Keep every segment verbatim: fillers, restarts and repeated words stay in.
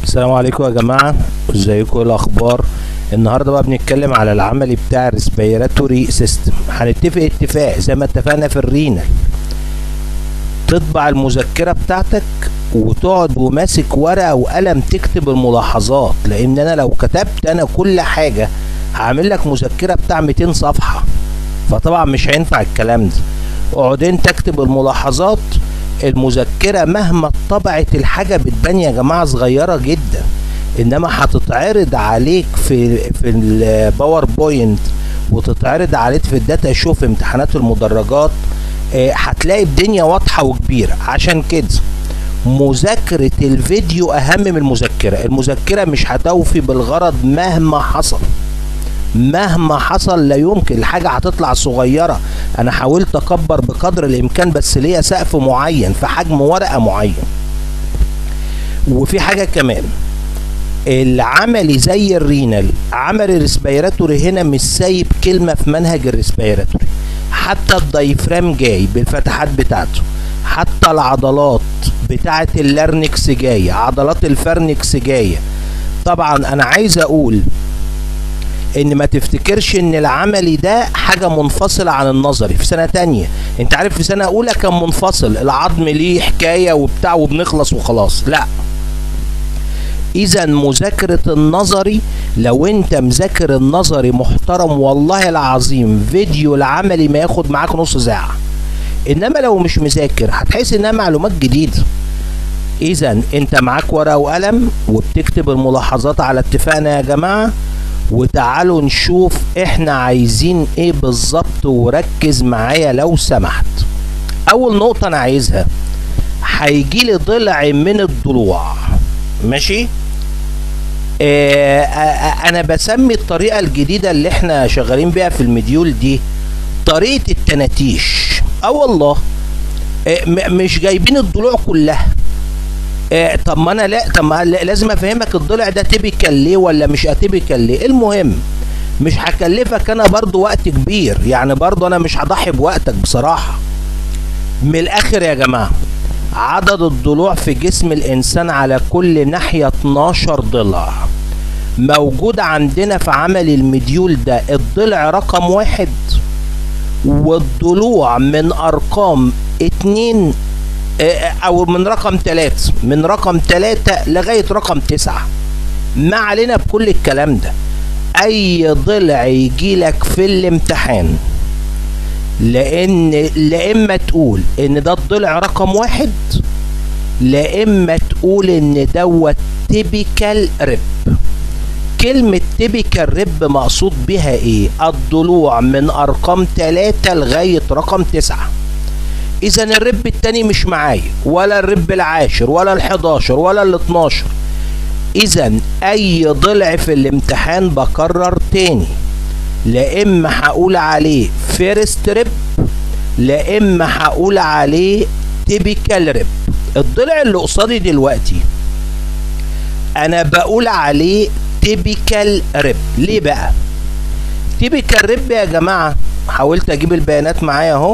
السلام عليكم يا جماعه، ازيكم؟ ايه الاخبار؟ النهارده بقى بنتكلم على العملي بتاع الريسبيراتوري سيستم. هنتفق اتفاق زي ما اتفقنا في الرينال، تطبع المذكره بتاعتك وتقعد وماسك ورقه وقلم تكتب الملاحظات، لان انا لو كتبت انا كل حاجه هعمل لك مذكره بتاع مئتين صفحه، فطبعا مش هينفع الكلام ده. اقعد انت اكتب الملاحظات. المذكره مهما اتطبعت الحاجه بتبان يا جماعه صغيره جدا، انما هتتعرض عليك في في الباوربوينت وتتعرض عليك في الداتا شو في امتحانات المدرجات، اه هتلاقي الدنيا واضحه وكبيره. عشان كده مذاكره الفيديو اهم من المذكره. المذكره مش هتوفي بالغرض مهما حصل، مهما حصل لا يمكن. الحاجه هتطلع صغيره. انا حاولت اكبر بقدر الامكان بس ليا سقف معين في حجم ورقه معين. وفي حاجه كمان، العملي زي الرينال، عمل الريسبيراتوري هنا مش سايب كلمه في منهج الريسبيراتوري. حتى الدايفرام جاي بالفتحات بتاعته، حتى العضلات بتاعه اللارنكس جايه، عضلات الفرنكس جايه. طبعا انا عايز اقول ان ما تفتكرش ان العملي ده حاجة منفصلة عن النظري. في سنة تانية انت عارف في سنة اولى كان منفصل، العظم ليه حكاية وبتاع وبنخلص وخلاص. لا، اذا مذاكرة النظري لو انت مذاكر النظري محترم والله العظيم فيديو العملي ما ياخد معاك نص ساعة. انما لو مش مذاكر هتحس انها معلومات جديدة. اذا انت معاك ورقة وقلم وبتكتب الملاحظات على اتفاقنا يا جماعة، وتعالوا نشوف احنا عايزين ايه بالظبط، وركز معايا لو سمحت. اول نقطة انا عايزها، هيجيلي ضلع من الضلوع، ماشي؟ اه انا بسمي الطريقة الجديدة اللي احنا شغالين بيها في المديول دي طريقة التناتيش. اه والله اه مش جايبين الضلوع كلها. إيه طب ما انا لا طب ما لازم افهمك الضلع ده تيبيكال ليه ولا مش اتيبيكال ليه. المهم مش هكلفك انا برضو وقت كبير، يعني برضو انا مش هضحي بوقتك بصراحه. من الاخر يا جماعه، عدد الضلوع في جسم الانسان على كل ناحيه اتناشر ضلع. موجود عندنا في عمل المديول ده الضلع رقم واحد والضلوع من ارقام اتنين او من رقم تلاتة، من رقم تلاتة لغاية رقم تسعة. ما علينا بكل الكلام ده. اي ضلع يجيلك في الامتحان، لان لا اما تقول ان ده الضلع رقم واحد، لا اما تقول ان دوت تيبيكال ريب. كلمة تيبيكال ريب مقصود بها ايه؟ الضلوع من ارقام تلاتة لغاية رقم تسعة. اذا الرب التاني مش معايا، ولا الرب العاشر ولا الحداشر ولا الاتناشر. اذا اي ضلع في الامتحان بكرر تاني، لا اما هقول عليه فيرست رب، لا اما هقول عليه تيبيكال رب. الضلع اللي قصادي دلوقتي انا بقول عليه تيبيكال رب. ليه بقى تيبيكال رب يا جماعه؟ حاولت اجيب البيانات معايا اهو.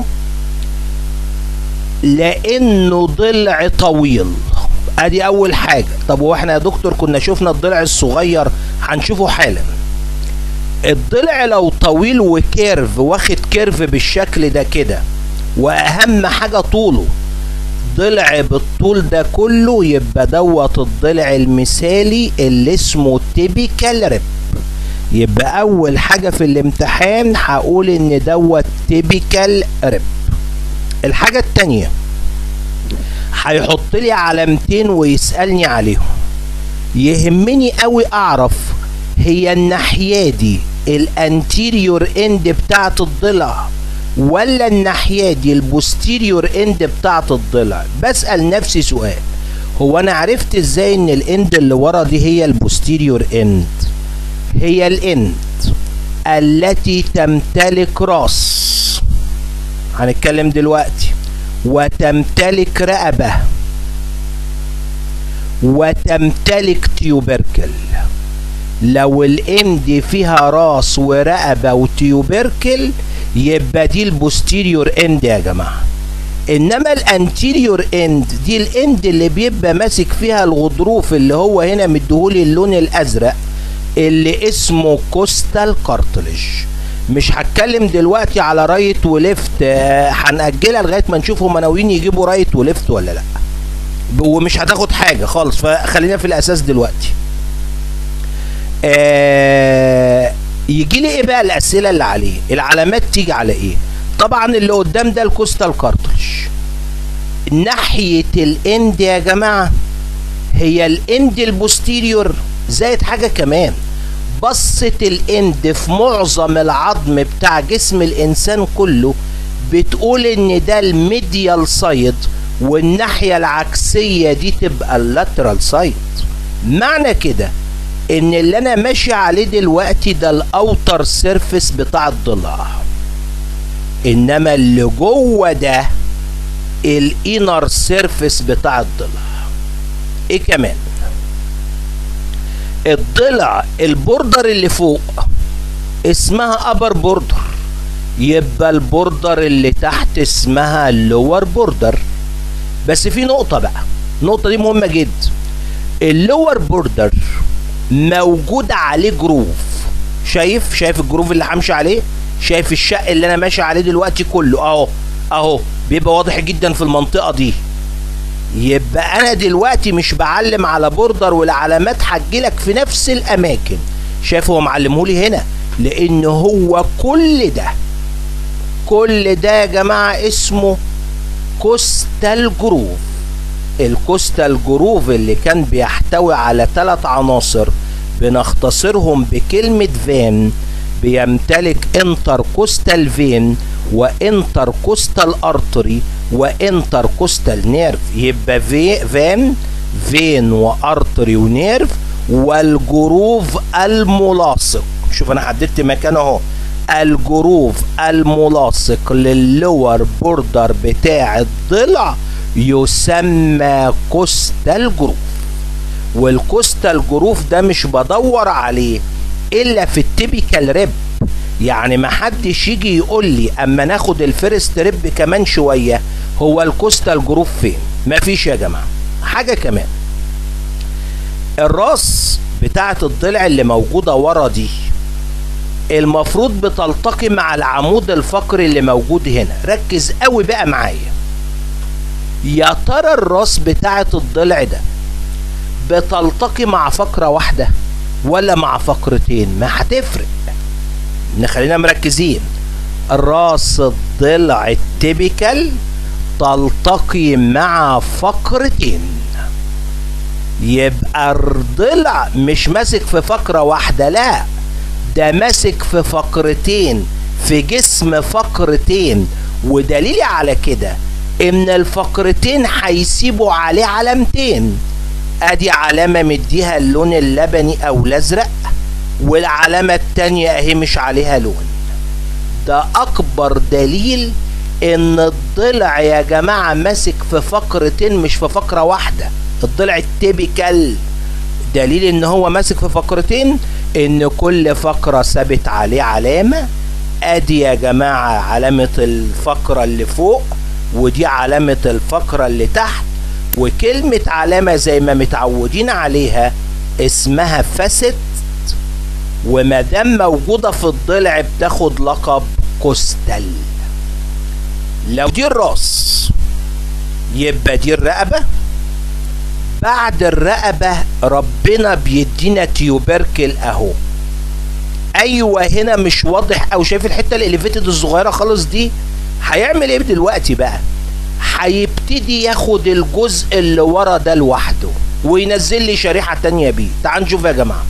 لانه ضلع طويل، ادي اول حاجه. طب واحنا يا دكتور كنا شفنا الضلع الصغير، هنشوفه حالا. الضلع لو طويل وكيرف، واخد كيرف بالشكل ده كده، واهم حاجه طوله، ضلع بالطول ده كله، يبقى دوت الضلع المثالي اللي اسمه تيبيكال ريب. يبقى اول حاجه في الامتحان هقول ان دوت تيبيكال ريب. الحاجة التانية هيحط لي علامتين ويسألني عليهم. يهمني قوي اعرف هي الناحية دي الانتيريور اند بتاعت الضلع ولا الناحية دي البوستيريور اند بتاعت الضلع. بسأل نفسي سؤال، هو انا عرفت ازاي ان الاند اللي ورا دي هي البوستيريور اند؟ هي الاند التي تمتلك راس، هنتكلم دلوقتي، وتمتلك رقبة وتمتلك تيوبركل. لو الاند فيها راس ورقبة وتيوبركل يبقى دي البوستيريور اند يا جماعة. انما الانتيريور اند دي الاند اللي بيبقى ماسك فيها الغضروف اللي هو هنا مديهولي اللون الازرق اللي اسمه كوستال كارتلج. مش هتكلم دلوقتي على رايت وليفت، هنأجلها لغايه ما نشوف هما ناويين يجيبوا رايت وليفت ولا لا، ومش هتاخد حاجه خالص، فخلينا في الاساس دلوقتي. آه يجي لي ايه بقى الاسئله اللي عليه؟ العلامات تيجي على ايه؟ طبعا اللي قدام ده الكوستال كارتلج. ناحيه الاند يا جماعه هي الاند البوستيريور، زائد حاجه كمان، بصة الاند في معظم العظم بتاع جسم الانسان كله بتقول ان ده الميديال سايد، والناحية العكسية دي تبقى اللاترال سايد. معنى كده ان اللي انا ماشي عليه دلوقتي ده الاوتر سيرفيس بتاع الضلع، انما اللي جوه ده الانر سيرفيس بتاع الضلع. ايه كمان؟ الضلع البوردر اللي فوق اسمها ابر بوردر، يبقى البوردر اللي تحت اسمها اللور بوردر. بس في نقطة بقى، النقطة دي مهمة جدا. اللور بوردر موجود عليه جروف، شايف شايف الجروف اللي همشي عليه؟ شايف الشق اللي انا ماشي عليه دلوقتي كله اهو اهو، بيبقى واضح جدا في المنطقة دي. يبقى انا دلوقتي مش بعلم على بوردر، والعلامات هتجيلك في نفس الاماكن. شايف هو معلمهولي هنا لان هو كل ده كل ده يا جماعه اسمه كوستال جروف. الكوستال جروف اللي كان بيحتوي على ثلاث عناصر بنختصرهم بكلمه فين، بيمتلك انتر كوستال فين وانتر كوستال ارتري وانتر كوستال نيرف. يبقى في فين فين وارتري ونيرف، والجروف الملاصق. شوف انا حددت مكانه اهو، الجروف الملاصق لللور بوردر بتاع الضلع يسمى كوستال جروف. والكوستال جروف ده مش بدور عليه الا في التيبيكال ريب، يعني ما حدش يجي يقول لي اما ناخد الفيرست ريب كمان شويه هو الكوستال جروف فين. مفيش يا جماعه. حاجه كمان، الراس بتاعه الضلع اللي موجوده ورا دي المفروض بتلتقي مع العمود الفقري اللي موجود هنا. ركز قوي بقى معايا. يا ترى الراس بتاعه الضلع ده بتلتقي مع فقره واحده ولا مع فقرتين؟ ما هتفرق، نخلينا مركزين. راس الضلع التيبيكال تلتقي مع فقرتين، يبقى الضلع مش ماسك في فقرة واحدة، لا ده ماسك في فقرتين، في جسم فقرتين. ودليل على كده ان الفقرتين هيسيبوا عليه علامتين. ادي علامة مديها اللون اللبني او الازرق، والعلامة التانية اهي مش عليها لون. ده اكبر دليل ان الضلع يا جماعة ماسك في فقرتين مش في فقرة واحدة. الضلع التيبيكال دليل ان هو ماسك في فقرتين ان كل فقرة ثابت عليه علامة. ادي يا جماعة علامة الفقرة اللي فوق، ودي علامة الفقرة اللي تحت. وكلمة علامة زي ما متعودين عليها اسمها فاسيت، وما دام موجودة في الضلع بتاخد لقب كوستال. لو دي الراس يبقى دي الرقبة. بعد الرقبة ربنا بيدينا تيوبركل اهو. ايوه هنا مش واضح او شايف الحتة الاليفيتد الصغيرة خالص دي؟ هيعمل ايه دلوقتي بقى؟ هيبتدي ياخد الجزء اللي ورا ده لوحده وينزل لي شريحة تانية بيه. تعال نشوف يا جماعة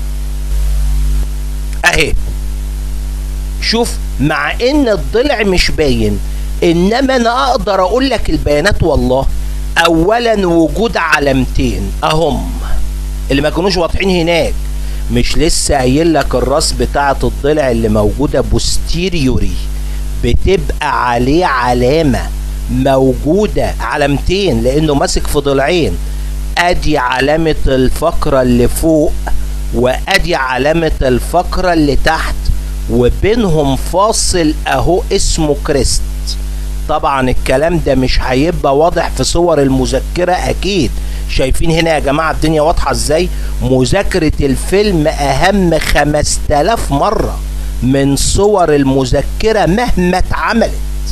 اهي. شوف، مع ان الضلع مش باين انما انا اقدر اقول لك البيانات والله. اولا وجود علامتين اهم اللي ما كانوش واضحين هناك. مش لسه قايل لك الراس بتاعه الضلع اللي موجوده بوستيريوري بتبقى عليه علامه موجوده، علامتين لانه ماسك في ضلعين. ادي علامه الفقره اللي فوق وادي علامه الفقره اللي تحت، وبينهم فاصل اهو اسمه كريست. طبعا الكلام ده مش هيبقى واضح في صور المذكرة اكيد. شايفين هنا يا جماعة الدنيا واضحة ازاي؟ مذاكرة الفيلم اهم خمس تلاف مرة من صور المذكرة مهما اتعملت.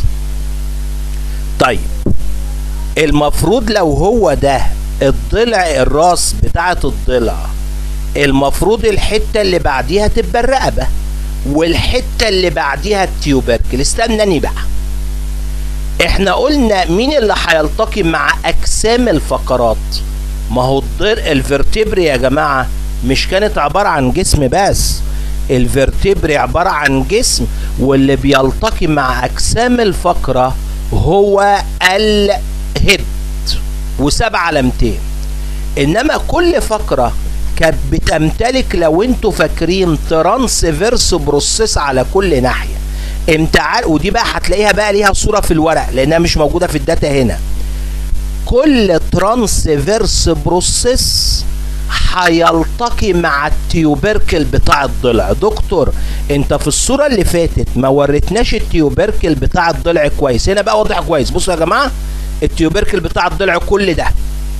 طيب المفروض لو هو ده الضلع، الراس بتاعة الضلع، المفروض الحتة اللي بعديها تبقى الرقبة والحتة اللي بعديها التيوبركل. استناني بقى، احنا قلنا مين اللي هيلتقي مع اجسام الفقرات؟ ما هو الضلع الفرتبري يا جماعة مش كانت عبارة عن جسم بس، الفرتبري عبارة عن جسم، واللي بيلتقي مع اجسام الفقرة هو الهيد وسبع علامتين. انما كل فقرة كانت بتمتلك لو انتوا فاكرين ترانسفيرس بروسيس على كل ناحية. امتعال، ودي بقى هتلاقيها بقى ليها صورة في الورق لانها مش موجودة في الداتا هنا. كل ترانسفيرس بروسيس هيلتقي مع التيوبركل بتاع الضلع. دكتور انت في الصورة اللي فاتت ما وريتناش التيوبركل بتاع الضلع كويس، هنا بقى واضح كويس. بصوا يا جماعة التيوبركل بتاع الضلع كل ده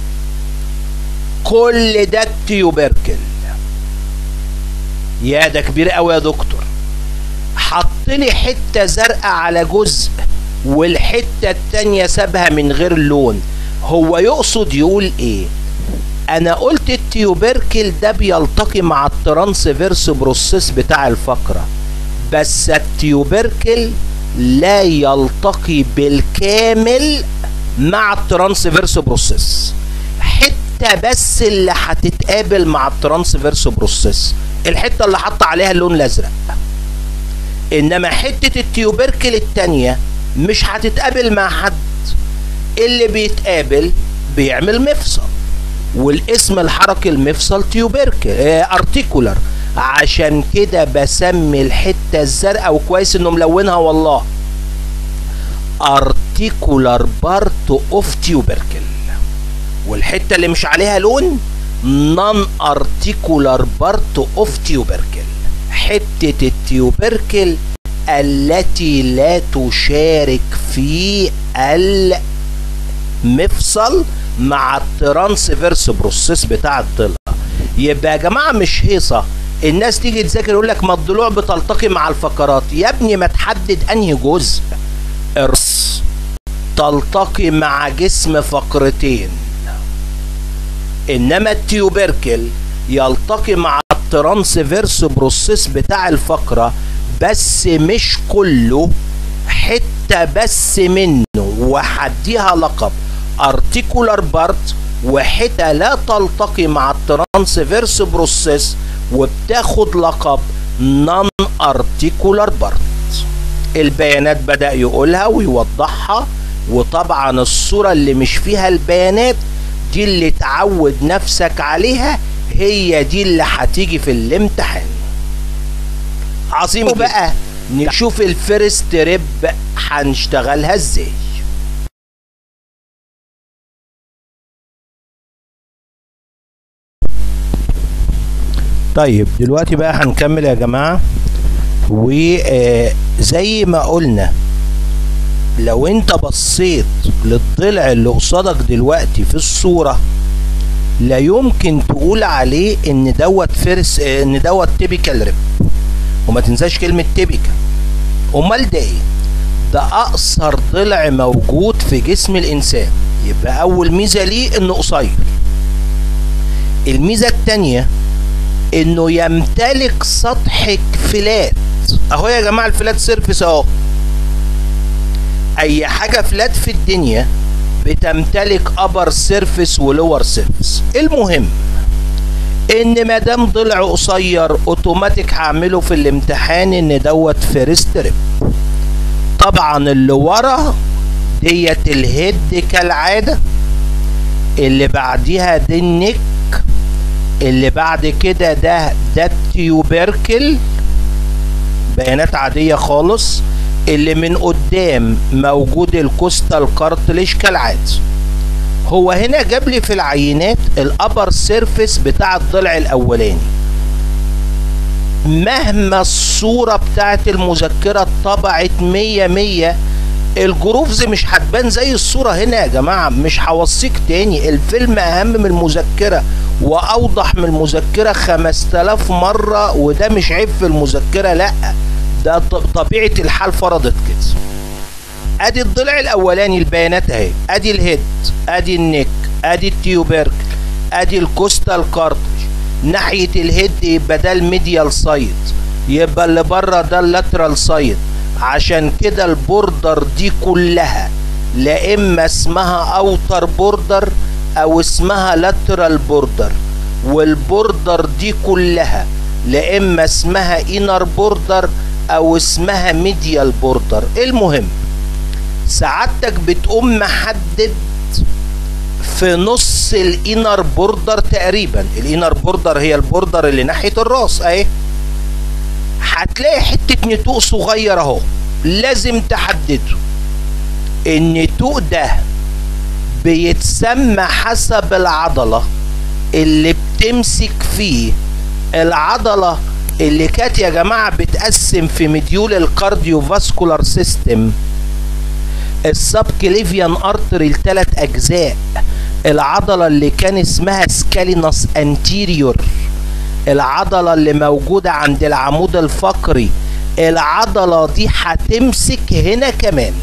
كل ده التيوبركل. يا ده كبير قوي يا دكتور. حط لي حته زرقاء على جزء والحته التانيه سابها من غير لون. هو يقصد يقول ايه؟ انا قلت التيوبركل ده بيلتقي مع الترانسفيرس بروسيس بتاع الفقره، بس التيوبركل لا يلتقي بالكامل مع الترانسفيرس بروسيس. حته بس اللي هتتقابل مع الترانسفيرس بروسيس، الحته اللي حط عليها اللون الازرق. انما حته التيوبركل التانيه مش هتتقابل مع حد. اللي بيتقابل بيعمل مفصل، والاسم الحركي المفصل تيوبركل اه ارتيكولار. عشان كده بسمي الحته الزرقاء، وكويس انه ملونها والله، ارتيكولار بارت اوف تيوبركل. والحته اللي مش عليها لون نون ارتيكولار بارت اوف تيوبركل، حته التيوبركل التي لا تشارك في المفصل مع الترانسفيرس بروسيس بتاع الضلع. يبقى يا جماعه مش هيصه الناس تيجي تذاكر يقول لك ما الضلوع بتلتقي مع الفقرات. يا ابني ما تحدد انهي جزء. الراس تلتقي مع جسم فقرتين، انما التيوبركل يلتقي مع الترانسفيرس بروسيس بتاع الفقره بس مش كله، حته بس منه، وهديها لقب ارتيكولار بارت، وحته لا تلتقي مع الترانسفيرس بروسيس وبتاخد لقب نون ارتيكولار بارت. البيانات بدأ يقولها ويوضحها، وطبعا الصورة اللي مش فيها البيانات دي اللي تعود نفسك عليها، هي دي اللي هتيجي في الامتحان. عظيم بقى. نشوف الفيرست ريب هنشتغلها ازاي. طيب دلوقتي بقى هنكمل يا جماعة. وزي ما قلنا لو انت بصيت للضلع اللي قصادك دلوقتي في الصورة لا يمكن تقول عليه ان دوت فيرس ان دوت تيبيكال ريب. وما تنساش كلمة تيبيكال. امال ده ايه؟ ده اقصر ضلع موجود في جسم الانسان. يبقى اول ميزة ليه انه قصير. الميزة التانية انه يمتلك سطح فلات. اهو يا جماعة الفلات سيرفيس اهو. اي حاجة فلات في الدنيا بتمتلك ابر سيرفيس ولور سيرفيس. المهم ان ما دام ضلع قصير اوتوماتيك هعمله في الامتحان ان دوت فيرست ريب. طبعا اللي ورا ديت الهيد كالعادة، اللي بعديها دي النك، اللي بعد كده ده ده التيوبركل، بيانات عادية خالص. اللي من قدام موجود الكوستال كارتليج كالعادة. هو هنا جاب لي في العينات الابر سيرفيس بتاع الضلع الاولاني. مهما الصورة بتاعت المذكرة اتطبعت مية مية الجروفز مش هتبان زي الصورة هنا يا جماعة، مش هوصيك تاني، الفيلم اهم من المذكرة واوضح من المذكرة خمس تلاف مرة، وده مش عيب في المذكرة، لا ده طبيعة الحال فرضت كده. ادي الضلع الاولاني البيانات اهي، ادي الهيد، ادي النك، ادي التيوبركل، ادي الكوستال كارتج. ناحية الهيد يبقى ده الميديال سايد، يبقى اللي بره ده اللاترال سايد. عشان كده البوردر دي كلها لا اما اسمها اوتر بوردر او اسمها لاترال بوردر، والبوردر دي كلها لا اما اسمها انر بوردر او اسمها ميديال بوردر. المهم سعادتك بتقوم محدد في نص الانر بوردر تقريبا، الانر بوردر هي البوردر اللي ناحية الراس اهي، هتلاقي حتة نتوء صغير اهو لازم تحدده. النتوء ده بيتسمى حسب العضلة اللي بتمسك فيه، العضلة اللي كانت يا جماعة بتقسم في مديول الكارديو فاسكولار سيستم السب كليفيان ارتري لثلاث اجزاء. العضلة اللي كان اسمها سكالينوس انتيريور، العضلة اللي موجودة عند العمود الفقري، العضلة دي هتمسك هنا كمان.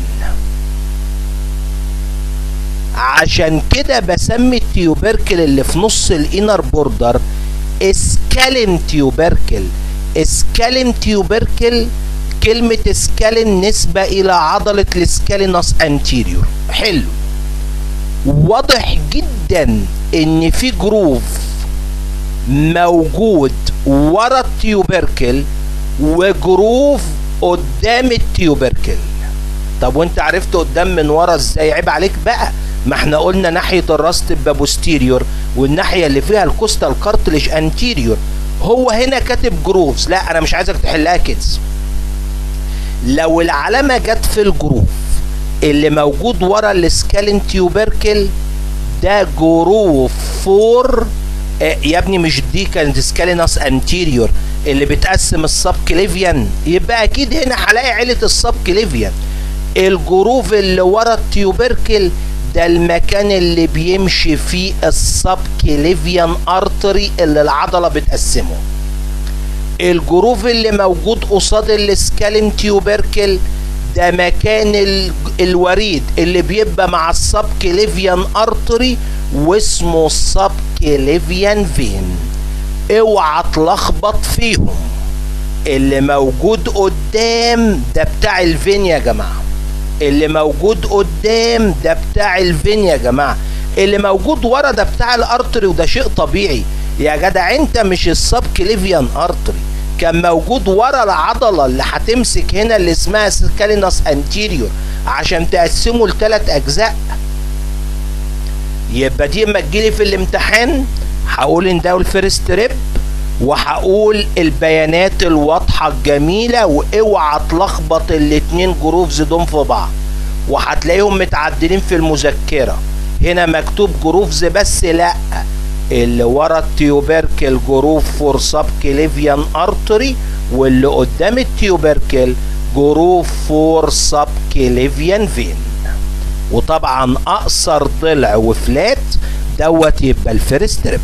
عشان كده بسمي التيوبركل اللي في نص الانر بوردر اسكالين تيوبركل. اسكالين تيوبركل، كلمة اسكالين نسبة الى عضلة السكالينوس انتيريور. حلو، واضح جدا ان في جروف موجود ورا التيوبركل وجروف قدام التيوبركل. طب وانت عرفت قدام من ورا ازاي؟ عيب عليك بقى، ما احنا قلنا ناحية الراس تبقى بوستيريور والناحية اللي فيها الكوستال كارتليج انتيريور. هو هنا كاتب جروفز، لا انا مش عايزك تحلها كده. لو العلامة جت في الجروف اللي موجود ورا السكالين تيوبركل ده جروف فور اه يا ابني، مش دي كانت سكالينوس انتيريور اللي بتقسم السب كليفيان، يبقى اكيد هنا هلاقي عيلة السب كليفيان. الجروف اللي ورا التيوبركل ده المكان اللي بيمشي فيه السب كليفيان ارتري اللي العضلة بتقسمه. الجروف اللي موجود قصاد السكالين تيوبركل ده مكان ال... الوريد اللي بيبقى مع السب كليفيان ارتري واسمه السب كليفيان فين. اوعى تلخبط فيهم. اللي موجود قدام ده بتاع الفين يا جماعه، اللي موجود قدام ده بتاع الفين يا جماعه، اللي موجود ورا ده بتاع الارتري، وده شيء طبيعي يا جدع. انت مش السب كليفيان ارتري كان موجود ورا العضله اللي هتمسك هنا اللي اسمها سكالينوس انتيريور عشان تقسمه لثلاث اجزاء. يبقى دي اما تجيلي في الامتحان هقول ان ده الفيرست ريب، وهقول البيانات الواضحه الجميله، واوعى تلخبط الاتنين جروفز دول في بعض، وهتلاقيهم متعدلين في المذكره. هنا مكتوب جروفز بس، لا اللي ورا التيوبركل جروف فور سب كليفيان ارتري، واللي قدام التيوبركل جروف فور سب كليفيان فين. وطبعا اقصر ضلع وفلات دوت يبقى الفيرست ريب.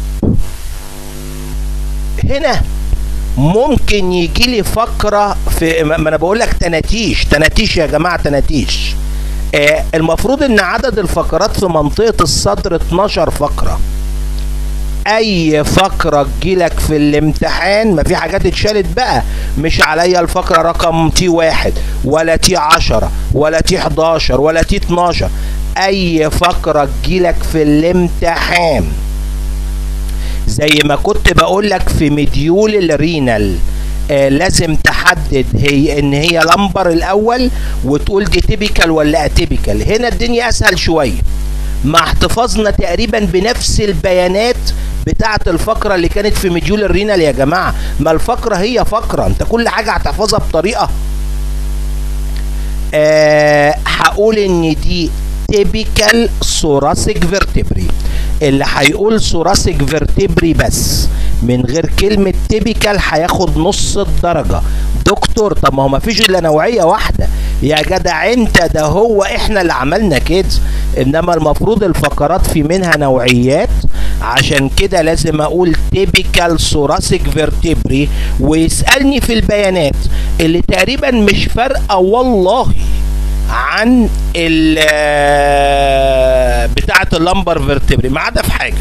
هنا ممكن يجي لي فقره في، ما انا بقول لك تناتيش تناتيش يا جماعه، تناتيش. آه المفروض ان عدد الفقرات في منطقه الصدر اتناشر فقره. اي فقره تجيلك في الامتحان، ما في حاجات اتشالت بقى، مش عليا الفقره رقم تي واحد ولا تي عشرة ولا تي حداشر ولا تي اتناشر. اي فقره تجيلك في الامتحان زي ما كنت بقول لك في مديول الرينال، آه لازم تحدد هي ان هي لمبر الاول وتقول دي تيبيكال ولا اتيبيكال. هنا الدنيا اسهل شويه مع احتفاظنا تقريبا بنفس البيانات بتاعه الفقره اللي كانت في مديول الرينال يا جماعه. ما الفقره هي فقره، انت كل حاجه هتحفظها بطريقه. آه هقول ان دي تيبيكال ثوراسيك فيرتبري. اللي هيقول ثوراسيك فيرتبري بس من غير كلمه تيبيكال هياخد نص الدرجه. دكتور طب ما هو ما فيش الا نوعيه واحده، يا جدع انت، ده هو احنا اللي عملنا كده. انما المفروض الفقرات في منها نوعيات، عشان كده لازم اقول تيبيكال ثوراسيك فيرتبري، ويسألني في البيانات اللي تقريبا مش فارقة والله عن ال بتاعة اللمبر فيرتبري، ما عدا في حاجة.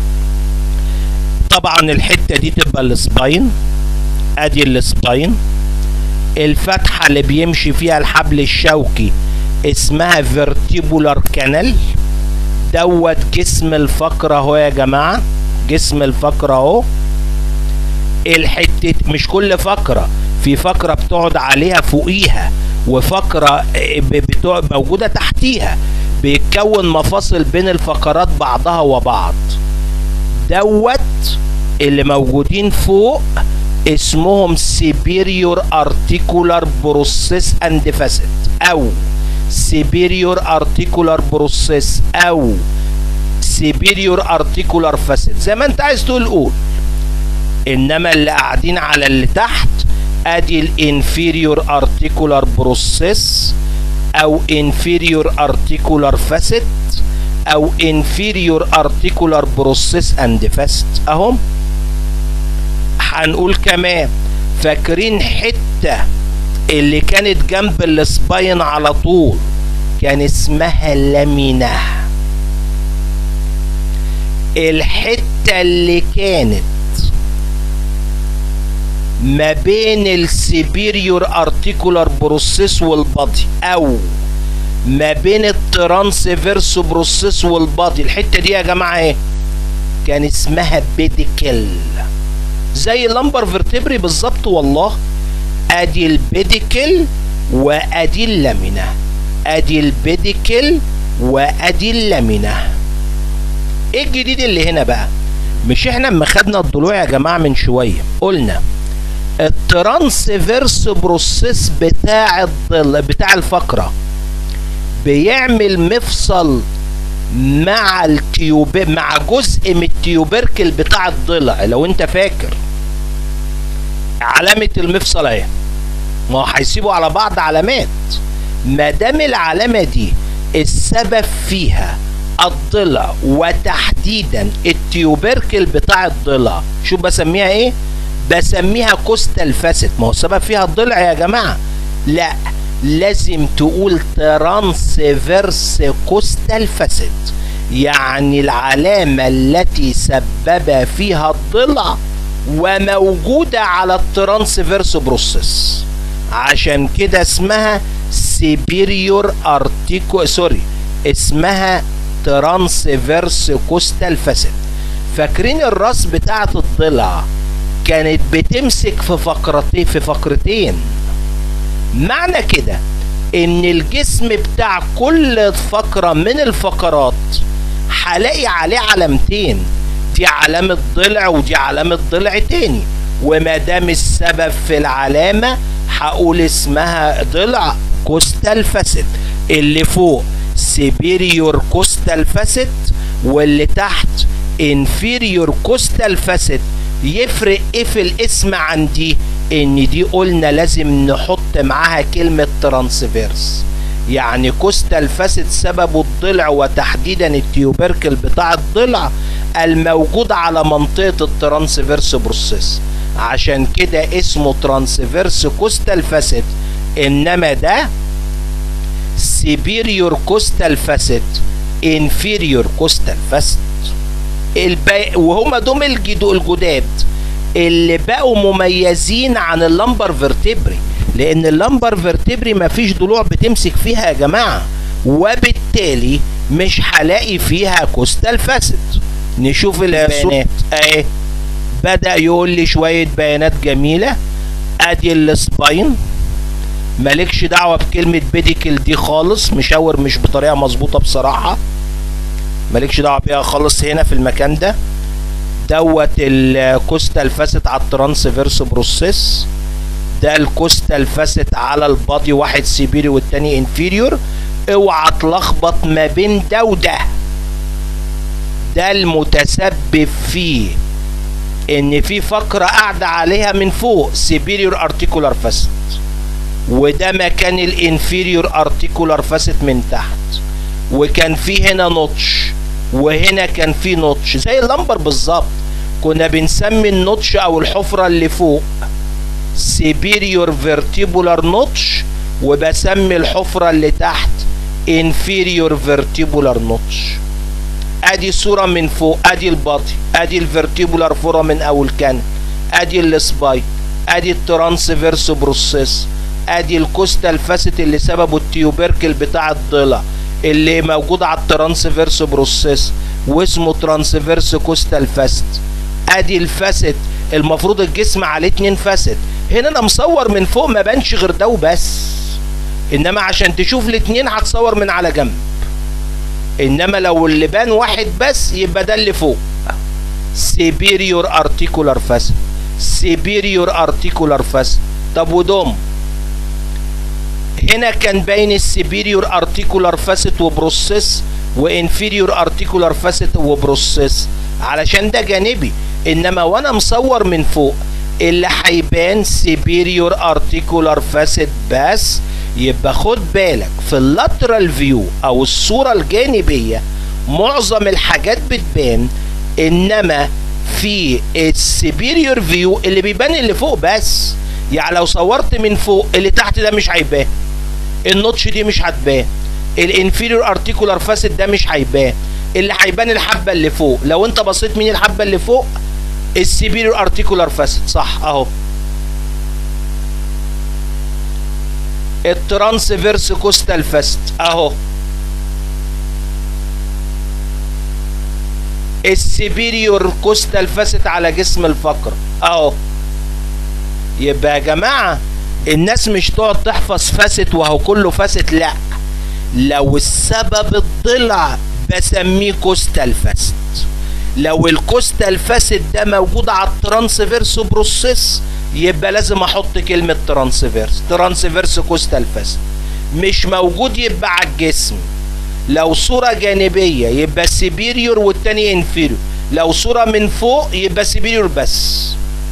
طبعا الحتة دي تبقى السباين، ادي السباين. الفتحة اللي بيمشي فيها الحبل الشوكي اسمها فيرتيبولار كانال. دوت جسم الفقرة اهو يا جماعة، جسم الفقرة اهو. الحتة مش كل فقرة، في فقرة بتقعد عليها فوقيها وفقرة موجودة تحتيها، بيتكون مفاصل بين الفقرات بعضها وبعض. دوت اللي موجودين فوق اسمهم superior articular process and facet او superior articular process او superior articular facet، زي ما انت عايز تقول قول. انما اللي قاعدين على اللي تحت ادي الانفيريور articular process او inferior articular facet او inferior articular process and facet اهم. هنقول كمان، فاكرين حتة اللي كانت جنب السباين على طول كان اسمها لامينا؟ الحتة اللي كانت ما بين السبيريور ارتيكولار بروسيس والبادي او ما بين الترانسفيرس بروسيس والبادي، الحتة دي يا جماعة ايه؟ كان اسمها بيديكل، زي اللمبر فيرتبري بالظبط والله. ادي البيديكل وادي اللامينا، ادي البيديكل وادي اللامينا. ايه الجديد اللي هنا بقى؟ مش احنا اما خدنا الضلوع يا جماعه من شويه قلنا الترانسفيرس بروسيس بتاع الضلع بتاع الفقره بيعمل مفصل مع التيوب مع جزء من التيوبركل بتاع الضلع. لو انت فاكر علامه المفصل اهي، ما هو هيسيبوا على بعض علامات. ما دام العلامه دي السبب فيها الضلع وتحديدا التيوبركل بتاع الضلع، شو بسميها ايه؟ بسميها كوستال فاسيت. ما هو السبب فيها الضلع يا جماعه؟ لا، لازم تقول ترانسفيرس كوستال فاسيت، يعني العلامه التي سبب فيها الضلع وموجوده على الترانسفيرس بروسيس، عشان كده اسمها سيبيريور ارتيكو سوري اسمها ترانسفيرس كوستال فاسيت. فاكرين الراس بتاعه الضلع كانت بتمسك في فقرتين في فقرتين معنى كده ان الجسم بتاع كل فقرة من الفقرات هلاقي عليه علامتين، دي علامة ضلع ودي علامة ضلع تاني، وما دام السبب في العلامة هقول اسمها ضلع كوستال فاسيت. اللي فوق سيبيريور كوستال فاسيت واللي تحت انفيريور كوستال فاسيت. يفرق ايه في الاسم عندي؟ ان دي قلنا لازم نحط معاها كلمة ترانسفيرس، يعني كوستال فاسيت سببه الضلع وتحديدا التيوبركل بتاع الضلع الموجود على منطقة الترانسفيرس بروسيس، عشان كده اسمه ترانسفيرس كوستال فاسيت. انما ده سيبيريور كوستال فاسيت انفيريور كوستال فاسيت. الباقي وهما دول الجداد اللي بقوا مميزين عن اللمبر فيرتبري، لان اللمبر فيرتبري مفيش ضلوع بتمسك فيها يا جماعه، وبالتالي مش هلاقي فيها كوستال فاسيت. نشوف البيانات اهي، بدأ يقول لي شويه بيانات جميله. ادي السباين، مالكش دعوه بكلمه بيديكل دي خالص، مشاور مش بطريقه مظبوطه بصراحه، مالكش دعوه بيها خالص. هنا في المكان ده دوت الكوستال فاسيت على الترانسفيرس بروسيس، ده الكوستال فاسيت على البادي، واحد سيبيري والتاني انفيريور. اوعى تلخبط ما بين ده وده، ده المتسبب فيه ان في فقره قاعده عليها من فوق سيبيريور ارتيكولار فاسيت، وده مكان الانفيريور ارتيكولار فاسيت من تحت، وكان في هنا نوتش وهنا كان في نوتش زي اللمبر بالظبط. كنا بنسمي النوتش او الحفرة اللي فوق superior vertibular notch، وبسمي الحفرة اللي تحت inferior vertibular notch. ادي صورة من فوق، ادي البادي، ادي الفيرتيبولار فورامين او الكانال، ادي السبايك، ادي الترانسفيرس بروسيس، ادي الكوستال فاسيت اللي سببه التيوبركل بتاع الضلع اللي موجود على الترانسفيرس بروسيس واسمه ترانسفيرس كوستال فاسيت. ادي الفاسيت، المفروض الجسم عليه اتنين فاسيت، هنا انا مصور من فوق ما بانش غير ده وبس، انما عشان تشوف الاتنين هتصور من على جنب، انما لو اللي بان واحد بس يبقى ده اللي فوق superior articular facet superior articular facet. طب ودوم هنا كان باين السبيريور ارتيكولار فاسيت وبروسيس وانفيريور ارتيكولار فاسيت وبروسيس علشان ده جانبي، انما وانا مصور من فوق اللي هيبان سبيريور ارتيكولار فاسيت بس. يبقى خد بالك في اللاترال فيو او الصورة الجانبية معظم الحاجات بتبان، انما في السبيريور فيو اللي بيبان اللي فوق بس. يعني لو صورت من فوق اللي تحت ده مش هيبان، النوتش دي مش هتبان، الانفيريور ارتيكولار فاسيت ده مش هيبان، اللي هيبان الحبة اللي فوق. لو انت بصيت مين الحبة اللي فوق؟ السبيريور ارتيكولار فاسيت، صح اهو. الترانسفيرس كوستال فاسيت اهو. السبيريور كوستال فاسيت على جسم الفقرة اهو. يبقى يا جماعة الناس مش تقعد تحفظ فاسيت وهو كله فاسيت، لا، لو السبب الضلع بسميه كوستال فاسيت. لو الكوستال فاسيت ده موجود على الترانسفيرس بروسيس يبقى لازم احط كلمة ترانسفيرس، ترانسفيرس كوستال فاسيت. مش موجود يبقى على الجسم. لو صورة جانبية يبقى سيبيريور والتاني انفيريور، لو صورة من فوق يبقى سيبيريور بس.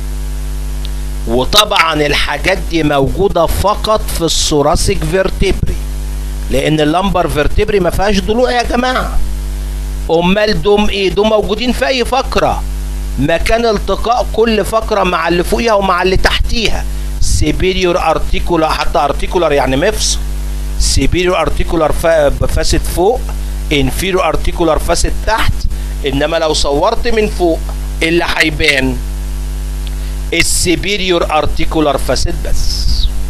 وطبعا الحاجات دي موجودة فقط في الثوراسيك فيرتبري، لان اللمبر فيرتبري ما فيهاش ضلوع يا جماعة. امال دوم ايه؟ دوم موجودين في اي فقرة، مكان التقاء كل فقرة مع اللي فوقيها ومع اللي تحتيها. سيبيريور ارتيكولار، حتى ارتيكولار يعني مفصل، سيبيريور ارتيكولار فاسيت فوق، انفيريور ارتيكولار فاسيت تحت. انما لو صورت من فوق اللي هيبان السيبيريور ارتيكولار فاسيت بس.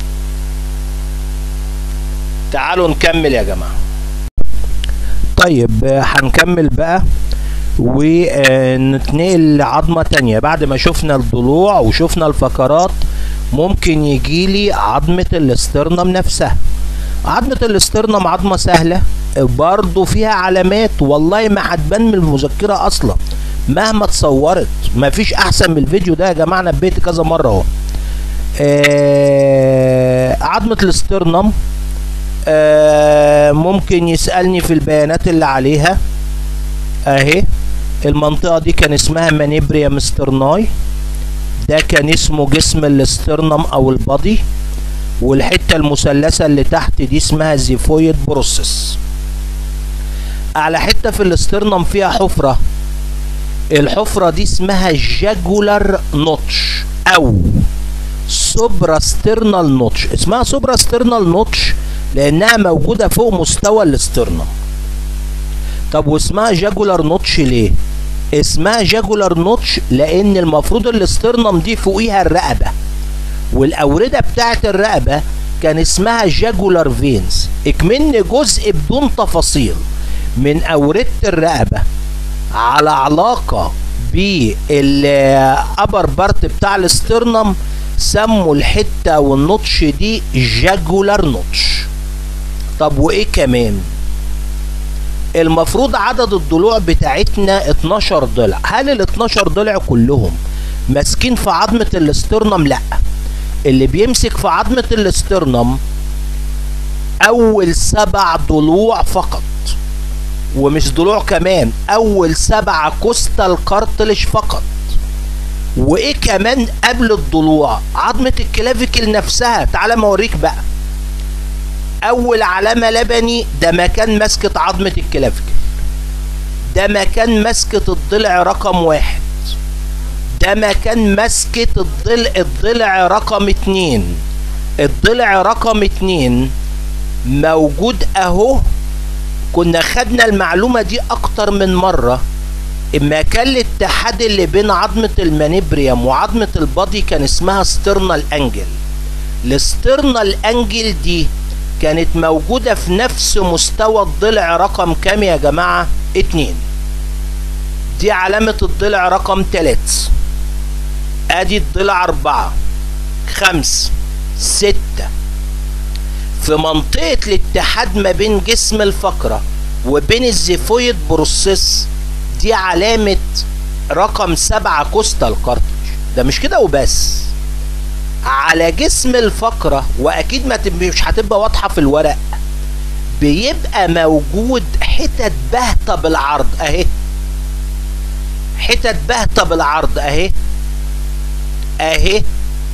تعالوا نكمل يا جماعة. طيب هنكمل بقى ونتنقل لعظمة تانية. بعد ما شفنا الضلوع وشفنا الفقرات ممكن يجيلي عظمة الاسترنم نفسها. عظمة الاسترنم عظمة سهلة برضو فيها علامات والله ما هتبان من المذكرة اصلا مهما اتصورت. مفيش احسن من الفيديو ده يا جماعة، نبهت كذا مرة اهو. آه عظمة الاسترنم آه ممكن يسألني في البيانات اللي عليها اهي. المنطقة دي كان اسمها مانيبريم سترناي، ده كان اسمه جسم الاسترنم او البادي، والحتة المثلثة اللي تحت دي اسمها زيفويد بروسيس. اعلى حتة في الاسترنم فيها حفرة، الحفرة دي اسمها جاجولار نوتش او سوبراسترنال نوتش. اسمها سوبراسترنال نوتش لانها موجودة فوق مستوى الاسترنم. طب واسمها جاجولار نوتش ليه؟ اسمها جاجولار نوتش لان المفروض الاسترنم دي فوقيها الرقبة، والاوردة بتاعت الرقبة كان اسمها جاجولار فينز. اكمن جزء بدون تفاصيل من اوردة الرقبة على علاقة بالابر بارت بتاع الاسترنم، سموا الحتة والنوتش دي جاجولار نوتش. طب وايه كمان؟ المفروض عدد الضلوع بتاعتنا اتناشر ضلع. هل ال اتناشر ضلع كلهم ماسكين في عظمة الاسترنم؟ لا، اللي بيمسك في عظمة الاسترنم اول سبع ضلوع فقط، ومش ضلوع كمان، اول سبع كوستال كارتلج فقط. وايه كمان قبل الضلوع؟ عظمة الكلافيكل نفسها. تعالى ما اوريك بقى. اول علامة لبني ده مكان مسكة عظمة الكلافيكل، ده مكان مسكة الضلع رقم واحد، ده مكان مسكة الضلع الضلع رقم اتنين. الضلع رقم اتنين موجود اهو. كنا خدنا المعلومة دي اكتر من مرة. مكان الاتحاد اللي بين عظمة المانيبريم وعظمة البادي كان اسمها سترنال انجل. السترنال انجل دي كانت موجودة في نفس مستوى الضلع رقم كام يا جماعة؟ اتنين. دي علامة الضلع رقم تلات. ادي الضلع اربعة خمس ستة. في منطقة الاتحاد ما بين جسم الفقرة وبين الزيفويد بروسيس دي علامة رقم سبعة كوستال كارتج. ده مش كده وبس، على جسم الفقرة واكيد ما مش هتبقى واضحة في الورق، بيبقى موجود حتت باهتة بالعرض اهي، حتت باهتة بالعرض اهي اهي.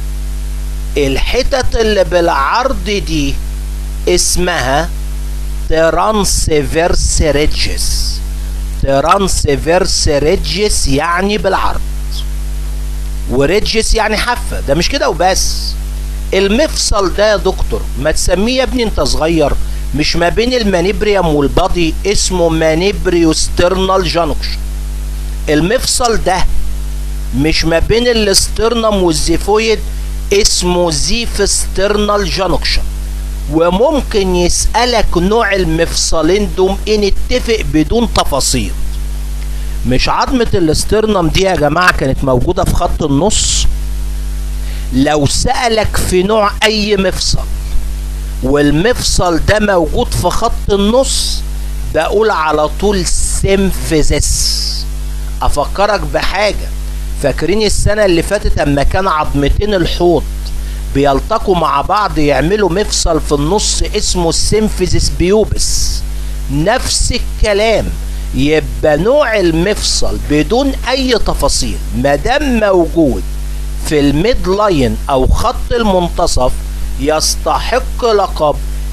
الحتت اللي بالعرض دي اسمها ترانسفيرس ريدجز. ترانسفيرس ريدجز يعني بالعرض، وريدجز يعني حافة. ده مش كده وبس، المفصل ده يا دكتور ما تسميه يا ابني انت صغير، مش ما بين المانيبريم والبادي، اسمه مانيبريوسترنال جانكشن. المفصل ده مش ما بين الاسترنم والزيفويد، اسمه زيفسترنال جانكشن. وممكن يسألك نوع المفصلين دول ان اتفق بدون تفاصيل. مش عظمة الاسترنم دي يا جماعة كانت موجودة في خط النص؟ لو سألك في نوع اي مفصل والمفصل ده موجود في خط النص، بقول على طول سيمفيزيس. افكرك بحاجة، فاكرين السنة اللي فاتت اما كان عظمتين الحوض بيلتقوا مع بعض يعملوا مفصل في النص اسمه السيمفيزيس بيوبس؟ نفس الكلام. يبقى نوع المفصل بدون اي تفاصيل مادام موجود في الميد لاين او خط المنتصف يستحق لقب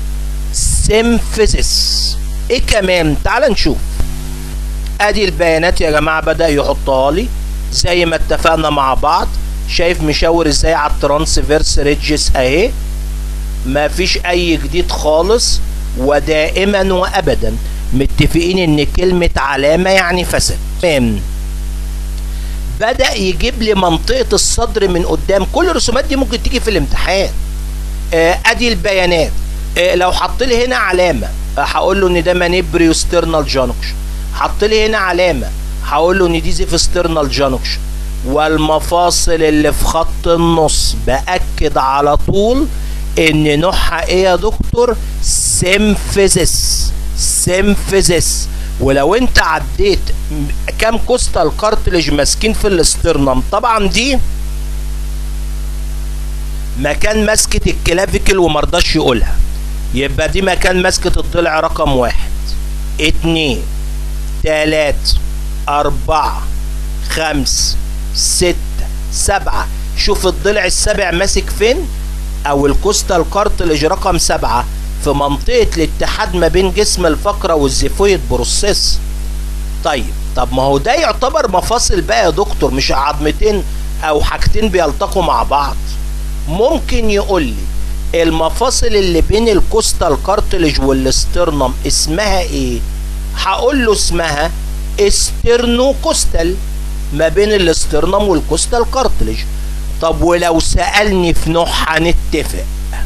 سيمفيزيس. ايه كمان؟ تعال نشوف. ادي البيانات يا جماعة بدأ يحطها لي زي ما اتفقنا مع بعض. شايف مشاور ازاي على الترانسفيرس ريدجز اهي، مفيش اي جديد خالص، ودائما وابدا متفقين ان كلمة علامة يعني فسد. تمام. بدأ يجيب لي منطقة الصدر من قدام. كل الرسومات دي ممكن تيجي في الامتحان. آه ادي البيانات. آه لو حط لي هنا علامة هقول له ان ده مانيبريوسترنال جانكشن، حط لي هنا علامة هقول له ان دي زيفسترنال جانكشن. والمفاصل اللي في خط النص باكد على طول ان نوعها ايه يا دكتور؟ سيمفيزيس. سيمفيزيس. ولو انت عديت كام كوستال كارتلج ماسكين في الاسترنم، طبعا دي مكان مسكة الكلافيكل ومرضاش يقولها، يبقى دي مكان مسكة الضلع رقم واحد اتنين تلات اربعة خمس ستة سبعة. شوف الضلع السابع ماسك فين، او الكوستال كارتلج رقم سبعة في منطقة الاتحاد ما بين جسم الفقرة والزيفويد بروسيس. طيب طب ما هو ده يعتبر مفاصل بقى يا دكتور، مش عظمتين او حاجتين بيلتقوا مع بعض. ممكن يقول لي المفاصل اللي بين الكوستال كارتلج والاسترنم اسمها ايه؟ هقول له اسمها استرنو كوستال، ما بين الاسترنم والكوستال كارتلج. طب ولو سألني في نوع هنتفق.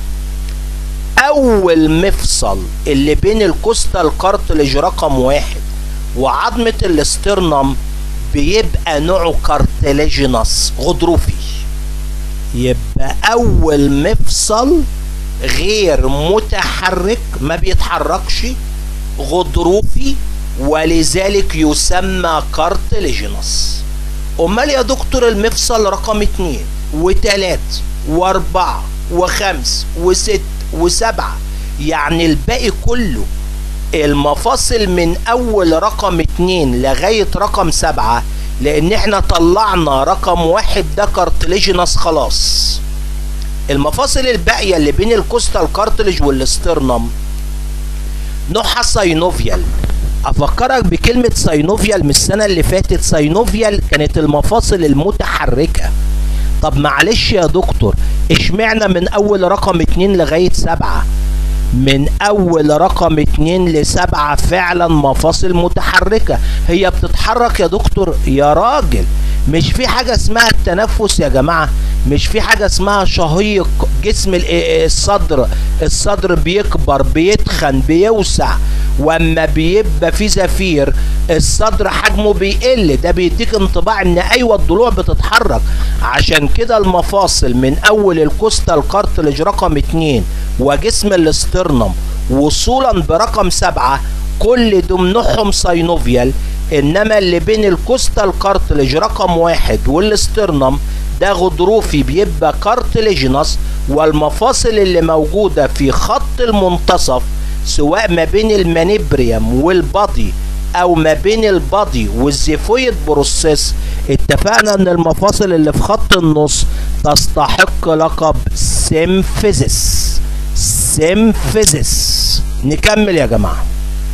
اول مفصل اللي بين الكوستال كارتلج رقم واحد وعظمة الاسترنم بيبقى نوعه كارتليجينس غضروفي. يبقى اول مفصل غير متحرك، ما بيتحركش، غضروفي، ولذلك يسمى كارتليجينس. امال يا دكتور المفصل رقم اتنين وتلات واربعة وخمس وست وسبعة، يعني الباقي كله المفاصل من اول رقم اتنين لغاية رقم سبعة، لان احنا طلعنا رقم واحد ده كارتليجينس خلاص. المفاصل الباقية اللي بين الكوستال كارتلج والاسترنم نوعها ساينوفيال. افكرك بكلمة ساينوفيال من السنة اللي فاتت، ساينوفيال كانت المفاصل المتحركة. طب معلش يا دكتور، اشمعنى من اول رقم اتنين لغاية سبعة؟ من اول رقم اتنين لسبعة فعلا مفاصل متحركة. هي بتتحرك يا دكتور؟ يا راجل مش في حاجة اسمها التنفس يا جماعة، مش في حاجة اسمها شهيق. جسم الصدر الصدر بيكبر بيتخن بيوسع، واما بيبقى في زفير الصدر حجمه بيقل، ده بيديك انطباع ان ايوه الضلوع بتتحرك. عشان كده المفاصل من اول الكوستال كارتلج رقم اتنين وجسم الاسترنم وصولا برقم سبعة كل ضمنهم ساينوفيال، انما اللي بين الكوستال كارتلج رقم واحد والاسترنم ده غضروفي بيبقى كارتليجينس، والمفاصل اللي موجودة في خط المنتصف سواء ما بين المانيبريم والبادي او ما بين البادي والزيفويد بروسيس، اتفقنا ان المفاصل اللي في خط النص تستحق لقب سيمفيزيس. سيمفيزيس. نكمل يا جماعة.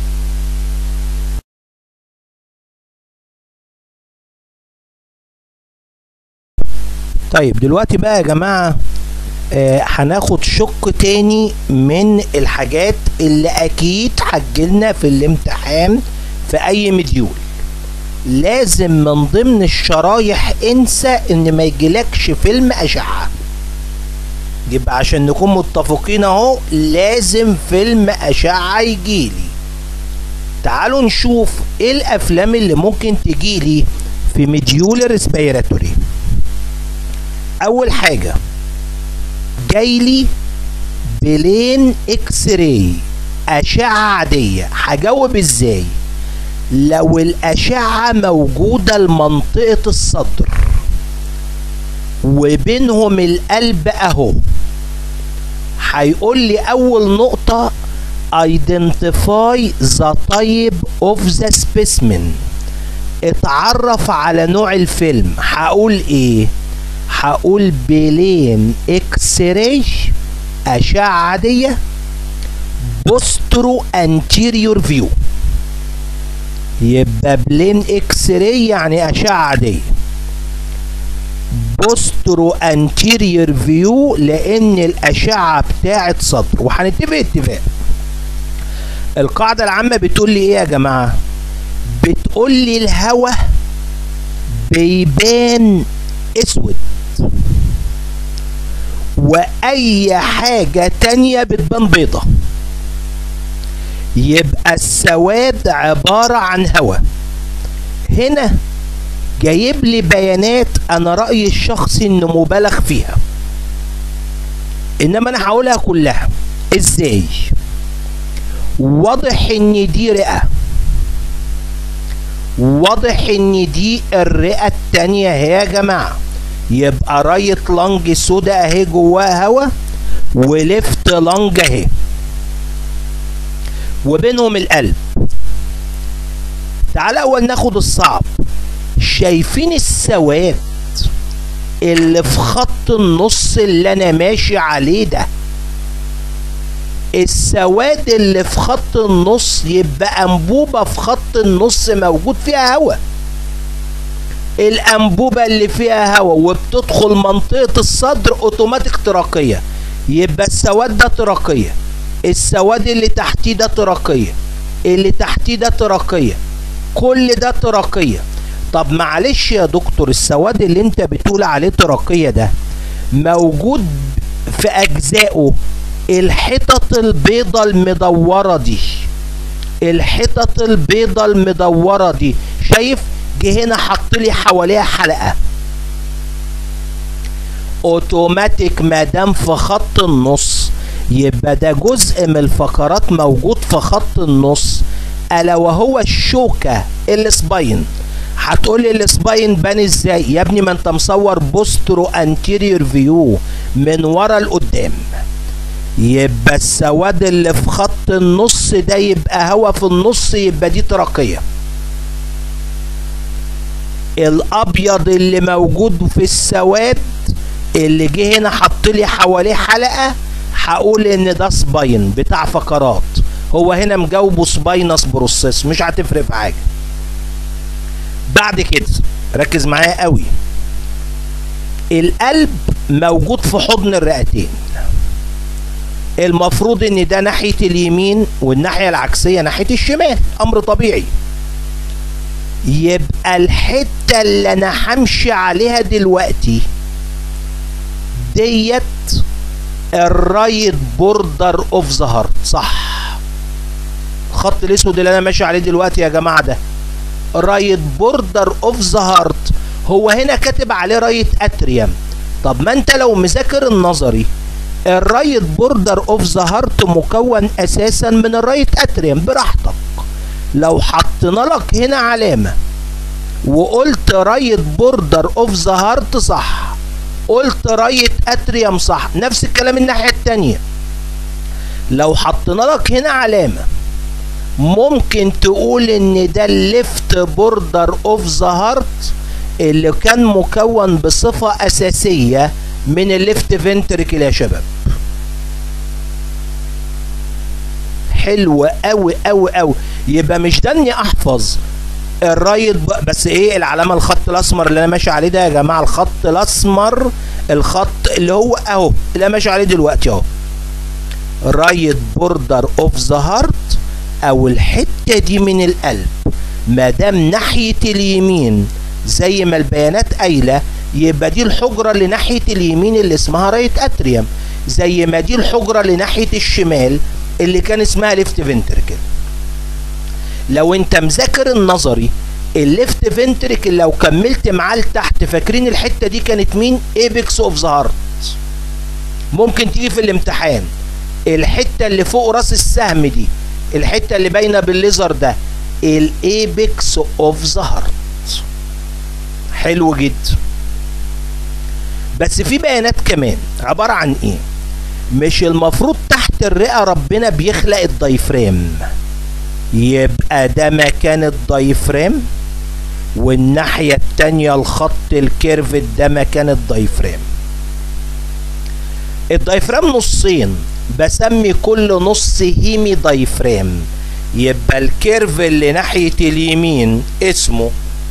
طيب دلوقتي بقى يا جماعة آه هناخد شق تاني من الحاجات اللي اكيد هتجيلنا في الامتحان في اي مديول. لازم من ضمن الشرايح انسى ان ما يجيلكش فيلم اشعة. يبقى عشان نكون متفقين اهو لازم فيلم اشعة يجيلي. تعالوا نشوف ايه الافلام اللي ممكن تجيلي في مديول الريسبيراتوري. اول حاجة جايلي بلين اكس راي، اشعة عادية. هجاوب ازاي؟ لو الاشعة موجودة لمنطقة الصدر وبينهم القلب اهو، هيقول لي اول نقطة identify the type of the specimen. اتعرف على نوع الفيلم. هقول ايه؟ هقول بلين اكس راي، اشعة عادية، بوسترو انتيريور فيو. يبقى بلين اكس راي يعني اشعة عادية، بوسترو انتيريور فيو لان الاشعة بتاعت صدر. وهنتفق اتفاق. القاعدة العامة بتقول لي ايه يا جماعة؟ بتقول لي الهوا بيبان اسود واي حاجة تانية بتبان بيضة. يبقى السواد عبارة عن هوا. هنا جايب لي بيانات انا رأيي الشخصي ان مبالغ فيها، انما انا هقولها كلها. ازاي؟ واضح ان دي رئة، واضح ان دي الرئة التانية اهي يا جماعة. يبقى رايت لانج سودا اهي جواها هوا، وليفت لانج اهي وبينهم القلب. تعال اول ناخد الصعب. شايفين السواد اللي في خط النص اللي انا ماشي عليه ده؟ السواد اللي في خط النص يبقى انبوبة في خط النص موجود فيها هوا. الانبوبة اللي فيها هوا وبتدخل منطقة الصدر اوتوماتيك تراقية، يبقى السواد ده تراقية، السواد اللي تحتيه ده تراقية، اللي تحتيه ده تراقية، كل ده تراقية. طب معلش يا دكتور، السواد اللي انت بتقول عليه تراقية ده موجود في اجزائه الحتت البيضة المدورة دي، الحتت البيضة المدورة دي شايف؟ جه هنا حط لي حواليها حلقة اوتوماتيك. ما دام في خط النص يبقى ده جزء من الفقرات موجود في خط النص، الا وهو الشوكة السباين. هتقول لي السباين بان ازاي يا ابني؟ ما انت مصور بوسترو انتيريور فيو من ورا لقدام. يبقى السواد اللي في خط النص ده يبقى هوا في النص، يبقى دي تراقية. الابيض اللي موجود في السواد اللي جه هنا حط لي حواليه حلقة، هقول ان ده سباين بتاع فقرات. هو هنا مجاوبه سباينس بروسيس، مش هتفرق في حاجه. بعد كده ركز معايا قوي، القلب موجود في حضن الرئتين، المفروض ان ده ناحيه اليمين والناحيه العكسيه ناحيه الشمال، امر طبيعي. يبقى الحته اللي انا همشي عليها دلوقتي ديت الرايت بوردر اوف ذا هارت، صح؟ الخط الاسود اللي انا ماشي عليه دلوقتي يا جماعه ده رايت بوردر اوف ذا هارت، هو هنا كاتب عليه رايت اتريوم. طب ما انت لو مذاكر النظري الرايت بوردر اوف ذا هارت مكون اساسا من الرايت اتريوم، براحتك. لو حطينا لك هنا علامه وقلت رايت بوردر اوف ذا هارت صح، قلت رايت اتريوم صح، نفس الكلام الناحيه الثانيه. لو حطينا لك هنا علامه ممكن تقول ان ده الليفت بوردر اوف ذا هارت اللي كان مكون بصفه اساسيه من الليفت فنتريكل يا شباب. حلو قوي قوي قوي. يبقى مش ده اني احفظ الرايت بس ايه العلامه الخط الاسمر اللي انا ماشي عليه ده يا جماعه، الخط الاسمر، الخط اللي هو اهو اللي انا ماشي عليه دلوقتي اهو، رايت بوردر اوف ذا هارت او الحته دي من القلب ما دام ناحيه اليمين زي ما البيانات قايله، يبقى دي الحجره اللي ناحيه اليمين اللي اسمها رايت اتريوم، زي ما دي الحجره اللي ناحيه الشمال اللي كان اسمها ليفت فنتريكل. لو انت مذاكر النظري الليفت فنتريكل لو كملت معاه لتحت، فاكرين الحته دي كانت مين؟ ايبكس اوف ذا هارت. ممكن تيجي في الامتحان الحته اللي فوق راس السهم دي، الحته اللي باينه بالليزر ده، الايبكس اوف ذا هارت. حلو جدا. بس في بيانات كمان عباره عن ايه؟ مش المفروض تحت الرئه ربنا بيخلق الدايفرام، يبقى ده مكان الدايفرام، والناحيه التانيه الخط الكيرف ده مكان الدايفرام. الدايفرام نصين، بسمي كل نص هيمي دايفرام. يبقى الكيرف اللي ناحيه اليمين اسمه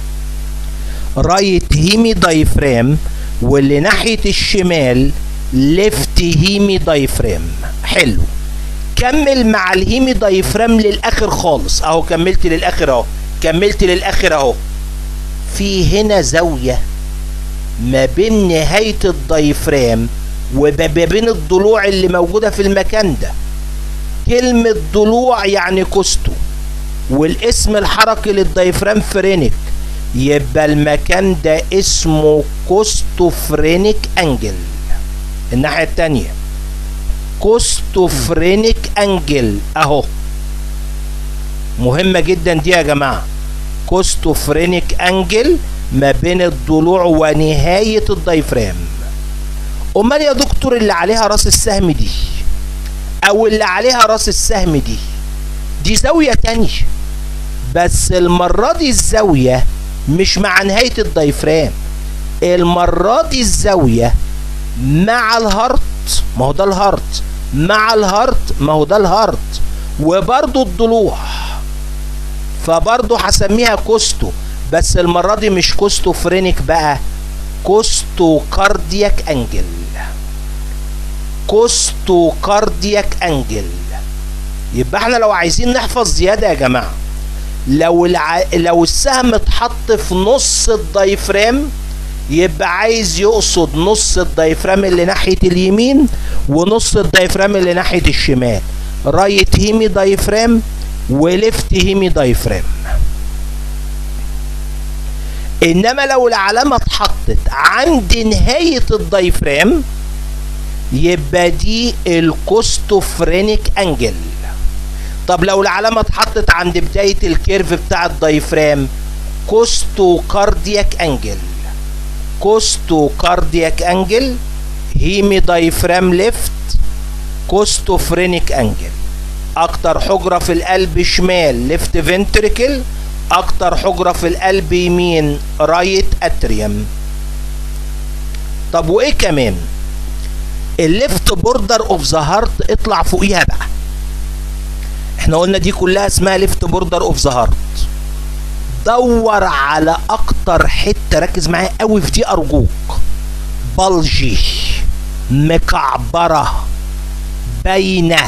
رايت هيمي دايفرام، واللي ناحيه الشمال ليفت هيمي دايفرام. حلو. كمل مع الهيمي دايفرام للاخر خالص اهو، كملت للاخر اهو، كملت للاخر اهو. في هنا زاويه ما بين نهايه الدايفرام وما بين الضلوع اللي موجوده في المكان ده. كلمه ضلوع يعني كوستو، والاسم الحركي للدايفرام فرينك، يبقى المكان ده اسمه كوستوفرينيك انجل. الناحيه الثانيه كوستوفرينيك انجل اهو، مهمه جدا دي يا جماعه. كوستوفرينيك انجل ما بين الضلوع ونهايه الدايفرام. امال يا دكتور اللي عليها راس السهم دي او اللي عليها راس السهم دي دي زاويه تانية، بس المره دي الزاويه مش مع نهايه الدايفرام، المره دي الزاويه مع الهارت، ما هو ده الهارت، مع الهارت ما هو ده الهارت، وبرضه الضلوع، فبرضه هسميها كوستو، بس المره دي مش كوستو فرينيك بقى، كوستو كاردياك انجل. كوستو كاردياك انجل. يبقى احنا لو عايزين نحفظ زياده يا جماعه، لو الع... لو السهم اتحط في نص الدايفرام يبقى عايز يقصد نص الدايفرام اللي ناحيه اليمين ونص الدايفرام اللي ناحيه الشمال، رايت هيمي دايفرام وليفت هيمي دايفرام. انما لو العلامه اتحطت عند نهايه الدايفرام يبقى دي الكوستوفرينيك انجل. طب لو العلامه اتحطت عند بدايه الكيرف بتاع الدايفرام، كوستو كاردياك انجل. كوستو كاردياك انجل، هيمي دايفرام ليفت، كوستوفرينيك انجل. اكتر حجره في القلب شمال ليفت فنتريكل، اكتر حجره في القلب يمين رايت اتريوم. طب وايه كمان؟ الليفت بوردر اوف ذا هارت اطلع فوقيها بقى. احنا قلنا دي كلها اسمها ليفت بوردر اوف ذا هارت. دور على اكتر حته، ركز معايا قوي في دي ارجوك، بلجي مكعبره باينه،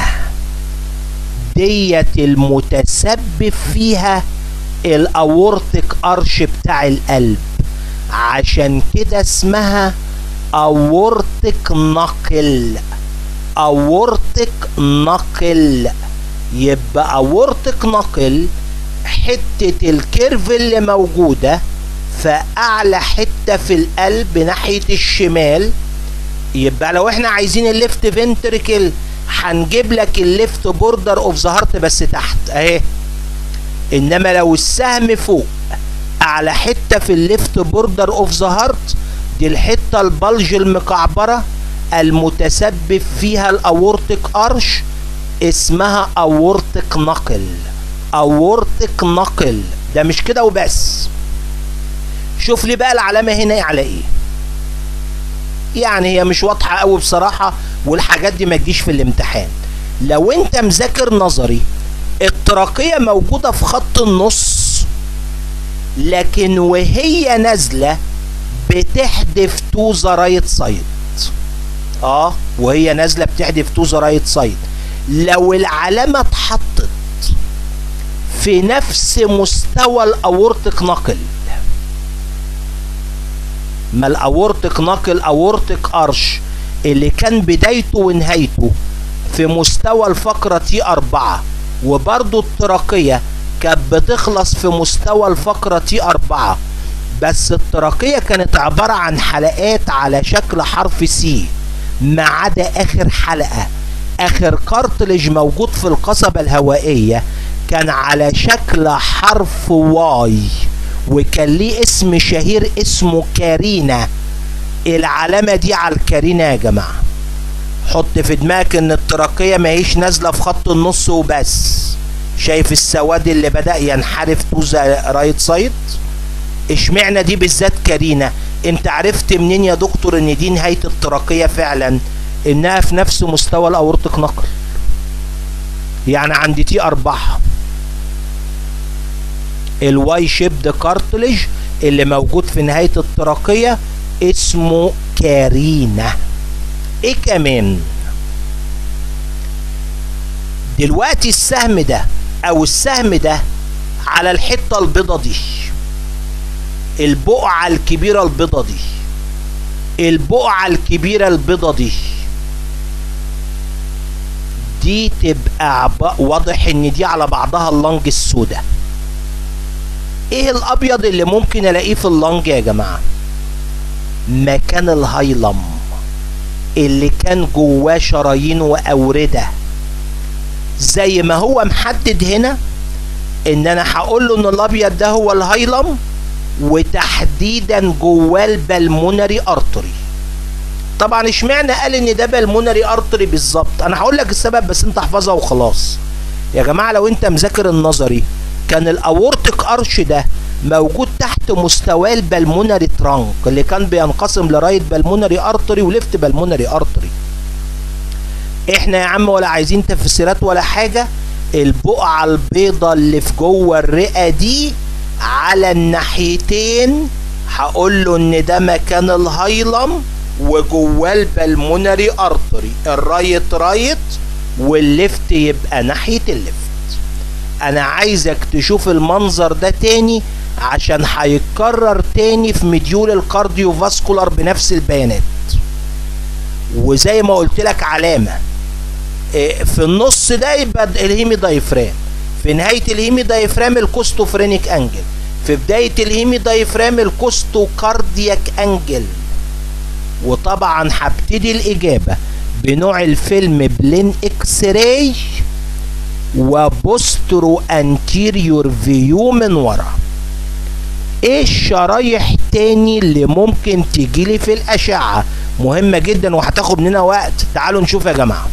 ديت المتسبب فيها الاورتيك ارش بتاع القلب، عشان كده اسمها اورتيك نقل. اورتيك نقل، يبقى اورتيك نقل حتة الكيرف اللي موجودة في اعلى حتة في القلب ناحية الشمال. يبقى لو احنا عايزين الليفت فنتريكل هنجيب لك الليفت بوردر اوف ذا هارت بس تحت اهي. انما لو السهم فوق اعلى حتة في الليفت بوردر اوف ذا هارت، دي الحتة البلج المكعبرة المتسبب فيها الاورتيك ارش، اسمها اورتيك نقل. اورتيك نقل ده مش كده وبس. شوف لي بقى العلامة هنا على ايه. يعني هي مش واضحة قوي بصراحة، والحاجات دي ما تجيش في الامتحان. لو انت مذاكر نظري، التراقية موجودة في خط النص، لكن وهي نازلة بتحدف تو ذا رايت سايد. اه وهي نازلة بتحدف تو ذا رايت سايد. لو العلامة اتحطت في نفس مستوى الاورتيك نقل، ما الاورتيك نقل اورتيك ارش اللي كان بدايته ونهايته في مستوى الفقرة تي أربعة، وبرضو التراقية كانت بتخلص في مستوى الفقرة تي أربعة، بس التراقية كانت عبارة عن حلقات على شكل حرف سي، ما عدا آخر حلقة، آخر كارتلج موجود في القصبة الهوائية كان على شكل حرف واي، وكان ليه اسم شهير اسمه كارينا. العلامة دي على الكارينا يا جماعة. حط في دماغك ان التراقية ما هيش نازلة في خط النص وبس. شايف السواد اللي بدأ ينحرف تو ذا رايت سايد؟ اشمعنى دي بالذات كارينا؟ انت عرفت منين يا دكتور ان دي نهاية التراقية فعلا؟ انها في نفس مستوى الاورتيك نقل، يعني عند تي أربعة الواي شيبد كارتلج اللي موجود في نهاية التراقية اسمه كارينا. ايه كمان؟ دلوقتي السهم ده او السهم ده على الحتة البيضة دي، البقعة الكبيرة البيضة دي، البقعة الكبيرة البيضة دي دي تبقى واضح ان دي على بعضها اللنج السوداء. ايه الابيض اللي ممكن الاقيه في اللنج يا جماعة؟ مكان الهايلم اللي كان جواه شرايين واوردة، زي ما هو محدد هنا ان انا هقول له ان الابيض ده هو الهايلم، وتحديدا جواه البلمونري ارتري. طبعا اشمعنى قال ان ده بالمونري ارتري بالظبط؟ انا هقول لك السبب بس انت احفظها وخلاص يا جماعه. لو انت مذاكر النظري، كان الاورتيك ارش ده موجود تحت مستوى البلمونري ترانك اللي كان بينقسم لرايت بالمونري ارتري وليفت بالمونري ارتري. احنا يا عم ولا عايزين تفسيرات ولا حاجه، البقعه البيضاء اللي في جوه الرئه دي على الناحيتين هقول له ان ده مكان الهايلم وجواه البلمونري ارتري، الرايت رايت والليفت يبقى ناحيه الليفت. انا عايزك تشوف المنظر ده تاني عشان هيتكرر تاني في مديول الكارديو فاسكولار بنفس البيانات. وزي ما قلت لك علامه في النص ده يبقى الهيمي دايفرام، في نهايه الهيمي دايفرام الكوستوفرينيك انجل، في بدايه الهيمي دايفرام الكوستو كاردياك انجل. وطبعا هبتدي الاجابه بنوع الفيلم بلين اكس راي وبوسترو انتيريور فيو من ورا. ايه الشرايح تاني اللي ممكن تجيلي في الاشعه؟ مهمه جدا وهتاخد مننا وقت. تعالوا نشوف يا جماعه.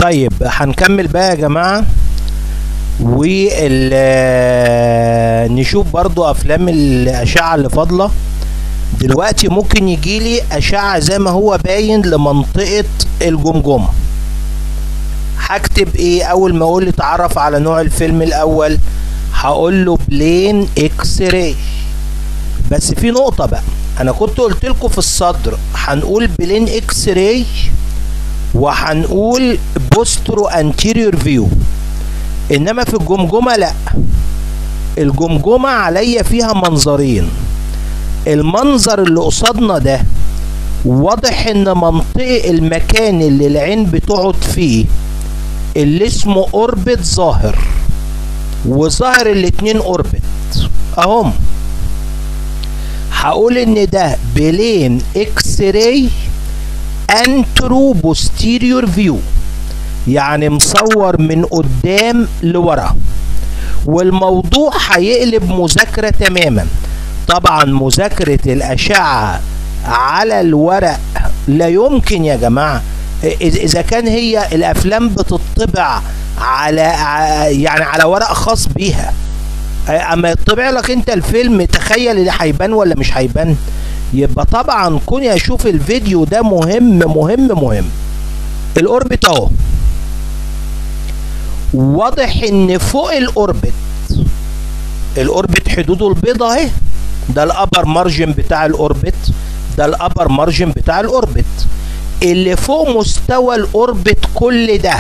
طيب هنكمل بقى يا جماعة، ونشوف برضو افلام الاشعة اللي فاضلة. دلوقتي ممكن يجيلي اشعة زي ما هو باين لمنطقة الجمجمة. هكتب ايه اول ما اقول لي اتعرف على نوع الفيلم الاول؟ هقول له بلين اكس راي. بس في نقطة بقى، انا كنت قلت لكم في الصدر هنقول بلين اكس راي وهنقول بوسترو انتيريور فيو، انما في الجمجمة لا. الجمجمة عليا فيها منظرين. المنظر اللي قصادنا ده واضح ان منطقة المكان اللي العين بتقعد فيه اللي اسمه اوربت ظاهر، وظاهر الاتنين اوربت اهم. هقول ان ده بلين اكس راي انترو بوستيريور فيو، يعني مصور من قدام لورا. والموضوع هيقلب مذاكرة تماما. طبعا مذاكرة الأشعة على الورق لا يمكن يا جماعة، إذا كان هي الأفلام بتطبع على يعني على ورق خاص بيها، أما يطبع لك أنت الفيلم تخيل اللي هيبان ولا مش هيبان. يبقى طبعا كوني أشوف الفيديو ده مهم مهم مهم. الأوربت أهو، واضح إن فوق الأوربت، الأوربت حدوده البيضة أهي، ده الأبر مارجن بتاع الأوربت، ده الأبر مارجن بتاع الأوربت. اللي فوق مستوى الأوربت كل ده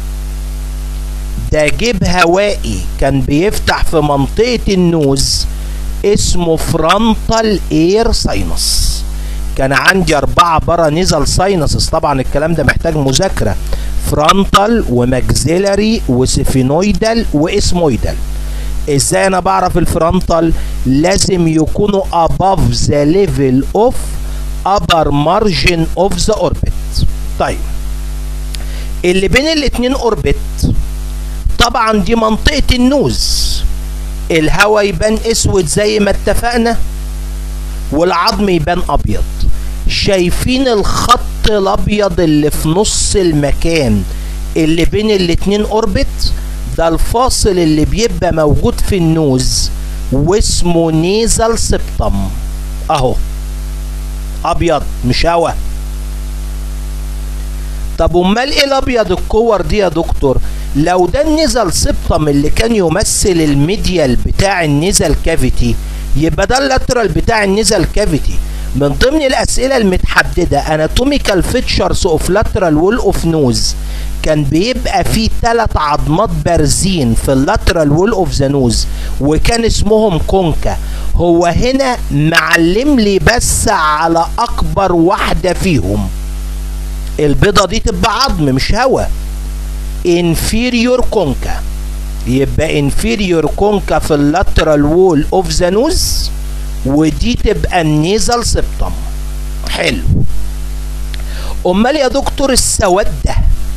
ده جيب هوائي كان بيفتح في منطقة النوز اسمه فرونتال اير ساينس. كان عندي أربعة برا نزل ساينسز، طبعا الكلام ده محتاج مذاكرة. فرونتال وماكسيلاري وسيفينويدال واسمويدال. ازاي انا بعرف الفرونتال؟ لازم يكونوا above the level of upper margin of the orbit. طيب اللي بين الاتنين اوربت طبعا دي منطقة النوز، الهواء يبان اسود زي ما اتفقنا والعظم يبان ابيض. شايفين الخط الابيض اللي في نص المكان اللي بين الاتنين اوربت؟ ده الفاصل اللي بيبقى موجود في النوز واسمه نيزل سبتم اهو، ابيض مش هوا. طب امال ايه الابيض الكور دي يا دكتور؟ لو ده النيزل سبتم اللي كان يمثل الميديال بتاع النيزل كافيتي، يبقى ده اللاترال بتاع النيزل كافيتي. من ضمن الاسئله المتحدده اناتوميكال فيتشرز اوف لاترال وول اوف نوز، كان بيبقى فيه ثلاث عظمات بارزين في اللاترال وول اوف ذا نوز وكان اسمهم كونكا. هو هنا معلم لي بس على اكبر واحده فيهم، البيضه دي تبقى عظم مش هوا، inferior كونكا. يبقى inferior كونكا في اللاترال وول اوف ذا نوز، ودي تبقى النيزل سبتم. حلو. امال يا دكتور السواد ده؟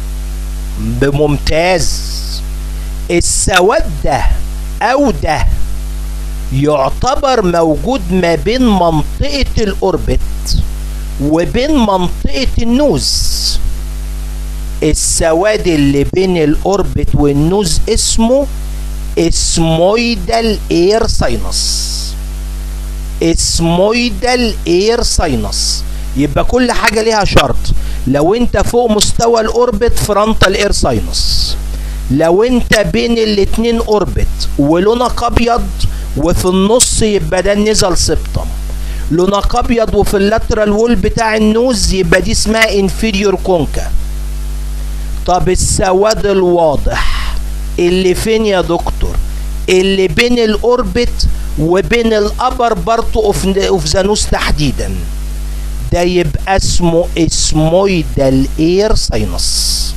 بممتاز. السواد ده او ده يعتبر موجود ما بين منطقة الاوربت وبين منطقة النوز. السواد اللي بين الاوربت والنوز اسمه اسمويدال اير ساينس. اسمويدال اير ساينس. يبقى كل حاجة ليها شرط. لو انت فوق مستوى الاوربت فرونتال اير ساينس، لو انت بين الاتنين اوربت ولونك ابيض وفي النص يبقى ده النيزل سبتم، لونك ابيض وفي اللاترال وول بتاع النوز يبقى دي اسمها انفيريور كونكا. طب السواد الواضح اللي فين يا دكتور؟ اللي بين الاوربت وبين الابر بارت اوف ذا نوز تحديدا، ده يبقى اسمه اسمويدال اير ساينس.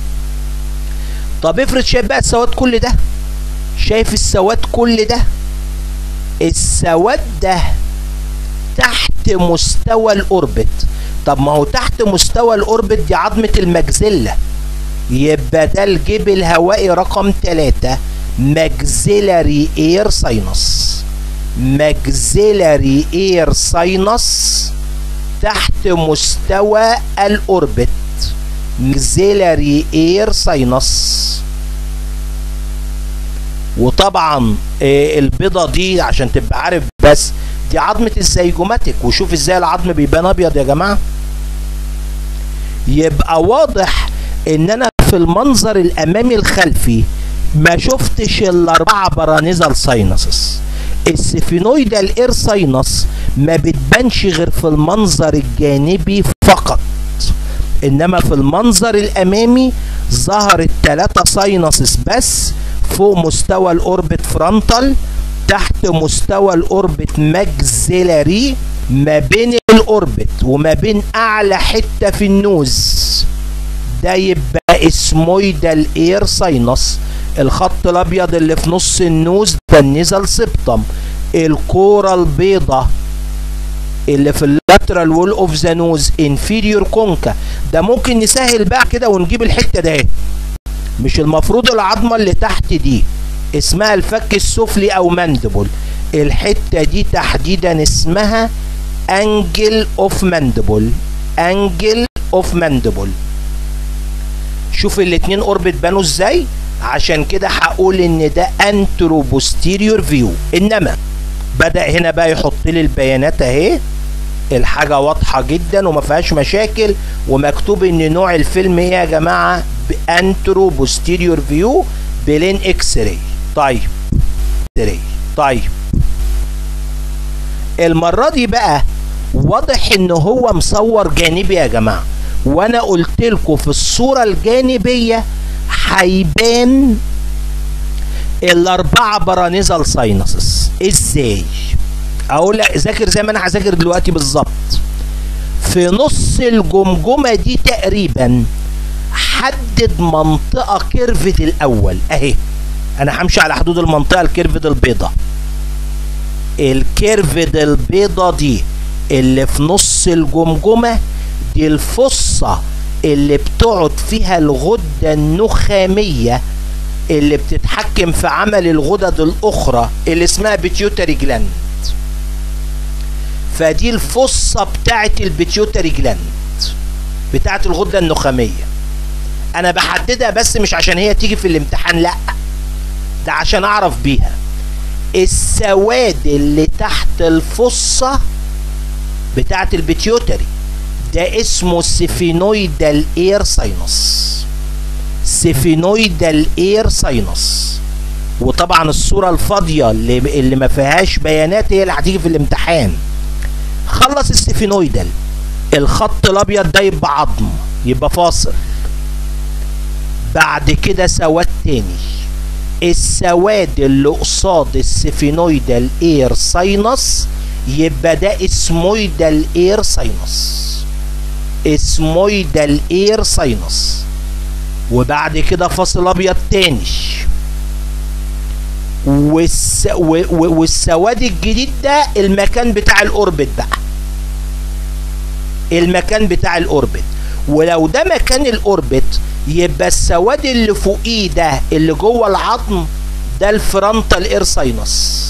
طب افرض شايف بقى السواد كل ده، شايف السواد كل ده؟ السواد ده تحت مستوى الاوربت. طب ما هو تحت مستوى الاوربت دي عظمة المجزلة، يبقى ده الجيب الهوائي رقم ثلاثة، ماكسيلاري اير ساينس. ماكسيلاري اير ساينس تحت مستوى الاوربت. maxillary air sinus. وطبعا البيضة دي عشان تبقى عارف بس دي عظمة الزيجوماتيك، وشوف ازاي العظم بيبان ابيض يا جماعة. يبقى واضح ان انا في المنظر الامامي الخلفي ما شفتش الاربعة بارانيزال ساينسز. السفينويدال اير ساينس ما بتبانش غير في المنظر الجانبي فقط، انما في المنظر الامامي ظهر الثلاثة ساينسز بس فوق مستوى الاوربت فرونتال، تحت مستوى الاوربت ماكسيلاري، ما بين الاوربت وما بين اعلى حته في النوز. ده يبقى اسمويدال اير ساينس. الخط الابيض اللي في نص النوز ده النيزل سبتم. الكوره البيضه اللي في اللاترال وول اوف ذا نوز انفيريور كونكا. ده ممكن نسهل بقى كده ونجيب الحته ده. مش المفروض العظمه اللي تحت دي اسمها الفك السفلي او ماندبل، الحته دي تحديدا اسمها انجل اوف ماندبل. انجل اوف ماندبل. شوف الاتنين اوربت بانوا ازاي. عشان كده هقول ان ده انترو بوستيريور فيو. انما بدا هنا بقى يحط لي البيانات اهي، الحاجه واضحه جدا وما فيهاش مشاكل، ومكتوب ان نوع الفيلم ايه يا جماعه؟ انترو بوستيريور فيو بلين اكس راي. طيب طيب المره دي بقى واضح ان هو مصور جانبي يا جماعه، وانا قلت لكم في الصوره الجانبيه هيبان الاربعه بارانيزال ساينسز. ازاي؟ اقول لك ذاكر زي ما انا هذاكر دلوقتي بالظبط. في نص الجمجمه دي تقريبا حدد منطقه كيرفد الاول اهي. انا همشي على حدود المنطقه الكيرفد البيضاء. الكيرفد البيضاء دي اللي في نص الجمجمه دي الفصه اللي بتقعد فيها الغده النخاميه اللي بتتحكم في عمل الغدد الاخرى اللي اسمها بيتيوتري جلاند. فدي الفصه بتاعت البيتيوتري جلاند بتاعت الغده النخاميه. انا بحددها بس مش عشان هي تيجي في الامتحان، لا، ده عشان اعرف بيها. السواد اللي تحت الفصه بتاعت البيتيوتري ده اسمه سفينويدال اير ساينس. سفينويدال اير ساينس. وطبعا الصوره الفاضيه اللي, اللي ما فيهاش بيانات هي اللي هتيجي في الامتحان. خلص السفينويدال، الخط الابيض ده يبقى عظم، يبقى فاصل. بعد كده سواد تاني. السواد اللي قصاد السفينويدال اير ساينس يبقى ده اسمويدال اير ساينس. اسمويدال اير ساينس. وبعد كده فاصل ابيض تاني. والس... و... و... والسواد الجديد ده المكان بتاع الاوربت بقى. المكان بتاع الاوربت. ولو ده مكان الاوربت يبقى السواد اللي فوقيه ده اللي جوه العظم ده الفرونتال اير ساينس.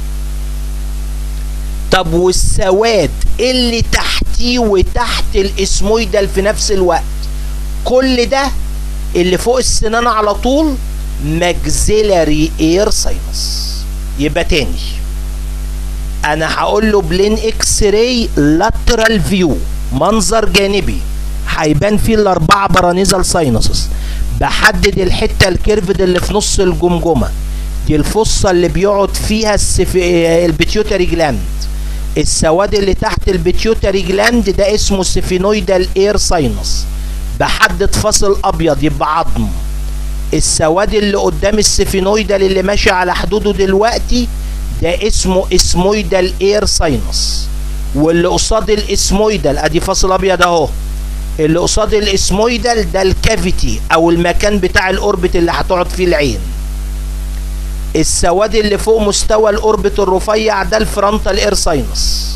طب والسواد اللي تحتيه وتحت الاسمويدال في نفس الوقت، كل ده اللي فوق السنان على طول ماكسيلاري اير ساينس. يبقى تاني انا هقول له بلين اكس راي لاترال فيو، منظر جانبي هيبان فيه الاربعه بارانيزال ساينسز. بحدد الحته الكيرفد اللي في نص الجمجمه دي الفصه اللي بيقعد فيها السف... البيتيوتري جلاند. السواد اللي تحت البيتيوتري جلاند ده اسمه سفينويدال اير ساينس. بحدد فاصل ابيض يبقى عظم. السواد اللي قدام السفينويدال اللي ماشي على حدوده دلوقتي ده اسمه اسمويدال اير ساينس. واللي قصاد الاسمويدال ادي فاصل ابيض اهو، اللي قصاد الاسمويدال ده الكافيتي او المكان بتاع الاوربت اللي هتقعد فيه العين. السواد اللي فوق مستوى الاوربت الرفيع ده الفرونتال اير ساينس.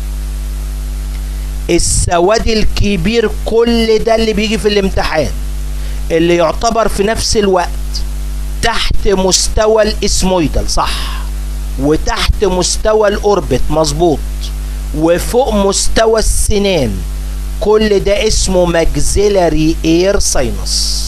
السواد الكبير كل ده اللي بيجي في الامتحان اللي يعتبر في نفس الوقت تحت مستوى الاسمويدال، صح، وتحت مستوى الاوربت، مظبوط، وفوق مستوى السنان. كل ده اسمه ماكسيلاري اير ساينس.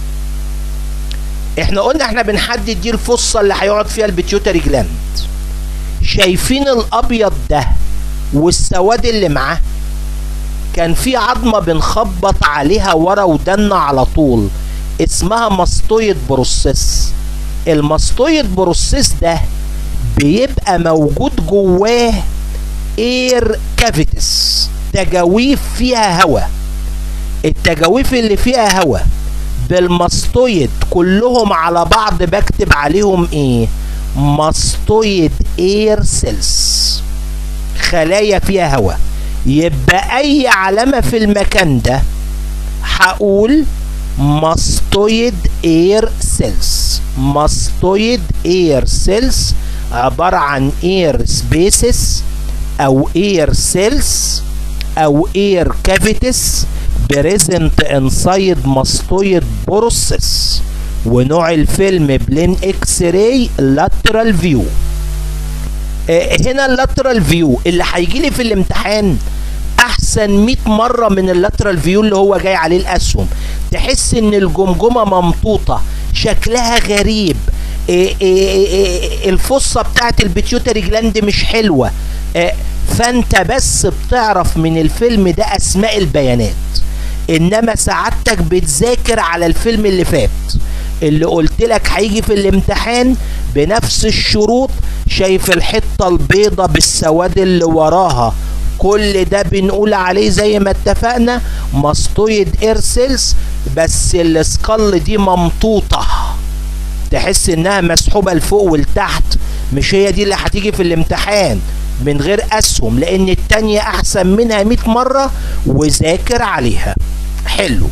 احنا قلنا احنا بنحدد دي الفصة اللي هيقعد فيها البيتيوتري جلاند. شايفين الابيض ده والسواد اللي معاه؟ كان في عظمة بنخبط عليها ورا ودنا على طول اسمها ماستويد بروسيس. الماستويد بروسيس ده بيبقى موجود جواه اير كافيتس، تجاويف فيها هواء. التجاويف اللي فيها هواء بالماستويد كلهم على بعض بكتب عليهم ايه؟ ماستويد اير سيلز، خلايا فيها هواء. يبقى اي علامة في المكان ده هقول ماستويد اير سيلز. ماستويد اير سيلز عبارة عن اير سبيسز او اير سيلز او اير كافيتس بريزنت انسايد ماستويد بروسيس. ونوع الفيلم بلين اكس راي لاترال فيو. اه هنا اللاترال فيو اللي هيجي لي في الامتحان احسن مية مرة من اللاترال فيو اللي هو جاي عليه الاسهم. تحس ان الجمجمة ممطوطة، شكلها غريب، اه اه اه الفصة بتاعت البيتيوتري جلاند مش حلوة. اه فانت بس بتعرف من الفيلم ده اسماء البيانات، انما سعادتك بتذاكر على الفيلم اللي فات اللي قلت لك هيجي في الامتحان بنفس الشروط. شايف الحته البيضه بالسواد اللي وراها؟ كل ده بنقول عليه زي ما اتفقنا ماستويد اير سيلز، بس السكال دي ممطوطه، تحس انها مسحوبه لفوق ولتحت. مش هي دي اللي هتيجي في الامتحان من غير اسهم، لان التانية احسن منها مية مرة وذاكر عليها. حلو.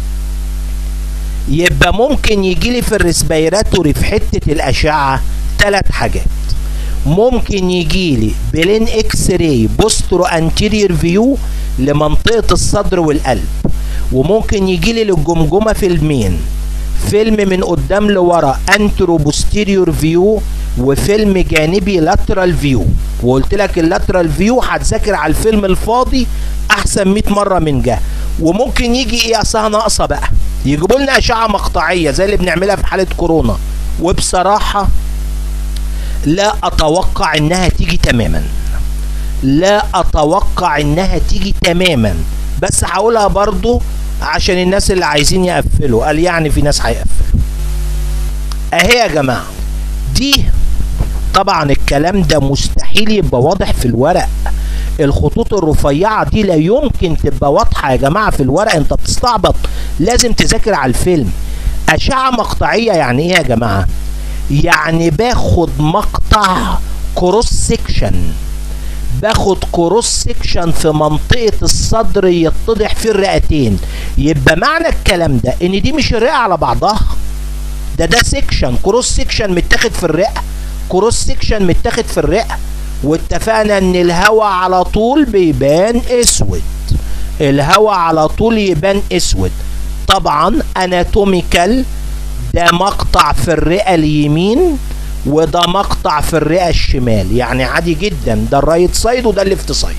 يبقى ممكن يجيلي في الريسبيراتوري في حتة الاشعة ثلاث حاجات. ممكن يجيلي بلين اكس راي بوسترو انتيريور فيو لمنطقة الصدر والقلب، وممكن يجيلي للجمجمة فيلمين، فيلم من قدام لورا انترو بوستيريور فيو وفيلم جانبي لاترال فيو. وقلت لك اللاترال فيو هتذاكر على الفيلم الفاضي احسن مية مرة من جه. وممكن يجي ايه اصلها ناقصة بقى، يجيبوا لنا اشعة مقطعية زي اللي بنعملها في حالة كورونا، وبصراحة لا اتوقع انها تيجي تماما، لا اتوقع انها تيجي تماما، بس هقولها برضو عشان الناس اللي عايزين يقفلوا، قال يعني في ناس هيقفلوا. اهي يا جماعة دي طبعا الكلام ده مستحيل يبقى واضح في الورق. الخطوط الرفيعة دي لا يمكن تبقى واضحة يا جماعة في الورق، انت بتستعبط، لازم تذاكر على الفيلم. أشعة مقطعية يعني ايه يا جماعة؟ يعني باخد مقطع كروس سيكشن، باخد كروس سيكشن في منطقة الصدر يتضح في الرئتين. يبقى معنى الكلام ده ان دي مش الرئة على بعضها، ده ده سيكشن كروس سيكشن متاخد في الرئة، كروس سيكشن متاخد في الرئة. واتفقنا ان الهواء على طول بيبان اسود، الهواء على طول يبان اسود. طبعا اناتوميكال ده مقطع في الرئة اليمين وده مقطع في الرئة الشمال، يعني عادي جدا، ده الرايت سايد وده الليفت سايد.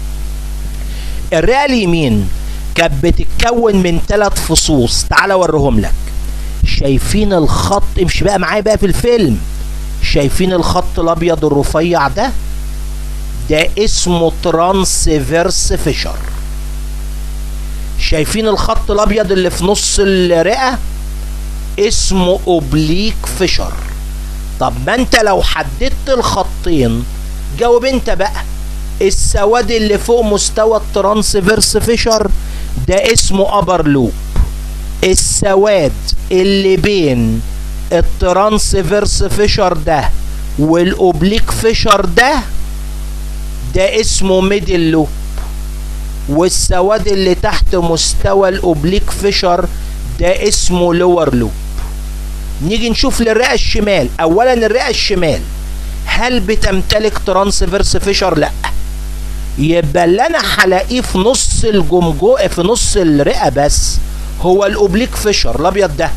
الرئة اليمين كانت بتتكون من ثلاث فصوص، تعال اوريهم لك. شايفين الخط؟ امشي بقى معايا بقى في الفيلم. شايفين الخط الابيض الرفيع ده؟ ده اسمه ترانسفيرس فيشر. شايفين الخط الابيض اللي في نص الرئة؟ اسمه اوبليك فيشر. طب ما انت لو حددت الخطين، جاوب انت بقى. السواد اللي فوق مستوى الترانسفيرس فيشر ده اسمه ابر لوب. السواد اللي بين الترانسفيرس فيشر ده والاوبليك فيشر ده ده اسمه ميدل لوب. والسواد اللي تحت مستوى الاوبليك فيشر ده اسمه لور لوب. نيجي نشوف للرئة الشمال. اولا الرئة الشمال هل بتمتلك ترانسفيرس فيشر؟ لا. يبقى اللي انا هلاقيه في نص الجمجو في نص الرئة بس هو الاوبليك فيشر الابيض ده،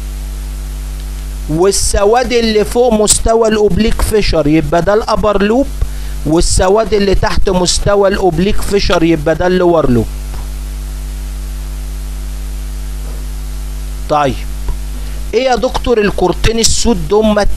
والسواد اللي فوق مستوى الاوبليك فيشر يبقى ده الابر لوب، والسواد اللي تحت مستوى الاوبليك فيشر يبقى ده اللور لوب. طيب ايه يا دكتور الكورتين السود دمت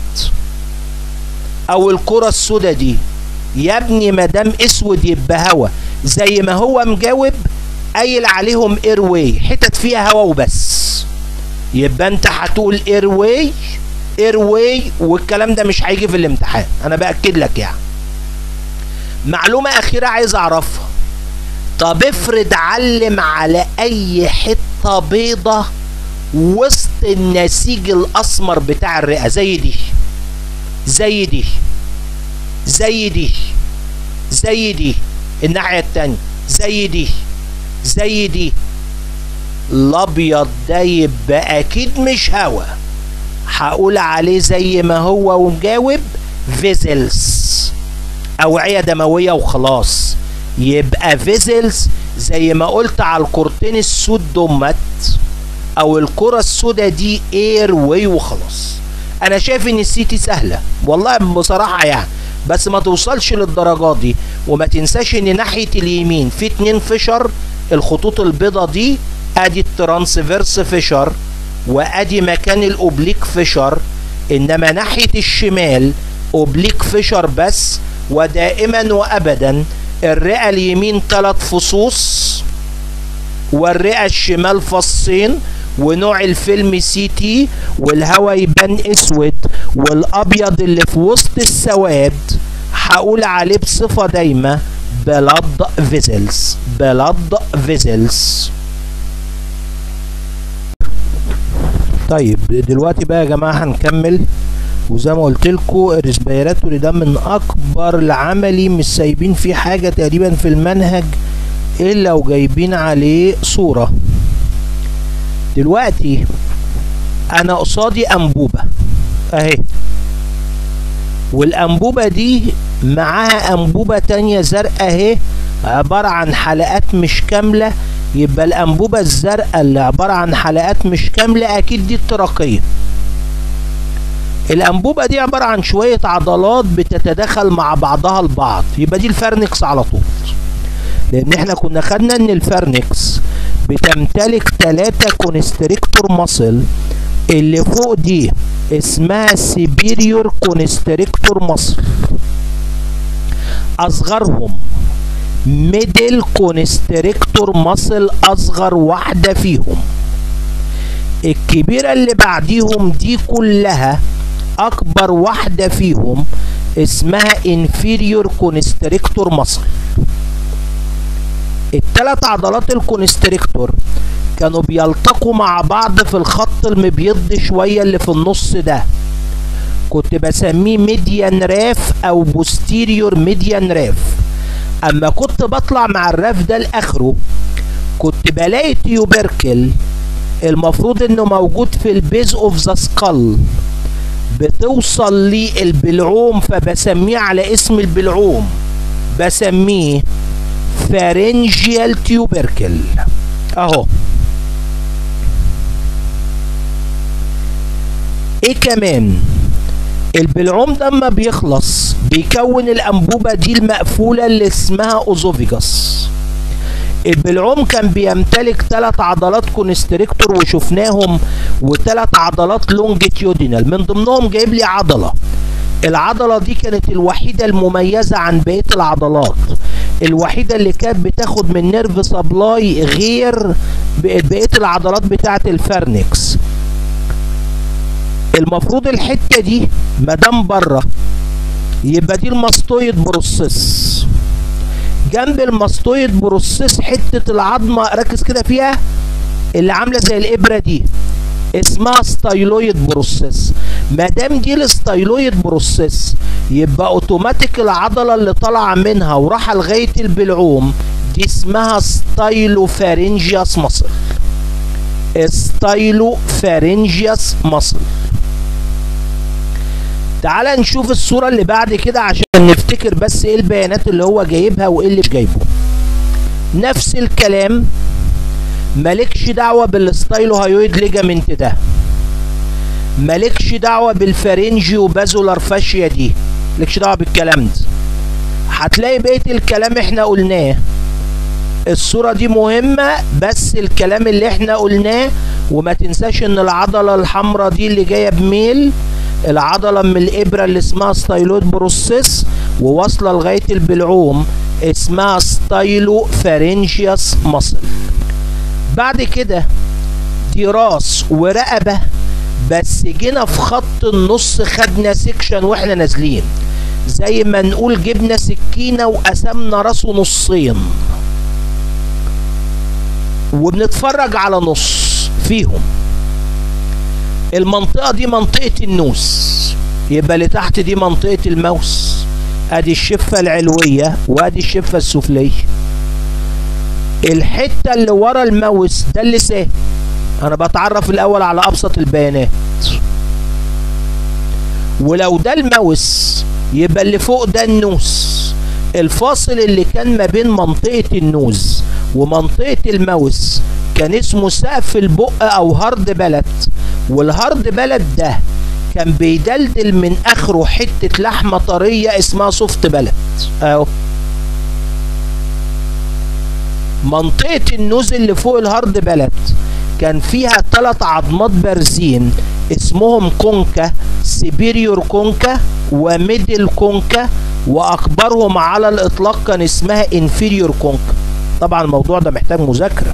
او الكرة السوداء دي؟ يا ابني مادام اسود يبقى هوا، زي ما هو مجاوب قايل عليهم اير واي، حتت فيها هوا وبس، يبقى انت هتقول اير واي اير واي، والكلام ده مش هيجي في الامتحان، انا باكد لك يعني. معلومه اخيره عايز اعرفها، طب افرض علم على اي حته بيضه وسط النسيج الاسمر بتاع الرئه، زي دي زي دي زي دي زي دي الناحيه التانيه، زي دي زي دي، الابيض ده يبقى اكيد مش هوا، هقول عليه زي ما هو ومجاوب فيزلز، اوعيه دمويه وخلاص، يبقى فيزلز زي ما قلت على الكورتين السود دمت او الكره السوداء دي اير واي وخلاص. انا شايف ان السيتي سهله والله بصراحه يعني، بس ما توصلش للدرجات دي. وما تنساش ان ناحيه اليمين في اتنين فيشر، الخطوط البيضاء دي ادي الترانسفيرس فيشر وادي مكان الاوبليك فيشر، انما ناحيه الشمال اوبليك فيشر بس. ودائما وابدا الرئه اليمين ثلاث فصوص والرئه الشمال فصين، ونوع الفيلم سي تي، والهوا يبان اسود، والابيض اللي في وسط السواد هقول عليه بصفه دايمه بلاد فيزلز بلاد فيزلز. طيب دلوقتي بقى يا جماعه هنكمل، وزي ما قلت لكم الريسبيراتوري ده من اكبر العملي، مش سايبين فيه حاجه تقريبا في المنهج الا وجايبين عليه صوره. دلوقتي انا قصادي انبوبه اهي، والانبوبه دي معاها انبوبه تانيه زرقاء اهي، عباره عن حلقات مش كامله، يبقى الانبوبه الزرقاء اللي عباره عن حلقات مش كامله اكيد دي التراقيه. الانبوبه دي عباره عن شويه عضلات بتتداخل مع بعضها البعض، يبقى دي الفرنكس على طول، لان احنا كنا خدنا ان الفرنكس بتمتلك ثلاثة كونستريكتور ماسل، اللي فوق دي اسمها سيبيريور كونستريكتور ماسل، اصغرهم ميدل كونستريكتور ماسل اصغر واحده فيهم، الكبيره اللي بعديهم دي كلها اكبر واحده فيهم اسمها انفيريور كونستريكتور ماسل. الثلاث عضلات الكونستريكتور كانوا بيلتقوا مع بعض في الخط المبيض شويه اللي في النص ده، كنت بسميه ميديان راف او بوستيريور ميديان راف. اما كنت بطلع مع الراف ده لاخره كنت بلاقي تيوبركل المفروض انه موجود في البيز اوف ذا سكال، بتوصل لي البلعوم، فبسميه على اسم البلعوم، بسميه فارنجيال تيوبركل اهو. ايه كمان؟ البلعوم ده اما بيخلص بيكون الانبوبه دي المقفوله اللي اسمها اوزوفيجاس. البلعوم كان بيمتلك ثلاث عضلات كونستريكتور وشفناهم، وثلاث عضلات لونجيتيودينال، من ضمنهم جايب لي عضله، العضله دي كانت الوحيده المميزه عن بقيه العضلات، الوحيده اللي كانت بتاخد من نيرف سبلاي غير بقيه العضلات بتاعه الفرنكس. المفروض الحته دي مادام بره يبقى دي الماستويد بروسيس، جنب الماستويد بروسيس حته العظمه ركز كده فيها اللي عامله زي الابره دي اسمها ستايلويد بروسيس. ما دام دي الستايلويد بروسيس يبقى اوتوماتيك العضله اللي طالعه منها وراحه لغايه البلعوم دي اسمها ستايلو فارنجياس ماسل، ستايلو فارنجياس ماسل. تعال نشوف الصوره اللي بعد كده عشان نفتكر بس ايه البيانات اللي هو جايبها وايه اللي مش جايبه. نفس الكلام، مالكش دعوه بالستايلو هايويد ليجامنت ده، مالكش دعوه بالفارنجيو بازولار فاشيا دي، مالكش دعوه بالكلام ده. هتلاقي بقيه الكلام احنا قلناه، الصوره دي مهمه بس الكلام اللي احنا قلناه وما تنساش ان العضله الحمراء دي اللي جايه بميل العضله من الابره اللي اسمها ستايلويد بروسيس وواصله لغايه البلعوم اسمها ستايلو فارنجيوس ماسل. بعد كده دي راس ورقبه، بس جينا في خط النص خدنا سيكشن واحنا نازلين، زي ما نقول جبنا سكينه وقسمنا راسه نصين وبنتفرج على نص فيهم. المنطقه دي منطقه النوز، يبقى اللي تحت دي منطقه الموس. ادي الشفه العلويه وادي الشفه السفليه. الحته اللي ورا الموس ده اللسان. انا بتعرف الاول على ابسط البيانات. ولو ده الموس يبقى اللي فوق ده النوز. الفاصل اللي كان ما بين منطقه النوز ومنطقه الموس كان اسمه سقف البق او هارد بلد، والهارد بلد ده كان بيدلدل من اخره حته لحمه طريه اسمها سوفت بلد اهو. منطقه النوز اللي فوق الهارد بلد كان فيها ثلاث عظمات بارزين اسمهم كونكا، سيبيريور كونكا وميدل كونكا، واكبرهم على الاطلاق كان اسمها انفيريور كونكا. طبعا الموضوع ده محتاج مذاكره.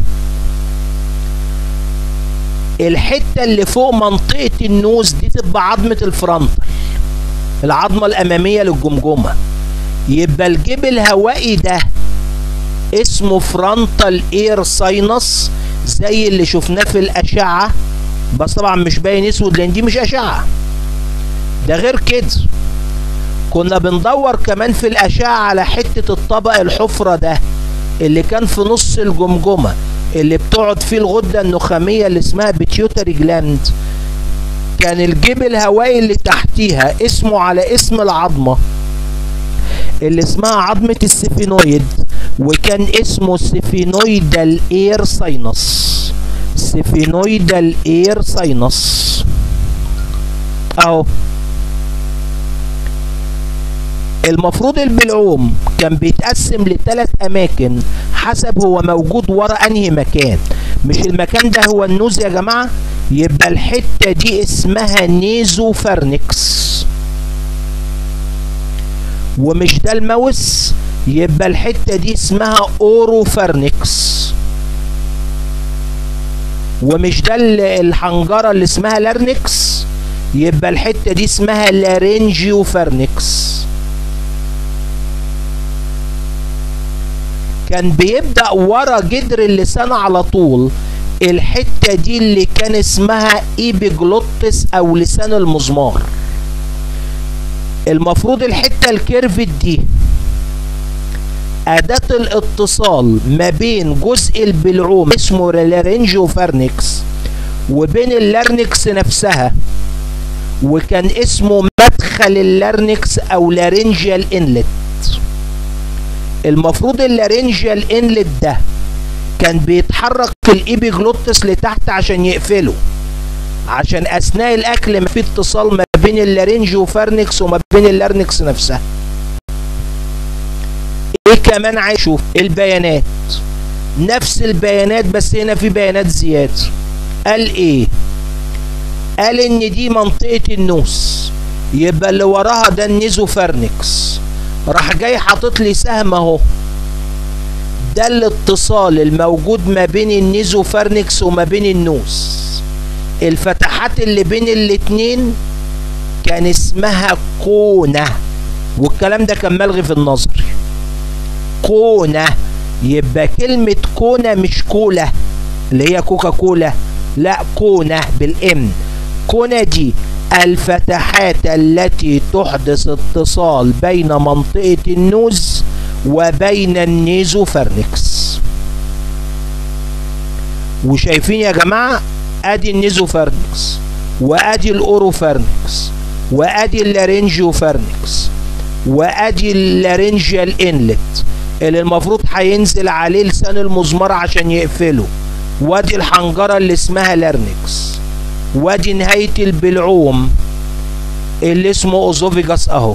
الحته اللي فوق منطقه النوز دي تبقى عظمه الفرونتال، العظمه الاماميه للجمجمه. يبقى الجيب الهوائي ده اسمه فرونتال اير ساينس زي اللي شفناه في الاشعه، بس طبعا مش باين اسود لان دي مش اشعه. ده غير كده كنا بندور كمان في الاشعه على حته الطبق الحفره ده اللي كان في نص الجمجمه اللي بتقعد فيه الغده النخاميه اللي اسمها بيتيوتري جلاند. كان الجيب الهوائي اللي تحتيها اسمه على اسم العظمه اللي اسمها عظمه السفينويد، وكان اسمه سفينويدال اير ساينس. سفينويدال اير ساينس اهو. المفروض البلعوم كان بيتقسم لثلاث اماكن حسب هو موجود ورا انهي مكان. مش المكان ده هو النوز يا جماعه، يبقى الحته دي اسمها نيزو فارنكس. ومش ده الموس، يبقى الحته دي اسمها اورو فارنكس. ومش ده الحنجره اللي اسمها لارنكس، يبقى الحته دي اسمها لارنجيو فارنكس. كان بيبدأ ورا جدر اللسان على طول الحتة دي اللي كان اسمها ايبيجلوتس او لسان المزمار. المفروض الحتة الكيرفت دي أداة الاتصال ما بين جزء البلعوم اسمه لارنجيو فارنكس وبين اللارنكس نفسها، وكان اسمه مدخل اللارنكس او لارنجيال انلت. المفروض اللارنجيال انلت ده كان بيتحرك في الايبيجلوتس لتحت عشان يقفله، عشان اثناء الاكل ما في اتصال ما بين اللارنجيو فارنكس وما بين اللارنكس نفسها. ايه كمان عايز اشوف البيانات، نفس البيانات بس هنا في بيانات زياده. قال ايه؟ قال ان دي منطقه النوس، يبقى اللي وراها ده النيزو فارنكس. راح جاي حاطط لي سهم اهو، ده الاتصال الموجود ما بين النيزو فارنكس وما بين النوس. الفتحات اللي بين الاتنين كان اسمها كونة، والكلام ده كان ملغي في النظري. كونة، يبقى كلمة كونة مش كولا اللي هي كوكا كولا، لا كونة بالام. كونة دي الفتحات التي تحدث اتصال بين منطقة النوز وبين النيزو فارنكس. وشايفين يا جماعة ادي النيزو فارنكس وادي الاورو فارنكس وادي اللارنجيو فارنكس وادي اللارنجيال انلت اللي المفروض هينزل عليه لسان المزمار عشان يقفله، وادي الحنجرة اللي اسمها لارنكس، وادي نهاية البلعوم اللي اسمه اوزوفيجاس اهو،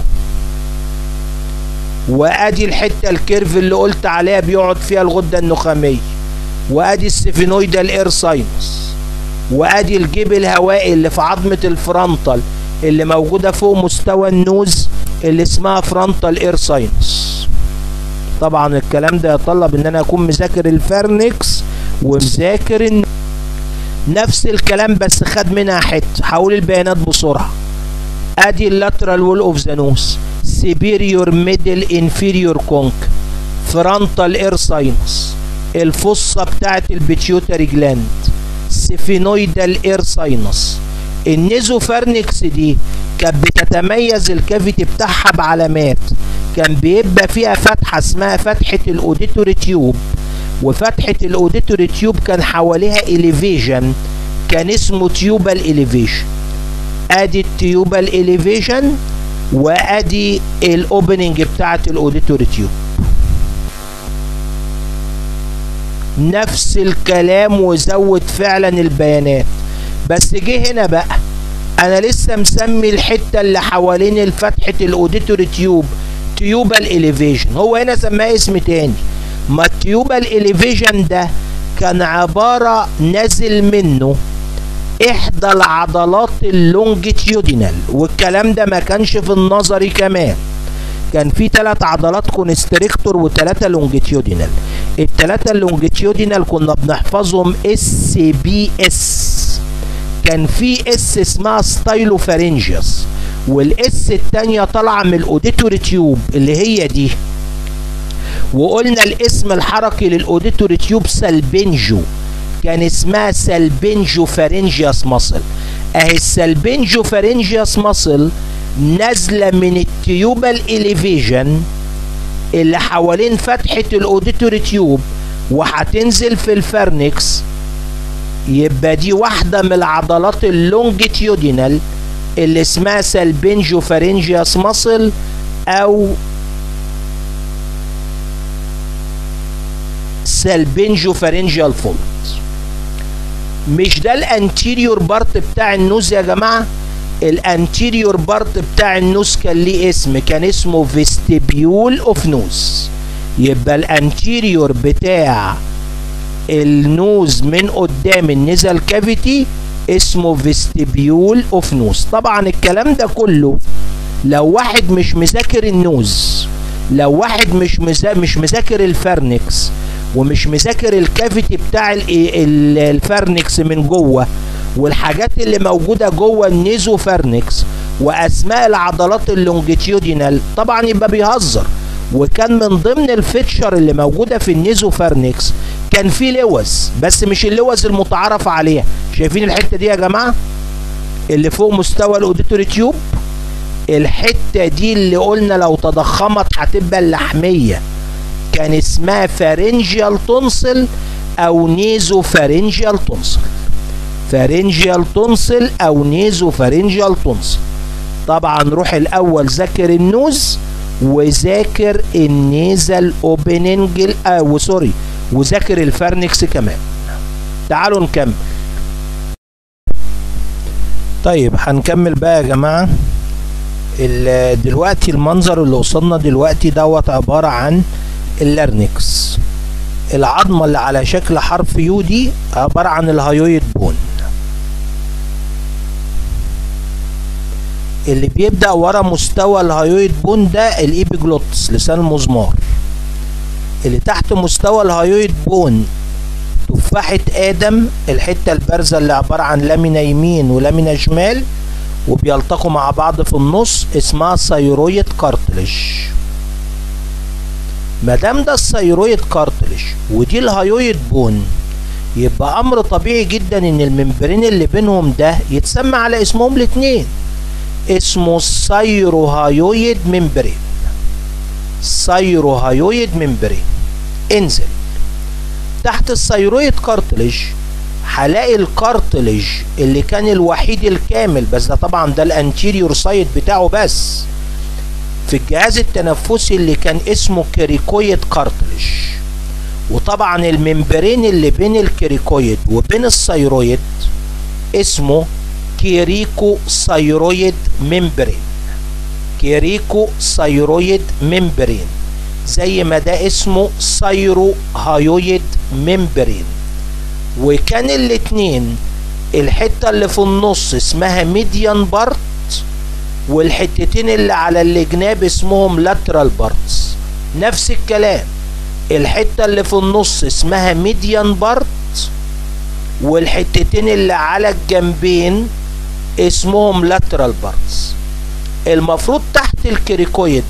وادي الحتة الكيرف اللي قلت عليها بيقعد فيها الغدة النخامية، وادي السفينويدال اير ساينس، وادي الجيب الهوائي اللي في عظمة الفرونتال اللي موجودة فوق مستوى النوز اللي اسمها فرونتال اير ساينس. طبعا الكلام ده يتطلب ان انا اكون مذاكر الفارنكس ومذاكر النوز. نفس الكلام بس خد منها حته. هقول البيانات بسرعه. ادي اللاترال وول اوف ذا نوز، سيبيريور ميدل انفيريور كونك، فرونتال اير ساينس، الفصه بتاعت البيتيوتري جلاند، سيفينويدال اير ساينس. النيزوفارنكس دي كانت بتتميز الكافيتي بتاعها بعلامات. كان بيبقى فيها فتحه اسمها فتحه الاوديتوري تيوب، وفتحه الاوديتوري تيوب كان حواليها اليفيجن كان اسمه تيوبال اليفيشن. ادي التيوبال اليفيشن وادي الاوبننج بتاعت الاوديتوري تيوب. نفس الكلام وزود فعلا البيانات. بس جه هنا بقى انا لسه مسمي الحته اللي حوالين الفتحه الاوديتوري تيوب تيوبال اليفيشن، هو هنا سماه اسم تاني. ما التيوبال اليفيشن ده كان عباره نازل منه احدى العضلات اللونجيتيودينال، والكلام ده ما كانش في النظري كمان. كان في ثلاث عضلات كونستريكتور وثلاثه لونجيتيودينال. الثلاثه اللونجيتيودينال كنا بنحفظهم اس بي اس. كان في اس اسمها ستايلوفارينجيوس، والاس الثانيه طالعه من الاوديتوري تيوب اللي هي دي. وقلنا الاسم الحركي للاوديتوري تيوب سالبنجو، كان اسمها سالبنجو فارنجيوس ماسل. اهي السالبنجو فارنجيوس ماسل نازله من التيوبال اليفيجن اللي حوالين فتحه الاوديتوري تيوب وهتنزل في الفارنكس. يبقى دي واحده من العضلات اللونجيتيودينال اللي اسمها سالبنجو فارنجيوس ماسل او سالبنجو فارنجيال فولت. مش ده الانتيريور بارت بتاع النوز يا جماعه؟ الانتيريور بارت بتاع النوز كان ليه اسم، كان اسمه فيستيبيول اوف نوز. يبقى الانتيريور بتاع النوز من قدام النزل كافيتي اسمه فيستيبيول اوف نوز. طبعا الكلام ده كله لو واحد مش مذاكر النوز، لو واحد مش مذا... مش مذاكر الفارنكس ومش مذاكر الكافيتي بتاع الفارنكس من جوه والحاجات اللي موجوده جوه النيزو فارنكس واسماء العضلات اللونجيتيودينال، طبعا يبقى بيهزر. وكان من ضمن الفيتشر اللي موجوده في النيزو فارنكس كان في لوز، بس مش اللوز المتعارف عليها. شايفين الحته دي يا جماعه اللي فوق مستوى الاوديتوري تيوب؟ الحته دي اللي قلنا لو تضخمت هتبقى اللحميه، كان اسمها فارنجيال تونسل او نيزو فارنجيال تونسل. فارنجيال تونسل او نيزو فارنجيال تونسل. طبعا روح الاول ذاكر النوز وذاكر النيزل اوبننج آه وسوري وذاكر الفارنكس كمان. تعالوا نكمل. طيب هنكمل بقى يا جماعه. دلوقتي المنظر اللي وصلنا دلوقتي دوت عباره عن اللارنكس. العظمه اللي على شكل حرف يو دي عباره عن الهايويد بون اللي بيبدا ورا مستوى الهايويد بون ده الايبيجلوتس لسان المزمار. اللي تحت مستوى الهايويد بون تفاحه ادم، الحته البارزه اللي عباره عن لامينا يمين ولامينا شمال وبيلتقوا مع بعض في النص اسمها ثايرويد كارتلج. ما دام ده الثايرويد كارتلج ودي الهايويد بون، يبقى امر طبيعي جدا ان الممبرين اللي بينهم ده يتسمى على اسمهم الاثنين، اسمه ثايروهايويد ممبرين. ثايروهايويد ممبرين. انزل تحت الثايرويد كارتلج هلاقي الكارتلج اللي كان الوحيد الكامل، بس ده طبعا ده الانتيريور سايد بتاعه بس في الجهاز التنفسي اللي كان اسمه كريكويد كارتلج. وطبعا الممبرين اللي بين الكريكويد وبين الثايرويد اسمه كيريكو ثايرويد ممبرين. كيريكو ثايرويد ممبرين زي ما ده اسمه ثايرو هايويد ممبرين. وكان الاتنين الحتة اللي في النص اسمها ميديان بارت، والحتتين اللي على الجناب اسمهم لاترال بارتس. نفس الكلام، الحتة اللي في النص اسمها ميديان بارت، والحتتين اللي على الجنبين اسمهم لاترال بارتس. المفروض تحت الكريكويد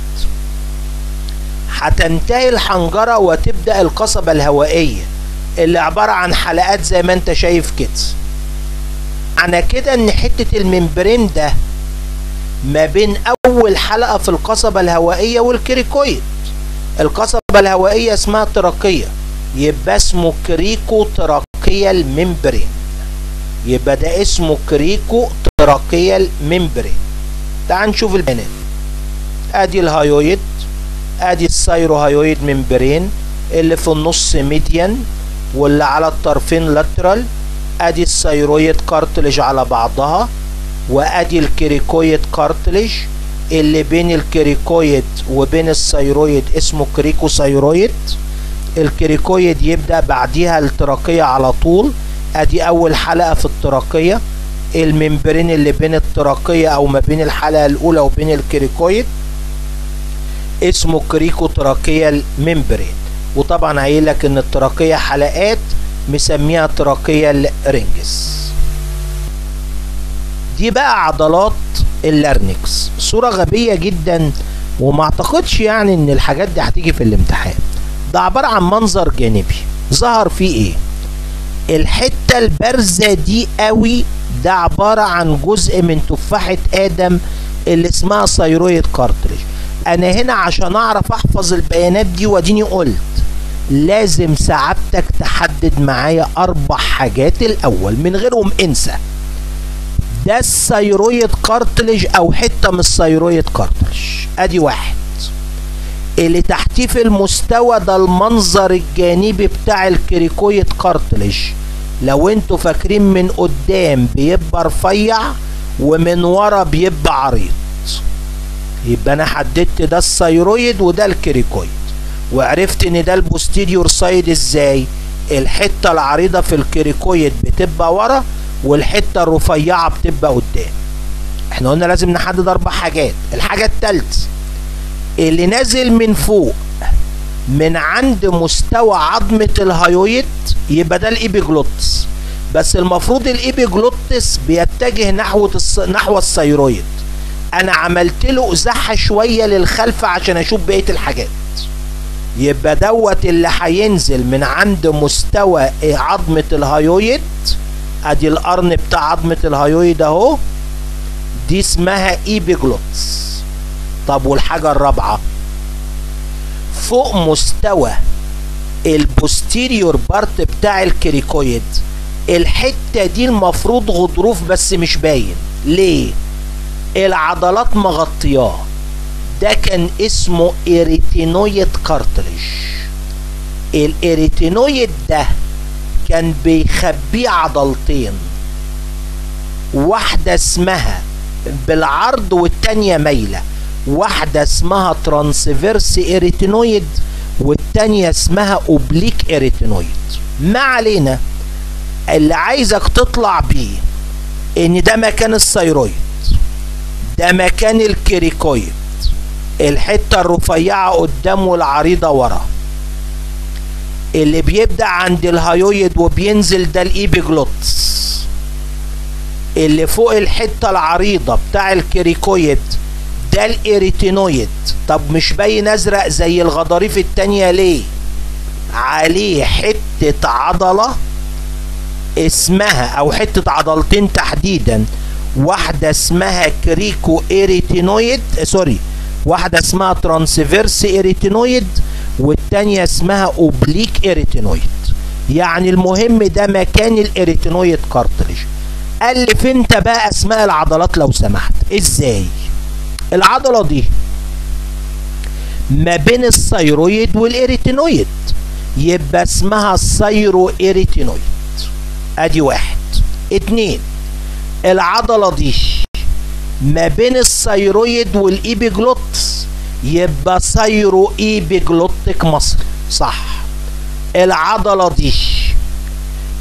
هتنتهي الحنجرة وتبدأ القصبة الهوائية اللي عبارة عن حلقات زي ما انت شايف كده. انا كده ان حتة الممبرين ده ما بين اول حلقة في القصبة الهوائية والكريكويد. القصبة الهوائية اسمها تراكية، يبقى اسمه كريكو تراكيال ممبرين. يبقى ده اسمه كريكو تراكيال ممبرين. تعال نشوف البيانات. ادي الهايويد، ادي السايرو هايويد ممبرين اللي في النص ميديان واللي على الطرفين لاترال. ادي السايرويد كارتلج على بعضها، وادي الكريكويد كارتلج اللي بين الكريكويد وبين السايرويد اسمه كريكو سايرويد. الكريكويد يبدأ بعديها التراكية على طول. ادي اول حلقة في التراكية، الممبرين اللي بين التراكية او ما بين الحلقة الاولى وبين الكريكويد اسمه كريكو تراكيال ممبرين. وطبعا قايلك ان التراكية حلقات مسميها تراكيال رينجز. دي بقى عضلات اللارنكس. صورة غبية جدا وما اعتقدش يعني ان الحاجات دي هتيجي في الامتحان. ده عبارة عن منظر جانبي ظهر فيه ايه؟ الحتة البارزة دي قوي ده عبارة عن جزء من تفاحة ادم اللي اسمها سايرويد كارتريج. انا هنا عشان اعرف احفظ البيانات دي واديني قلت لازم سعادتك تحدد معايا اربع حاجات الاول، من غيرهم انسى. ده السايرويد كارتلج او حته من السايرويد كارتلج. ادي واحد. اللي تحتيه في المستوى ده المنظر الجانبي بتاع الكريكويد كارتلج. لو انتوا فاكرين من قدام بيبقى رفيع ومن ورا بيبقى عريض. يبقى انا حددت ده السايرويد وده الكريكويد، وعرفت ان ده البوستيريور سايد. ازاي؟ الحته العريضه في الكريكويد بتبقى ورا والحته الرفيعه بتبقى قدام. احنا قلنا لازم نحدد اربع حاجات. الحاجه الثالثه اللي نازل من فوق من عند مستوى عظمه الهايويد يبقى ده الايبيجلوتس، بس المفروض الايبيجلوتس بيتجه نحو الس... نحو السايرويد. انا عملت له ازاحه شويه للخلف عشان اشوف بقيه الحاجات. يبقى دوت اللي هينزل من عند مستوى عظمه الهايويد. ادي القرن بتاع عظمه الهايويد اهو، دي اسمها ايبيجلوتس. طب والحاجه الرابعه فوق مستوى البوستيريور بارت بتاع الكريكويد، الحته دي المفروض غضروف بس مش باين. ليه؟ العضلات مغطياه. ده كان اسمه إيريتينويد كارتلج. الإيريتينويد ده كان بيخبيه عضلتين، واحدة اسمها بالعرض والتانية مايلة. واحدة اسمها ترانسفيرس إيريتينويد والتانية اسمها أوبليك إيريتينويد. ما علينا، اللي عايزك تطلع بيه ان ده مكان السايرويد، ده مكان الكريكويد، الحتة الرفيعة قدام والعريضة ورا. اللي بيبدأ عند الهايويد وبينزل ده الايبيجلوتس. اللي فوق الحتة العريضة بتاع الكريكويد ده الإيريتينويد. طب مش باين ازرق زي الغضاريف التانية ليه؟ عليه حتة عضلة اسمها او حتة عضلتين تحديدا، واحدة اسمها كريكو إيريتينويد سوري واحدة اسمها ترانسفيرس إيريتينويد والتانية اسمها أوبليك إيريتينويد. يعني المهم ده مكان الإيريتينويد كارتريج. ألف انت بقى اسماء العضلات لو سمحت. ازاي؟ العضلة دي ما بين السايرويد والإيريتينويد يبقى اسمها السايرو إيريتينويد. ادي واحد. اتنين، العضلة دي ما بين السايرويد والايبيجلوتس يبقى سايرو ايبيجلوتيك مصل. صح. العضلة دي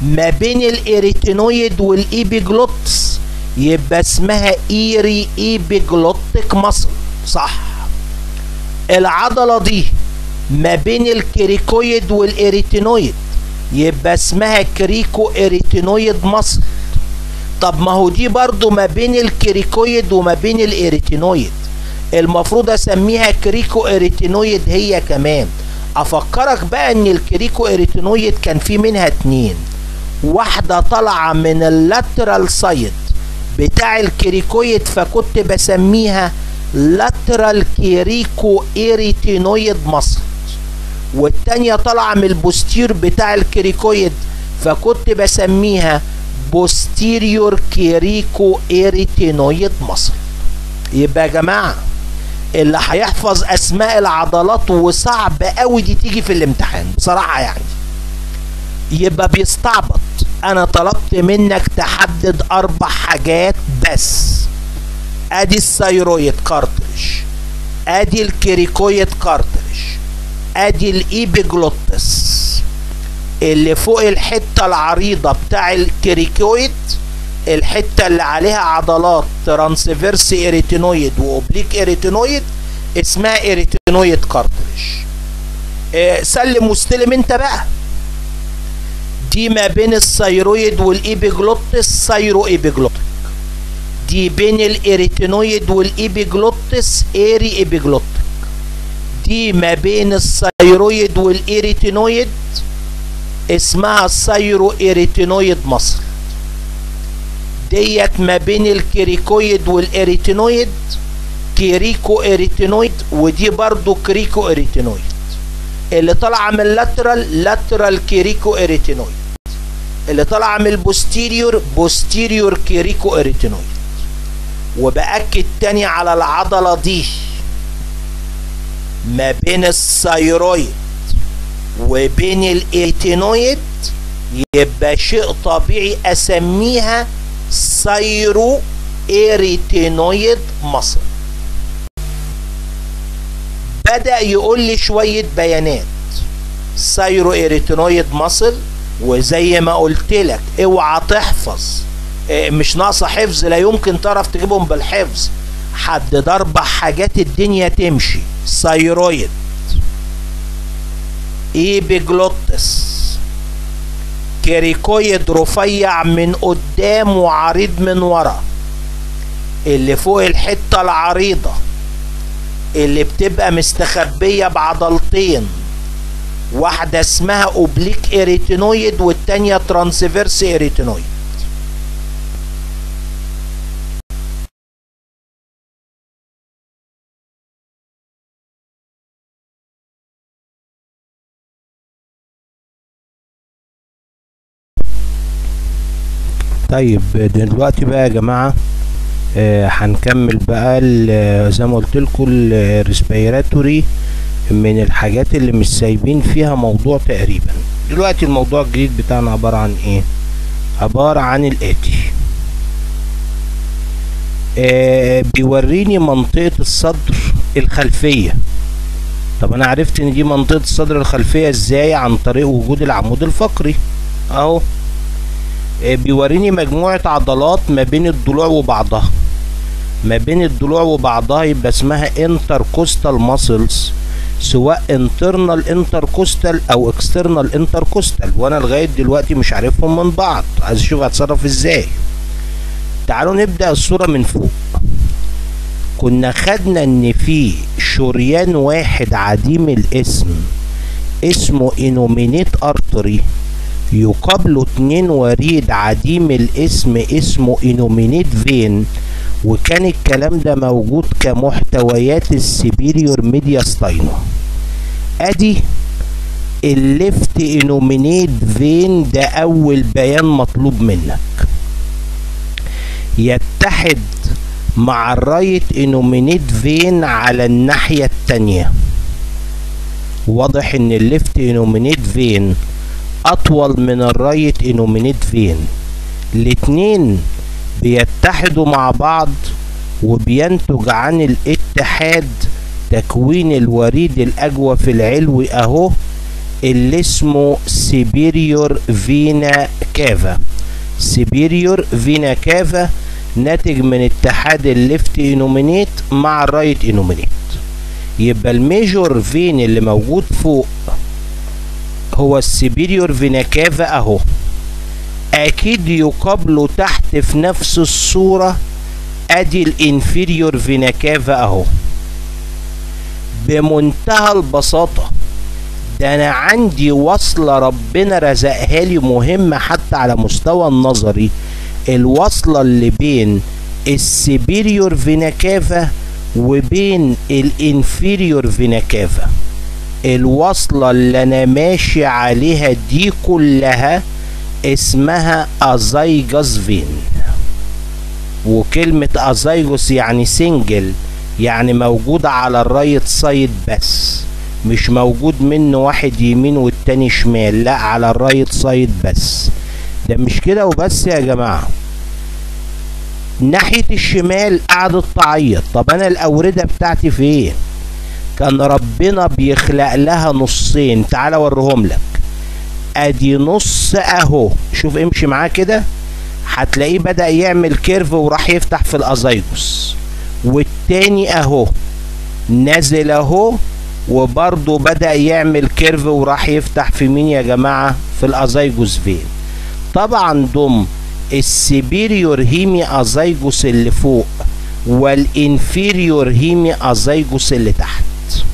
ما بين الاريتينويد والايبيجلوتس يبقى اسمها ايري ايبيجلوتيك ماسل. صح. العضلة دي ما بين الكريكويد والاريتينويد يبقى اسمها كريكو اريتينويد ماسل. طب ما هو دي برضو ما بين الكريكويد وما بين الاريتينويد، المفروض اسميها كريكو اريتينويد هي كمان. افكرك بقى ان الكريكو اريتينويد كان في منها اتنين، واحدة طالعة من اللاترال سايد بتاع الكريكويد فكنت بسميها لاترال كريكو اريتينويد ماسل، والتانية طالعة من البوستير بتاع الكريكويد فكنت بسميها بوستيريور كريكو اريتينويد ماسل. يبقى يا جماعة اللي هيحفظ اسماء العضلات وصعب قوي دي تيجي في الامتحان بصراحة يعني، يبقى بيستعبط. انا طلبت منك تحدد اربع حاجات بس. ادي الثايرويد كارتريج، ادي الكريكويد كارتريج، ادي الايبيجلوتس اللي فوق الحتة العريضة بتاع الكريكويد، الحتة اللي عليها عضلات ترانسفيرس اريتينويد واوبليك اريتينويد اسمها اريتينويد كارتريج. اه سلم واستلم انت بقى. دي ما بين الثايرويد والايبيجلوتس ثايرو ايبيجلوتيك، دي بين الاريتينويد والايبيجلوتس ايري ايبيجلوتيك، دي ما بين الثايرويد والاريتينويد اسمها ثايرو اريتينويد ماسل، ديت ما بين الكريكويد والاريتينويد كريكو اريتينويد، ودي برضو كريكو اريتينويد. اللي طالعه من اللاترال لاترال كريكو اريتينويد، اللي طالعه من البوستيريور بوستيريور كريكو اريتينويد. وبأكد تاني على العضله دي، ما بين الثايرويد وبين الاريتينويد يبقى شيء طبيعي اسميها ثايرو اريتينويد ماسل. بدأ يقول لي شوية بيانات. ثايرو اريتينويد ماسل، وزي ما قلت لك اوعى تحفظ، مش ناقصة حفظ، لا يمكن تعرف تجيبهم بالحفظ. حدد اربع حاجات الدنيا تمشي: ثايرويد، ايبيجلوتس، كريكويد رفيع من قدام وعريض من ورا، اللي فوق الحتة العريضة اللي بتبقى مستخبية بعضلتين، واحدة اسمها اوبليك اريتينويد والتانية ترانسفيرس اريتينويد. طيب دلوقتي بقى يا جماعة آه هنكمل بقى زي ما قلت لكم الريسبيراتوري، من الحاجات اللي مش سايبين فيها موضوع تقريبا. دلوقتي الموضوع الجديد بتاعنا عبارة عن ايه؟ عبارة عن الاتي. آه بيوريني منطقة الصدر الخلفية. طب انا عرفت ان دي منطقة الصدر الخلفية ازاي؟ عن طريق وجود العمود الفقري اهو. بيوريني مجموعة عضلات ما بين الضلوع وبعضها، ما بين الضلوع وبعضها يبقى اسمها intercostal muscles، سواء internal intercostal او external intercostal، وانا لغاية دلوقتي مش عارفهم من بعض، عايز اشوف هتصرف ازاي. تعالوا نبدأ الصورة من فوق. كنا خدنا ان في شريان واحد عديم الاسم اسمه innominate artery، يقابله اتنين وريد عديم الاسم اسمه انومينيت فين، وكان الكلام ده موجود كمحتويات السبيريور ميدياستاينو. ادي الليفت انومينيت فين، ده اول بيان مطلوب منك. يتحد مع الرايت انومينيت فين على الناحية التانية. واضح ان الليفت انومينيت فين اطول من الرايت انومينيت فين، الاتنين بيتحدوا مع بعض وبينتج عن الاتحاد تكوين الوريد الاجوف العلوي اهو، اللي اسمه سيبيريور فينا كافا. سيبيريور فينا كافا ناتج من اتحاد الليفت انومينيت مع الرايت انومينيت. يبقى الميجور فين اللي موجود فوق هو السيبيريور فينا كافا اهو. اكيد يقابله تحت في نفس الصورة ادي الانفيريور فينا كافا اهو. بمنتهى البساطة ده انا عندي وصلة ربنا رزقها لي مهمة حتى على مستوى النظري، الوصلة اللي بين السيبيريور فينا كافا وبين الانفيريور فينا كافا. الوصلة اللي انا ماشي عليها دي كلها اسمها ازايجوس فين. وكلمة ازايجوس يعني سنجل، يعني موجودة على الرايت سايد بس، مش موجود منه واحد يمين والتاني شمال، لا على الرايت سايد بس. ده مش كده وبس يا جماعة، ناحية الشمال قعدت تعيط. طب انا الاوردة بتاعتي فين؟ كان ربنا بيخلق لها نصين، تعالى اوريهم لك. ادي نص اهو، شوف امشي معاه كده هتلاقيه بدأ يعمل كيرف وراح يفتح في الازايجوس، والتاني اهو نازل اهو وبرضه بدأ يعمل كيرف وراح يفتح في مين يا جماعة؟ في الازايجوس فين. طبعا ضم السيبيريور هيمي ازايجوس اللي فوق والانفيريور هيمي ازايجوس اللي تحت.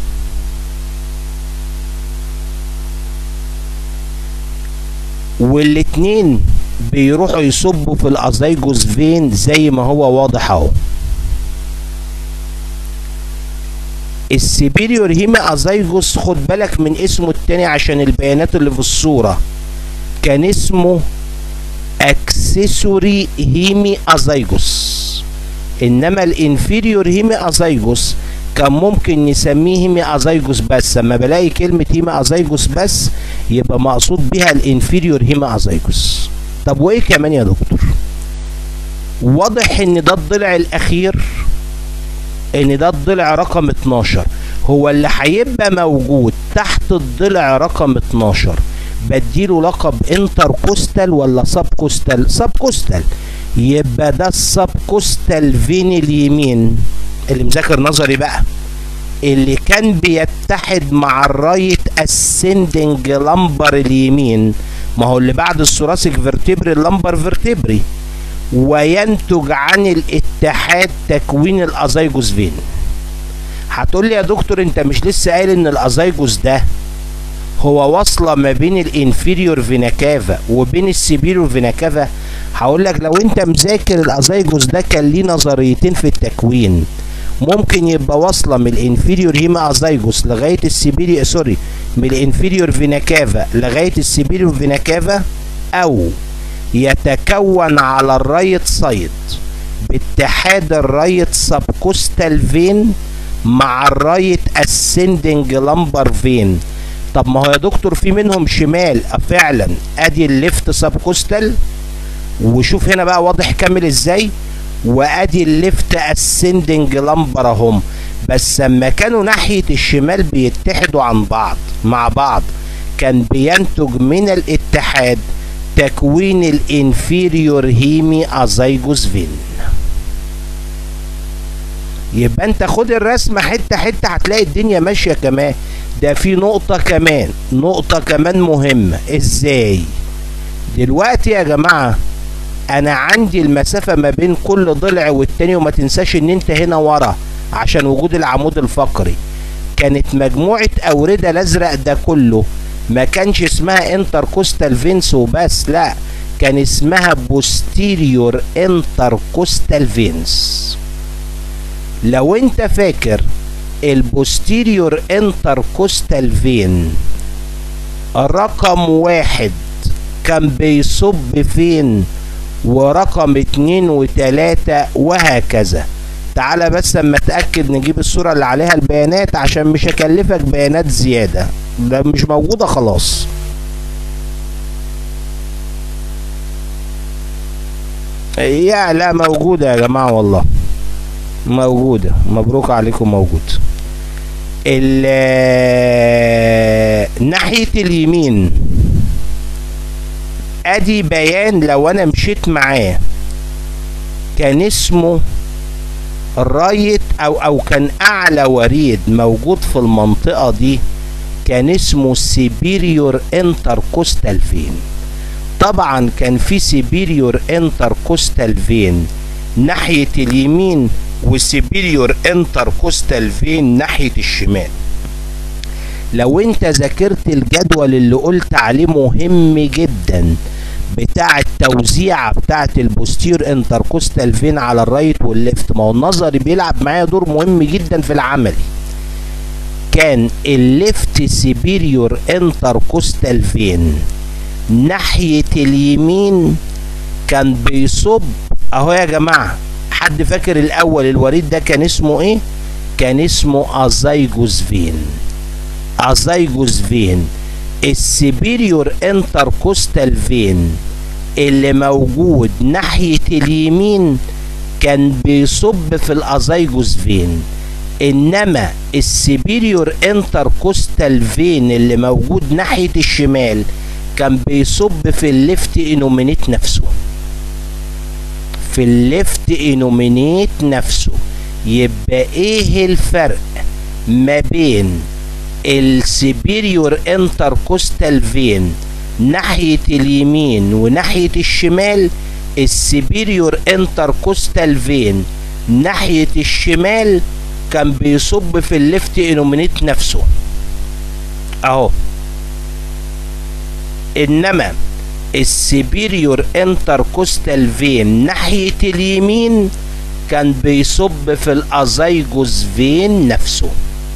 والاتنين بيروحوا يصبوا في الازايجوس فين زي ما هو واضح اهو. السيبيريور هيمي ازايجوس خد بالك من اسمه التاني عشان البيانات اللي في الصورة، كان اسمه اكسسوري هيمي ازايجوس. انما الانفيريور هيمي ازايجوس كان ممكن نسميه هيمي ازايجوس بس. اما بلاقي كلمة هيمي ازايجوس بس يبقى مقصود بيها الانفيريور هيمي ازايجوس. طب وايه كمان يا دكتور؟ واضح ان ده الضلع الاخير، ان ده الضلع رقم اتناشر، هو اللي هيبقى موجود تحت الضلع رقم اتناشر بديله لقب انتر كوستال ولا سب كوستال؟ سب كوستال. يبقى ده السب كوستال فين اليمين اللي مذاكر نظري بقى، اللي كان بيتحد مع الرايت اسندنج لمبر اليمين، ما هو اللي بعد الثوراسيك فيرتبري اللمبر فيرتبري، وينتج عن الاتحاد تكوين الازايجوس فين. هتقول لي يا دكتور انت مش لسه قايل ان الازايجوس ده هو وصله ما بين الانفيريور فينا كافا وبين السيبيريور فينا كافا؟ هقول لك لو انت مذاكر الازايجوس ده كان ليه نظريتين في التكوين، ممكن يبقى واصله من الانفيريور هيما ازايجوس لغايه السيبيري سوري من الانفيريور فينا كافا لغايه السيبيريور فينا كافا، او يتكون على الرايت سايد باتحاد الرايت سبكوستال فين مع الرايت اسندنج لمبر فين. طب ما هو يا دكتور في منهم شمال فعلا، ادي الليفت سبكوستال، وشوف هنا بقى واضح كامل ازاي، وادي الليفت اسندنج لمبر اهم، بس لما كانوا ناحيه الشمال بيتحدوا عن بعض مع بعض كان بينتج من الاتحاد تكوين الانفيريور هيمي ازايجوس فين. يبقى انت خد الرسمه حته حته هتلاقي الدنيا ماشيه. كمان ده في نقطه كمان نقطه كمان مهمه. ازاي دلوقتي يا جماعه انا عندي المسافه ما بين كل ضلع والتاني، وما تنساش ان انت هنا ورا عشان وجود العمود الفقري، كانت مجموعه اورده الازرق ده كله ما كانش اسمها انتركوستال فينس وبس، لا كان اسمها بوستيريور انتركوستال فينس. لو انت فاكر البوستيريور انتركوستال فين رقم واحد كان بيصب فين، ورقم اتنين وتلاتة وهكذا. تعالى بس اما اتأكد نجيب الصورة اللي عليها البيانات عشان مش هكلفك بيانات زيادة، ده مش موجودة خلاص. يا لا موجودة يا جماعة والله موجودة، مبروك عليكم موجود. ناحية اليمين ادي بيان لو انا مشيت معاه كان اسمه الرايت او او كان اعلى وريد موجود في المنطقة دي كان اسمه سيبيريور انتركوستال فين. طبعا كان في سيبيريور انتركوستال فين ناحية اليمين وسيبيريور انتركوستال فين ناحية الشمال. لو انت ذاكرت الجدول اللي قلت عليه مهم جدا بتاع التوزيعة بتاعة البوستير انتركوستال فين على الرايت والليفت، ما هو النظري بيلعب معايا دور مهم جدا في العملي. كان الليفت سيبيريور انتركوستال فين ناحية اليمين كان بيصب اهو يا جماعة. حد فاكر الاول الوريد ده كان اسمه ايه؟ كان اسمه ازايجوس فين. ازايجوس فين السيبيريور انتركوستال فين اللي موجود ناحية اليمين كان بيصب في الازايجوس فين، انما السيبيريور انتركوستال فين اللي موجود ناحية الشمال كان بيصب في الليفت انومينيت نفسه. في الليفت انومينيت نفسه. يبقى ايه الفرق ما بين السيبيريور انتركوستال فين ناحية اليمين وناحية الشمال؟ السيبيريور انتركوستال فين ناحية الشمال كان بيصب في الليفت انومينيت نفسه اهو، انما السيبيريور انتركوستال فين ناحية اليمين كان بيصب في الازايجوس فين نفسه.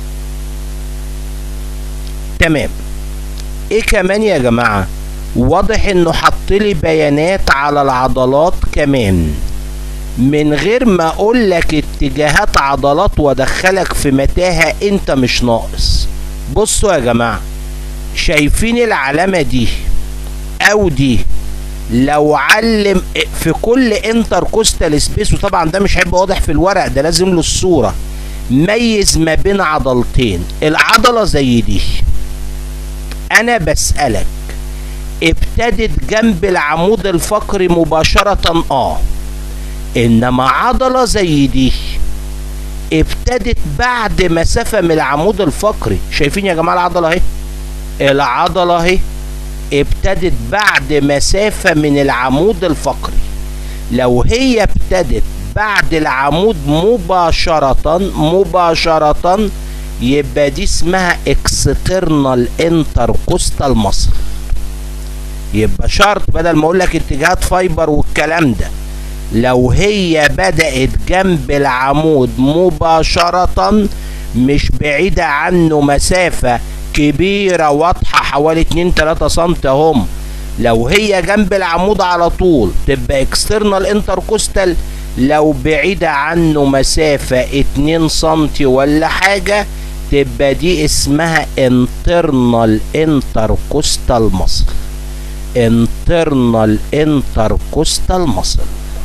تمام. ايه كمان يا جماعة؟ واضح انه حط لي بيانات على العضلات كمان من غير ما اقول لك اتجاهات عضلات وادخلك في متاهة انت مش ناقص. بصوا يا جماعة، شايفين العلامة دي او دي؟ لو علم في كل انتركوستال سبيس، وطبعا ده مش هيبقى واضح في الورق، ده لازم له الصورة، ميز ما بين عضلتين. العضلة زي دي انا بسألك ابتدت جنب العمود الفقري مباشرة اه، انما عضلة زي دي ابتدت بعد مسافة من العمود الفقري. شايفين يا جماعة العضلة اهي؟ العضلة اهي ابتدت بعد مسافة من العمود الفقري. لو هي ابتدت بعد العمود مباشرة مباشرة يبقى دي اسمها اكسترنال انتركوستال ماسل. يبقى شرط بدل ما اقول لك اتجاهات فايبر والكلام ده، لو هي بدأت جنب العمود مباشرة مش بعيدة عنه مسافة كبيرة واضحة حوالي اتنين تلاتة سنتي اهم، لو هي جنب العمود على طول تبقى اكسترنال انتركوستال، لو بعيدة عنه مسافة اتنين سنتي ولا حاجة تبقى دي اسمها internal intercostal muscle. internal intercostal muscle.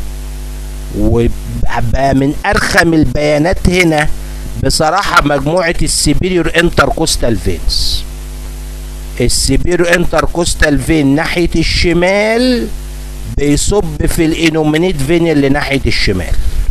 وبقى من ارخم البيانات هنا بصراحة مجموعة السيبيريور انتركوستال فينز. السيبيريور انتركوستال فين ناحية الشمال بيصب في الانومينيت فين اللي ناحية الشمال.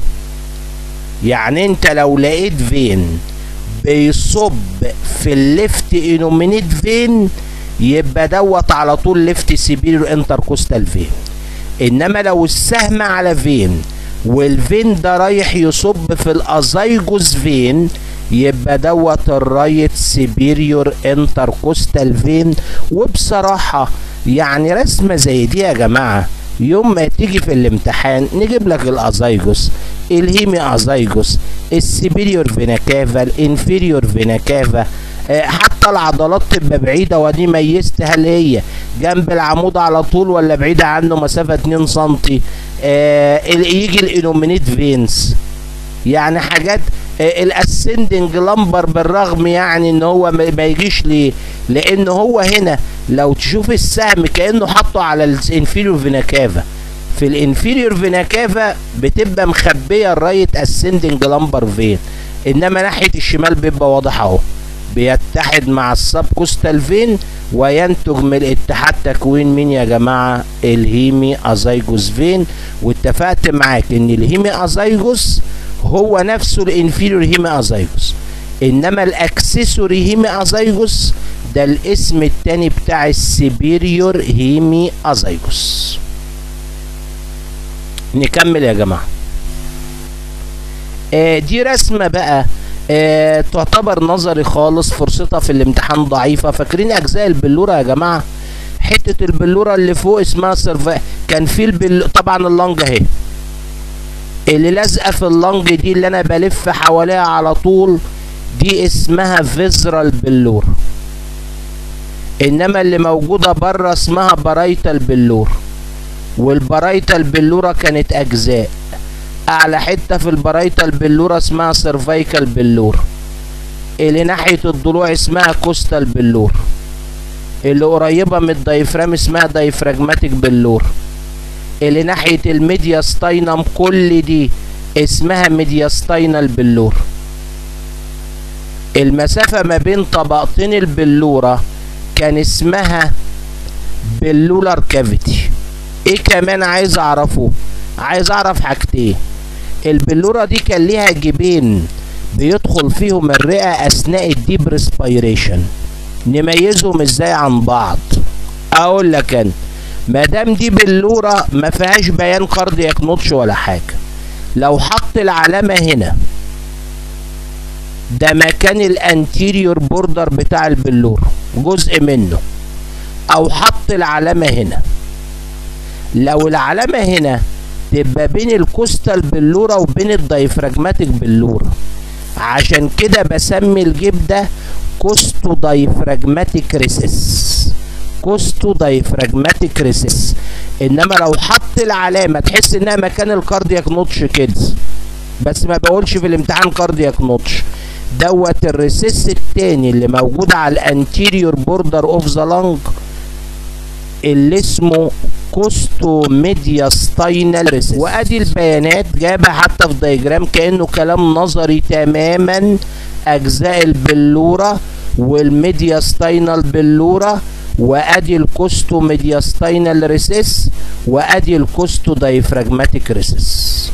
يعني انت لو لقيت فين بيصب في الليفت انومينيت فين يبقى دوت على طول ليفت سيبيريور انتركوستال فين. انما لو السهم على فين والفين ده رايح يصب في الازايجوس فين يبقى دوت الرايت سيبيريور انتركوستال فين. وبصراحة يعني رسمة زي دي يا جماعة يوم ما تيجي في الامتحان نجيب لك الازايجوس، الهيمي ازايجوس، السيبيريور فينا كافا، الانفيريور فينا كافا، حتى العضلات تبقى بعيدة ودي ميزت هل هي جنب العمود على طول ولا بعيدة عنه مسافة اتنين سنتي. آه يجي الانومينيت فينز، يعني حاجات آه الاسندنج لمبر بالرغم يعني ان هو ما يجيش ليه، لان هو هنا لو تشوف السهم كأنه حطه على الانفيريور فينا كافا. في الانفيريور فينا كافا بتبقى مخبية الرايت اسندنج لمبر فين، انما ناحية الشمال بيبقى واضح اهو. بيتحد مع السب كوستال فين وينتج من الاتحاد تكوين مين يا جماعه؟ الهيمي ازايجوس فين. واتفقت معاك ان الهيمي ازايجوس هو نفسه الانفيريور هيمي ازايجوس، انما الاكسسوري هيمي ازايجوس ده الاسم التاني بتاع السبيريور هيمي ازايجوس. نكمل يا جماعه. آه دي رسمه بقى آه تعتبر نظري خالص، فرصتها في الامتحان ضعيفه. فاكرين اجزاء البلوره يا جماعه؟ حته البلوره اللي فوق اسمها سيرفا، كان في البل... طبعا اللنج اهي اللي لازقه في اللنج دي اللي انا بلف حواليها على طول دي اسمها فيزرال بلور، انما اللي موجوده بره اسمها بارايتال بلور. والبارايتال بلوره كانت اجزاء، اعلى حته في البارايتال بلوره اسمها سيرفايكال بلور، اللي ناحيه الضلوع اسمها كوستال بلور، اللي قريبه من الدايفرام اسمها دايفراجماتيك بلور، اللي ناحيه الميدياستاينم كل دي اسمها ميدياستاينال بلور. المسافه ما بين طبقتين البلوره كان اسمها بلولار كافيتي. ايه كمان عايز اعرفه؟ عايز اعرف حاجتين. البلوره دي كان ليها جيبين بيدخل فيهم الرئه اثناء الديب ريسبيريشن، نميزهم ازاي عن بعض؟ اقول لك انا، ما دام دي بلوره ما فيهاش بيان كاردياك نوتش ولا حاجه، لو حط العلامه هنا ده مكان الانتيريور بوردر بتاع البلور جزء منه، او حط العلامه هنا، لو العلامه هنا تبقى بين الكوستال بلوره وبين الدايفراجماتيك بلوره، عشان كده بسمي الجيب ده كوستو دايفراجماتيك ريسس، كوستو دايفراجماتيك ريسس. انما لو حط العلامه تحس انها مكان الكاردياك نوتش كده، بس ما بقولش في الامتحان كاردياك نوتش، دوت الريسس التاني اللي موجود على الانتيريور بوردر اوف ذا لانج اللي اسمه كوستو ميدياستاينال ريسس. وادي البيانات جابها حتى في دايجرام كانه كلام نظري تماما، اجزاء البلوره والميدياستاينال بلوره، وادي الكوستو ميدياستاينال ريسس، وادي الكوستو دايفراجماتيك ريسس.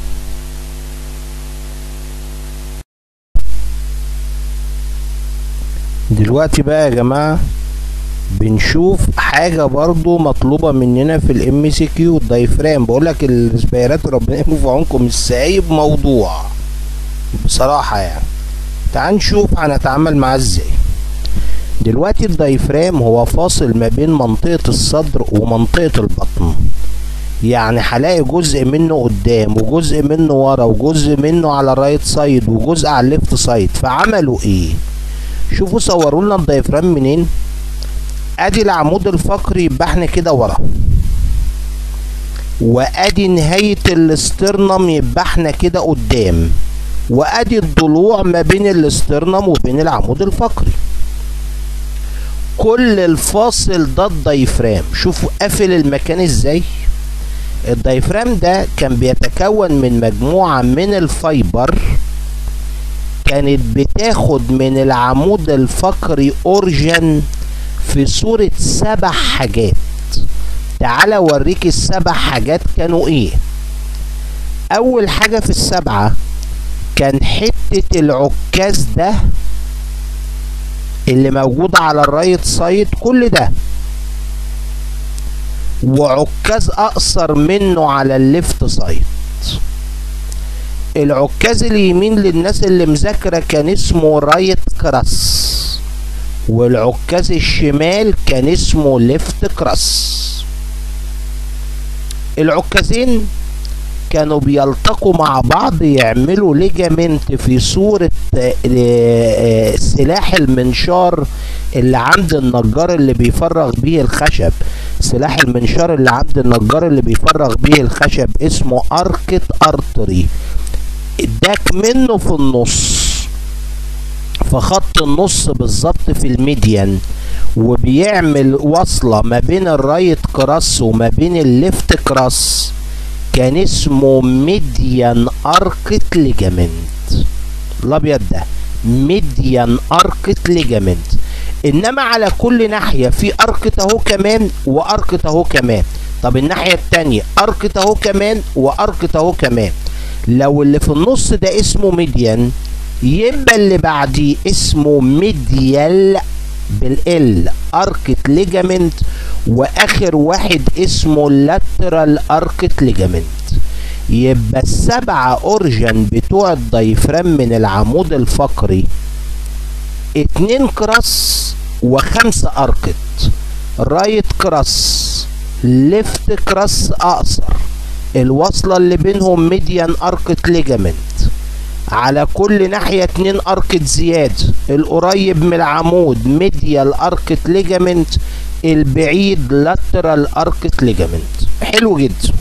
دلوقتي بقى يا جماعه بنشوف حاجه برضو مطلوبه مننا في الام سي كيو. الدايفرام بقول لك الريسبيرات ربنا يكون في عونكم، مش سايب موضوع بصراحه يعني. تعال نشوف هنتعامل معاه ازاي. دلوقتي الدايفرام هو فاصل ما بين منطقه الصدر ومنطقه البطن، يعني هلاقي جزء منه قدام وجزء منه ورا وجزء منه على الرايت سايد وجزء على الليفت سايد. فعملوا ايه؟ شوفوا صوروا لنا الدايفرام منين. ادي العمود الفقري يبقى احنا كده ورا، وادي نهايه الاسترنم يبقى احنا كده قدام، وادي الضلوع ما بين الاسترنم وبين العمود الفقري. كل الفاصل ده الدايفرام. شوفوا قافل المكان ازاي. الدايفرام ده كان بيتكون من مجموعه من الفايبر كانت بتاخد من العمود الفقري اورجن في صورة سبع حاجات. تعالى اوريك السبع حاجات كانوا ايه. اول حاجة في السبعة كان حتة العكاز ده اللي موجود على الرايت سايد كل ده، وعكاز اقصر منه على الليفت سايد. العكاز اليمين للناس اللي مذاكرة كان اسمه رايت كراس، والعكاز الشمال كان اسمه ليفت كراس. العكازين كانوا بيلتقوا مع بعض يعملوا ليجامنت في صورة سلاح المنشار اللي عند النجار اللي بيفرغ بيه الخشب. سلاح المنشار اللي عند النجار اللي بيفرغ بيه الخشب اسمه اركت ارتري، اداك منه في النص، فخط النص بالظبط في الميديان، وبيعمل وصلة ما بين الرايت كراس وما بين الليفت كراس، كان اسمه ميديان اركت ليجامنت. الابيض ده ميديان اركت ليجامنت. انما على كل ناحيه في اركت اهو كمان واركت اهو كمان. طب الناحيه الثانيه اركت اهو كمان واركت اهو كمان. لو اللي في النص ده اسمه ميديان يبقى اللي بعديه اسمه ميديال بالال اركت ليجامنت، واخر واحد اسمه لاترال اركت ليجامنت. يبقى السبعه اورجن بتوع الدايفرام من العمود الفقري اتنين كراس وخمسه اركت. رايت كراس، ليفت كراس اقصر، الوصله اللي بينهم ميديان اركت ليجامنت، على كل ناحيه اتنين اركت زياده، القريب من العمود ميديال اركت ليجامنت، البعيد لاترال اركت ليجامنت. حلو جدا.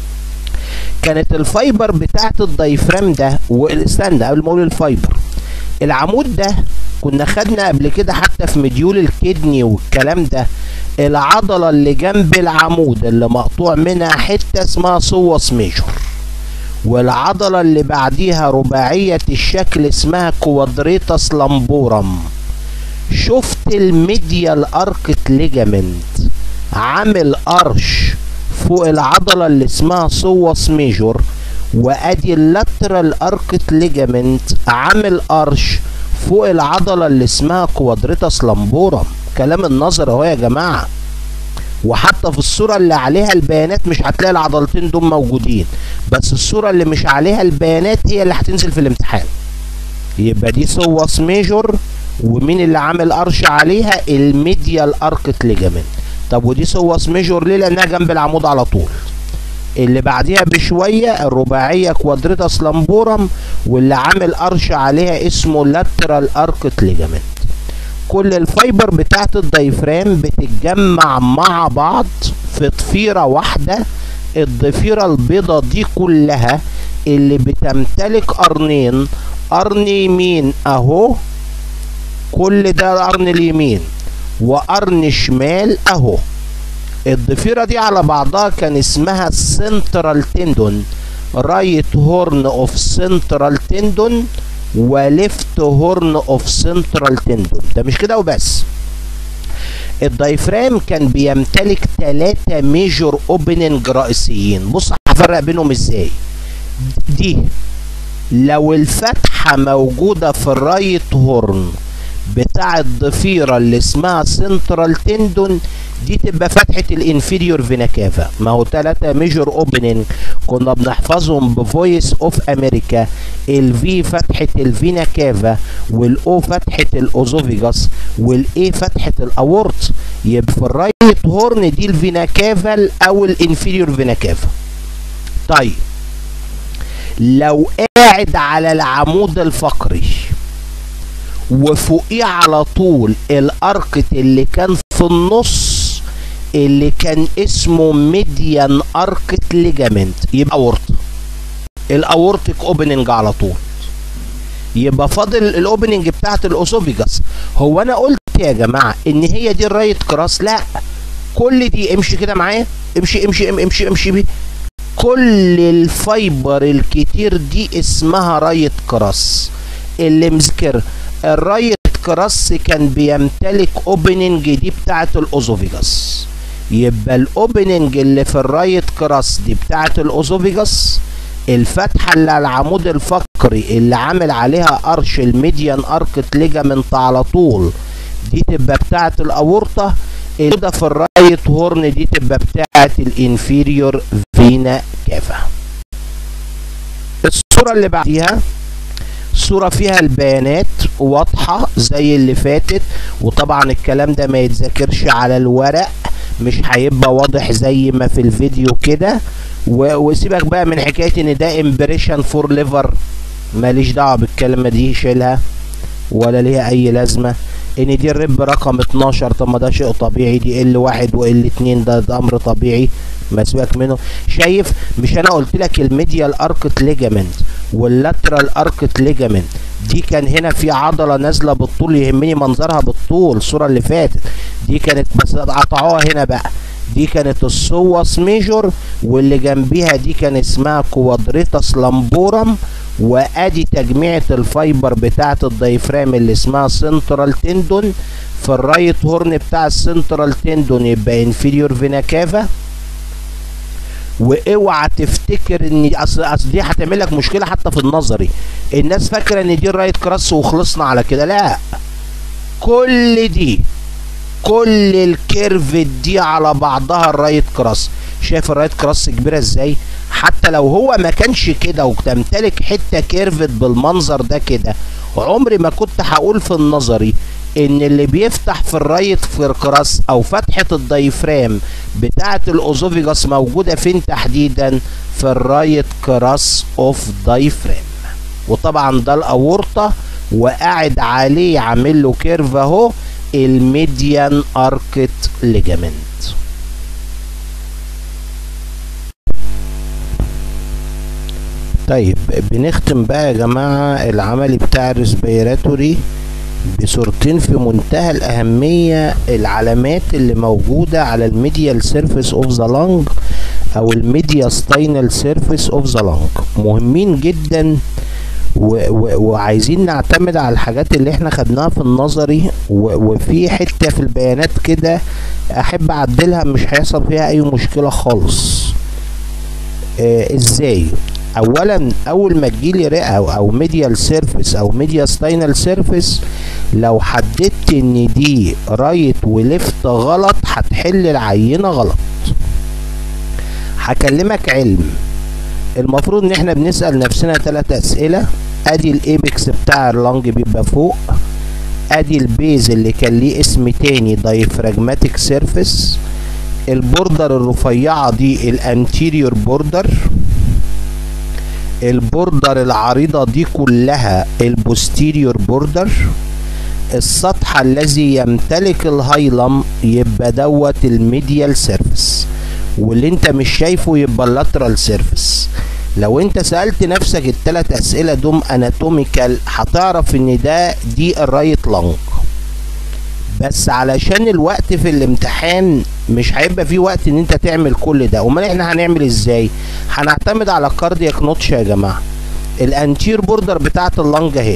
كانت الفايبر بتاعت الدايفرام ده، واستنى قبل ما اقول الفايبر، العمود ده كنا خدنا قبل كده حتى في مديول الكدني والكلام ده، العضله اللي جنب العمود اللي مقطوع منها حته اسمها سوس ميجور، والعضله اللي بعديها رباعيه الشكل اسمها كوادريتاس لامبورم. شفت الميديال اركت ليجامنت عامل قرش فوق العضله اللي اسمها سوس ميجور، وادي اللاترال اركت ليجامنت عامل قرش فوق العضله اللي اسمها كوادريتاس لامبورم. كلام النظر اهو يا جماعه. وحتى في الصوره اللي عليها البيانات مش هتلاقي العضلتين دول موجودين، بس الصوره اللي مش عليها البيانات هي اللي هتنزل في الامتحان. يبقى دي سوس ميجور، ومين اللي عامل قرش عليها؟ الميديال اركت ليجامنت. طب ودي سوس ميجور ليه؟ لانها جنب العمود على طول. اللي بعديها بشويه الرباعيه كوادريتاس لامبورم، واللي عامل قرش عليها اسمه لاترال اركت ليجامنت. كل الفايبر بتاعت الدايفرام بتتجمع مع بعض في ضفيره واحده. الضفيره البيضه دي كلها اللي بتمتلك قرنين، قرن يمين اهو، كل ده قرن اليمين، وقرن شمال اهو. الضفيره دي على بعضها كان اسمها سنترال تندون، رايت هورن اوف سنترال تندون وليفت هورن اوف سنترال تندون. ده مش كده وبس، الدايفرام كان بيمتلك ثلاثة ميجور اوبننج رئيسيين. بص هفرق بينهم ازاي. دي لو الفتحه موجوده في الرايت هورن بتاع الضفيره اللي اسمها سنترال تندون، دي تبقى فتحه الانفيريور فينا كافا. ما هو ثلاثه ميجور اوبننج كنا بنحفظهم بفويس اوف امريكا. الفي فتحه الفينا كافا، والاو فتحه الاوزوفيجاس، والاي فتحه الاورت. يبقى في الرايت هورن دي الفينا كافا او الانفيريور فينا كافا. طيب لو قاعد على العمود الفقري وفوقيه على طول الاركت اللي كان في النص اللي كان اسمه ميديان اركت ليجامنت، يبقى اورت، الاورتيك اوبننج على طول. يبقى فاضل الاوبننج بتاعت الاوسوفيجاس. هو انا قلت يا جماعه ان هي دي الرايت كراس؟ لا، كل دي امشي كده معايا، امشي امشي امشي امشي بيه. كل الفايبر الكتير دي اسمها رايت كراس. اللي مذكر الرايت كراس كان بيمتلك اوبننج دي بتاعت الاوزوفيجاس. يبقى الاوبننج اللي في الرايت كراس دي بتاعت الاوزوفيجاس، الفتحه اللي على العمود الفقري اللي عامل عليها قرش الميديان اركت ليجامنت على طول دي تبقى بتاعت الاورطه. اللي في الرايت هورن دي تبقى بتاعت الانفيريور فينا كافا. الصوره اللي بعديها صورة فيها البيانات واضحة زي اللي فاتت، وطبعا الكلام ده ما يتذاكرش على الورق، مش هيبقى واضح زي ما في الفيديو كده. وسيبك بقى من حكاية ان ده امبريشن فور ليفر، ماليش دعوة بالكلمة دي، شيلها ولا ليها اي لازمة. ان دي الرب رقم اتناشر، طب ما ده شيء طبيعي، دي ال واحد وال اتنين ده, ده امر طبيعي، ما سيبك منه. شايف؟ مش انا قلت لك الميديال اركت ليجامنت واللاترال اركت ليجامنت دي كان هنا في عضله نازله بالطول، يهمني منظرها بالطول. الصوره اللي فاتت دي كانت بس قطعوها هنا بقى، دي كانت السوس ميجور، واللي جنبيها دي كان اسمها كوادريتاس لامبورم، وادي تجميعة الفايبر بتاعة الدايفرام اللي اسمها سنترال تندون. في الرايت هورن بتاع السنترال تندون يبقى انفيريور فينا كافا. واوعى تفتكر ان اصل اصل دي هتعمل لك مشكله حتى في النظري. الناس فاكره ان دي الرايت كراس وخلصنا على كده، لا، كل دي كل الكيرف دي على بعضها الرايت كراس. شايف الرايت كراس كبيره ازاي؟ حتى لو هو ما كانش كده وتمتلك حته كيرفت بالمنظر ده كده، عمري ما كنت هقول في النظري ان اللي بيفتح في الرايت في كراس او فتحه الدايفرام بتاعه الاوزوفيجاس موجوده فين تحديدا؟ في الرايت كراس اوف دايفرام. وطبعا ده الاورطه وقاعد عليه عامل له كيرف اهو، الميديان اركت ليجامنت. طيب بنختم بقى يا جماعه العملي بتاع الريسبيراتوري بصورتين في منتهى الأهمية. العلامات اللي موجودة على الميديال سيرفيس اوف ذا لانج أو الميديا ستاينال سيرفيس اوف ذا لانج مهمين جدا، وعايزين نعتمد على الحاجات اللي احنا خدناها في النظري. وفي حتة في البيانات كده أحب أعدلها، مش هيحصل فيها أي مشكلة خالص. آه ازاي؟ اولا اول ما تجيلي رئه او ميديال سيرفيس او ميديا ستاينال سيرفيس، لو حددت ان دي رايت وليفت غلط هتحل العينه غلط. هكلمك علم. المفروض ان احنا بنسال نفسنا ثلاث اسئله. ادي الايبكس بتاع اللانج بيبقى فوق، ادي البيز اللي كان ليه اسم تاني دايفراجماتيك سيرفيس، البوردر الرفيعه دي الانتيريور بوردر، البوردر العريضة دي كلها البوستيريور بوردر، السطح الذي يمتلك الهايلم يبقى دوت الميديال سيرفيس، واللي انت مش شايفه يبقى اللاترال سيرفيس. لو انت سألت نفسك الثلاث اسئلة دوم اناتوميكال هتعرف ان ده دي الرايت لانج. بس علشان الوقت في الامتحان مش هيبقى فيه وقت ان انت تعمل كل ده. امال احنا هنعمل ازاي؟ هنعتمد على الكاردياك نوتش يا جماعه. الانتير بوردر بتاعت اللنج اهي،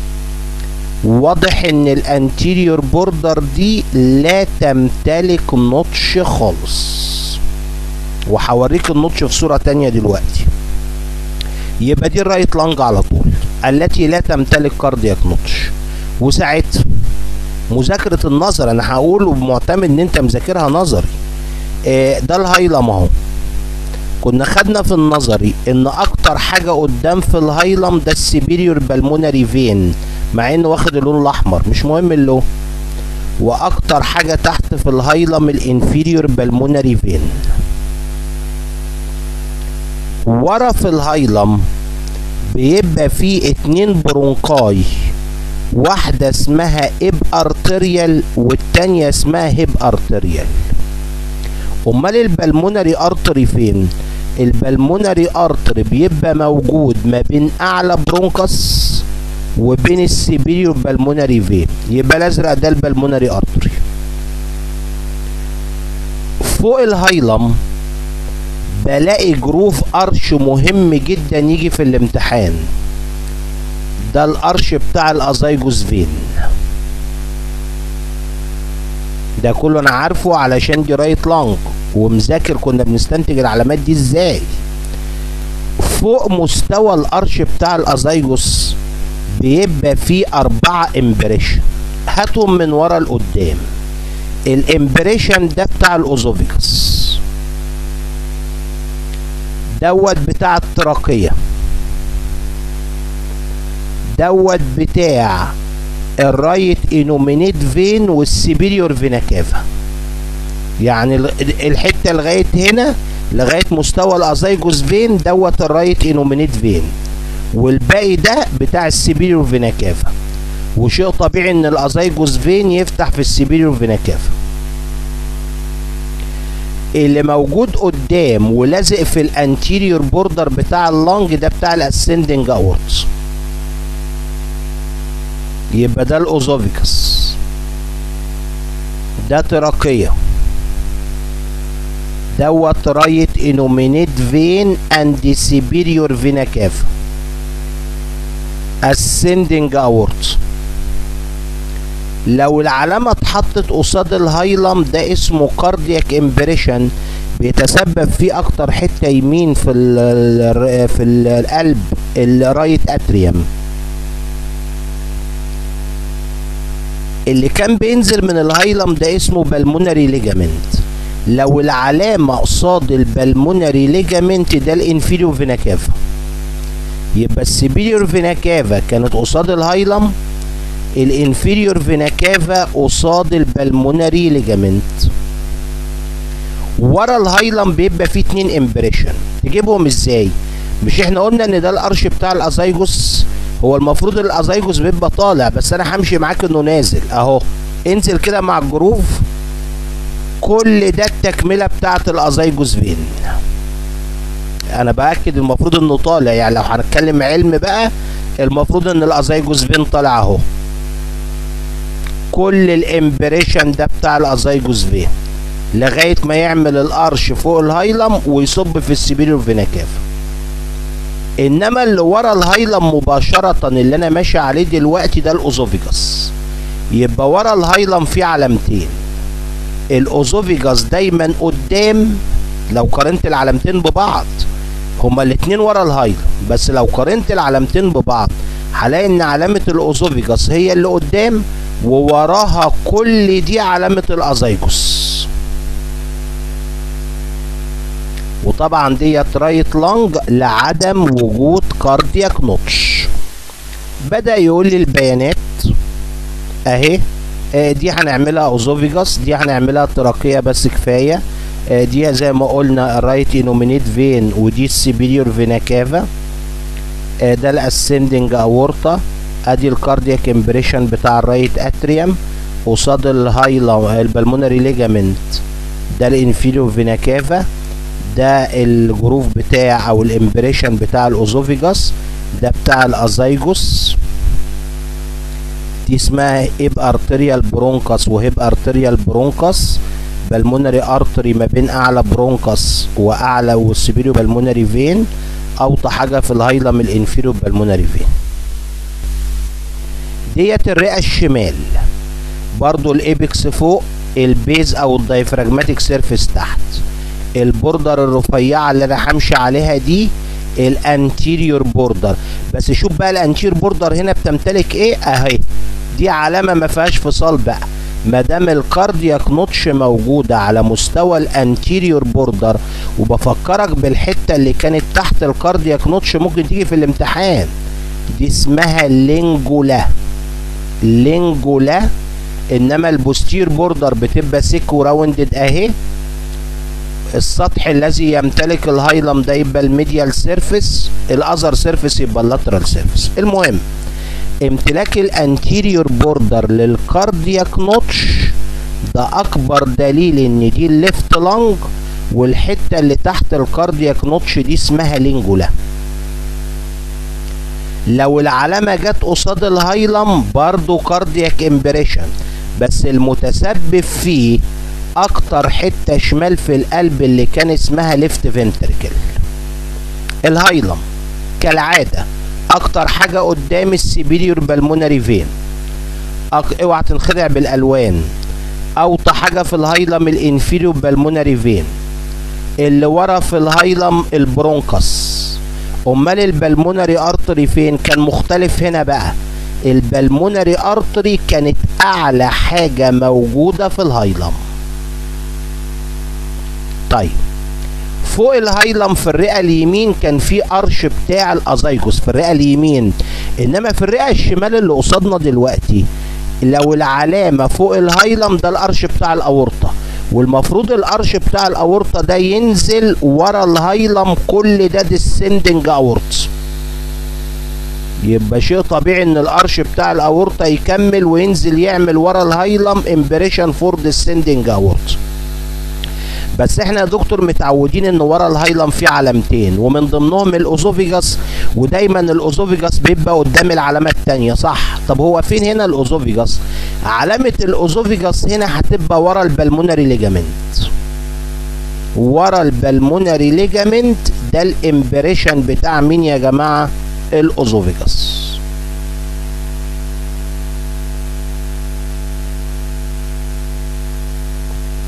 واضح ان الانتيريور بوردر دي لا تمتلك نوتش خالص، وهوريك النوتش في صوره تانيه دلوقتي. يبقى دي الرايت لانج على طول التي لا تمتلك كاردياك نوتش. وساعتها مذاكرة النظر انا هقول ومعتمد ان انت مذاكرها نظري. آه ده الهايلم اهو. كنا خدنا في النظري ان اكتر حاجة قدام في الهايلم ده السبيريور بالمونري فين، مع انه واخد اللون الاحمر مش مهم اللون. واكتر حاجة تحت في الهايلم الانفيريور بالمونري فين. ورا في الهايلم بيبقى فيه اتنين برونكاي، واحدة اسمها اب ارتريال والتانية اسمها هيب ارتريال. امال البلمونري ارتري فين؟ البلمونري ارتري بيبقى موجود ما بين اعلى برونكس وبين السبيريور بالمونري فين. يبقى الازرق ده البلمونري ارتري. فوق الهايلم بلاقي جروف ارش مهم جدا يجي في الامتحان، ده الارش بتاع الازايجوس فين. ده كله انا عارفه علشان دي رايت لانج ومذاكر كنا بنستنتج العلامات دي ازاي. فوق مستوى الارش بتاع الازايجوس بيبقى فيه اربعة امبريشن، هاتهم من ورا لقدام. الامبريشن ده بتاع الاوزوفيكس، دوت بتاع التراقية، دوت بتاع الرايت انومينيت فين والسبيريور فينا كافا. يعني الحته لغايه هنا لغايه مستوى الازايجوس فين دوت الرايت انومينيت فين، والباقي ده بتاع السبيريور فينا كافا. وشيء طبيعي ان الازايجوس فين يفتح في السبيريور فينا كافا. اللي موجود قدام ولازق في الانتيريور بوردر بتاع اللانج ده بتاع الاسندنج اورتس، يبقى ده الاوزوفيكس، ده تراقية، دوت رايت انومينيت فين اند سبيريور فينا كافا. ascending aorta. لو العلامة اتحطت قصاد الهايلم ده اسمه كاردياك امبريشن، بيتسبب فيه اكتر حتة يمين في ال في القلب الرايت اتريوم. اللي كان بينزل من الهايلم ده اسمه بالمونري ليجامنت. لو العلامة قصاد البالمونري ليجامنت ده الانفيريور فينا كافا، يبقى السبيريور فينا كافا كانت قصاد الهايلم، الانفيريور فينا كافا قصاد البالمونري ليجامنت. ورا الهايلم بيبقى فيه اتنين امبريشن، تجيبهم ازاي؟ مش احنا قلنا ان ده القرش بتاع الازايجوس؟ هو المفروض الازايجوس بيبقى طالع، بس انا همشي معاك انه نازل اهو. انزل كده مع الجروف، كل ده التكمله بتاعت الازايجوس فين. انا باكد المفروض انه طالع، يعني لو هنتكلم علم بقى المفروض ان الازايجوس فين طالع اهو. كل الامبريشن ده بتاع الازايجوس فين لغايه ما يعمل القرش فوق الهايلم ويصب في السبيريور فينا كافا. انما اللي ورا الهايلم مباشره اللي انا ماشي عليه دلوقتي ده الاوزوفيجاس. يبقى ورا الهايلم في علامتين، الاوزوفيجاس دايما قدام. لو قارنت العلامتين ببعض هما الاتنين ورا الهايلم، بس لو قارنت العلامتين ببعض هلاقي ان علامه الاوزوفيجاس هي اللي قدام، ووراها كل دي علامه الازايجوس. وطبعا ديت رايت لانج لعدم وجود كاردياك نوتش. بدأ يقول لي البيانات اهي، دي هنعملها اوزوفيجاس، دي هنعملها تراكية بس كفاية. دي زي ما قلنا الرايت انومينيت فين، ودي السبيريور فينا كافا. ده الاسندنج اورتا، ادي الكاردياك امبريشن بتاع الرايت اتريوم قصاد الهايلم البلمونري ليجامنت. ده الانفيريور فينا كافا، ده الجروف بتاع او الامبريشن بتاع الاوزوفيجاس، ده بتاع الازايجوس. دي اسمها هيب ارتريال برونكاس وهيب ارتريال برونكاس. بالمونري ارتري ما بين اعلى برونكاس واعلى والسبيريو بالمونري فين، اوطى حاجه في الهايلم الانفيريو بالمونري فين. ديت الرئه الشمال، برضو الابيكس فوق، البيز او الدايفراجماتيك سيرفيس تحت. البوردر الرفيعه اللي انا همشي عليها دي الانتيريور بوردر. بس شوف بقى الانتيريور بوردر هنا بتمتلك ايه اهي، دي علامه ما فيهاش فصال بقى. ما دام الكاردياك نوتش موجوده على مستوى الانتيريور بوردر، وبفكرك بالحته اللي كانت تحت الكاردياك نوتش ممكن تيجي في الامتحان، دي اسمها لينجولا. لينجولا. انما البوستير بوردر بتبقى سيك وراوندد اهي. السطح الذي يمتلك الهايلم ده يبقى الميديال سيرفيس، الاذر سيرفيس يبقى اللاترال سيرفيس. المهم امتلاك الانتيريور بوردر للكاردياك نوتش ده اكبر دليل ان دي الليفت لانج، والحته اللي تحت الكاردياك نوتش دي اسمها لينجولا. لو العلامه جت قصاد الهايلم برضو كاردياك امبريشن، بس المتسبب فيه اكتر حته شمال في القلب اللي كان اسمها ليفت فنتركل. الهايلم كالعاده اكتر حاجه قدام السبيريور بالمونري فين، أك... اوعى تنخدع بالالوان. اوطى حاجه في الهايلم الانفيريور بالمونري فين، اللي ورا في الهايلم البرونكاس. امال البلمونري ارتري فين؟ كان مختلف هنا بقى. البلمونري ارتري كانت اعلى حاجه موجوده في الهايلم. طيب فوق الهايلم في الرئه اليمين كان في قرش بتاع الازايجوس في الرئه اليمين، انما في الرئه الشمال اللي قصادنا دلوقتي لو العلامه فوق الهايلم ده القرش بتاع الاورطه، والمفروض القرش بتاع الاورطه ده ينزل ورا الهايلم، كل ده ديسندنج اورت. يبقى شيء طبيعي ان القرش بتاع الاورطه يكمل وينزل يعمل ورا الهايلم امبريشن فور ديسندنج اورت. بس احنا يا دكتور متعودين ان ورا الهايلم في علامتين ومن ضمنهم الاوزوفيجاس، ودايما الاوزوفيجاس بيبقى قدام العلامه الثانيه صح؟ طب هو فين هنا الاوزوفيجاس؟ علامه الاوزوفيجاس هنا هتبقى ورا البلمونري ليجامنت. ورا البلمونري ليجامنت ده الامبريشن بتاع مين يا جماعه؟ الاوزوفيجاس.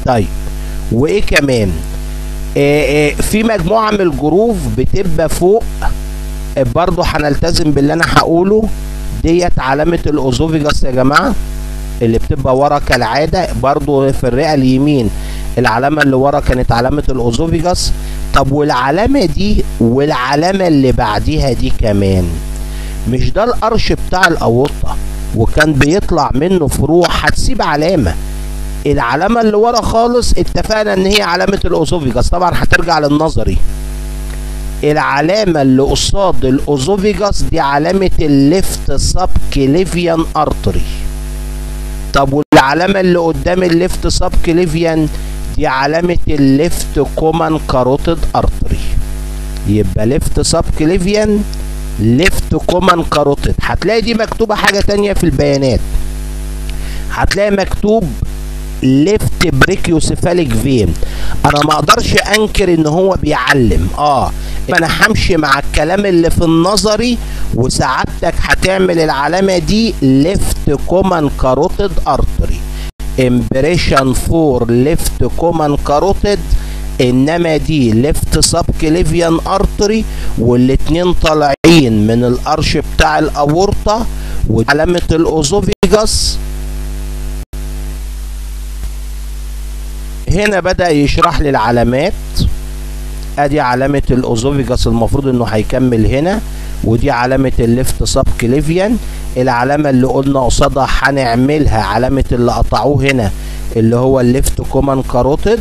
طيب وايه كمان؟ آه آه في مجموعه من الجروف بتبقى فوق، آه برضو هنلتزم باللي انا هقوله. ديت علامه الاوزوفيجاس يا جماعه، اللي بتبقى ورا كالعاده. برضو في الرئه اليمين العلامه اللي ورا كانت علامه الاوزوفيجاس. طب والعلامه دي والعلامه اللي بعديها دي كمان، مش ده القرش بتاع الاورطه وكان بيطلع منه فروع؟ هتسيب علامه. العلامه اللي ورا خالص اتفقنا ان هي علامه الاوزوفيجاس، طبعا هترجع للنظري. العلامه اللي قصاد الاوزوفيجاس دي علامه الليفت سب كليفيان ارتري. طب والعلامه اللي قدام الليفت سب كليفيان دي علامه الليفت كومان كاروتيد ارتري. يبقى ليفت سب كليفيان، ليفت كومان كاروتيد. هتلاقي دي مكتوبه حاجه تانية في البيانات، هتلاقي مكتوب ليفت بريكيوسيفاليك فين. انا ما اقدرش انكر ان هو بيعلم، اه انا همشي مع الكلام اللي في النظري، وسعادتك هتعمل العلامه دي ليفت كومان كاروتيد ارتري، امبريشن فور ليفت كومان كاروتيد. انما دي ليفت سب كليفيان ارتري، والاتنين طالعين من القرش بتاع الاورطه. وعلامه الاوزوفيجاس هنا بدأ يشرح لي العلامات. ادي علامة الاوزوفيجاس، المفروض انه هيكمل هنا. ودي علامة الليفت سب كليفيان. العلامة اللي قلنا قصادها هنعملها علامة اللي قطعوه هنا اللي هو الليفت كومان كاروتيد.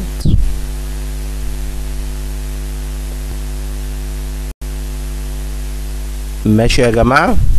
ماشي يا جماعة.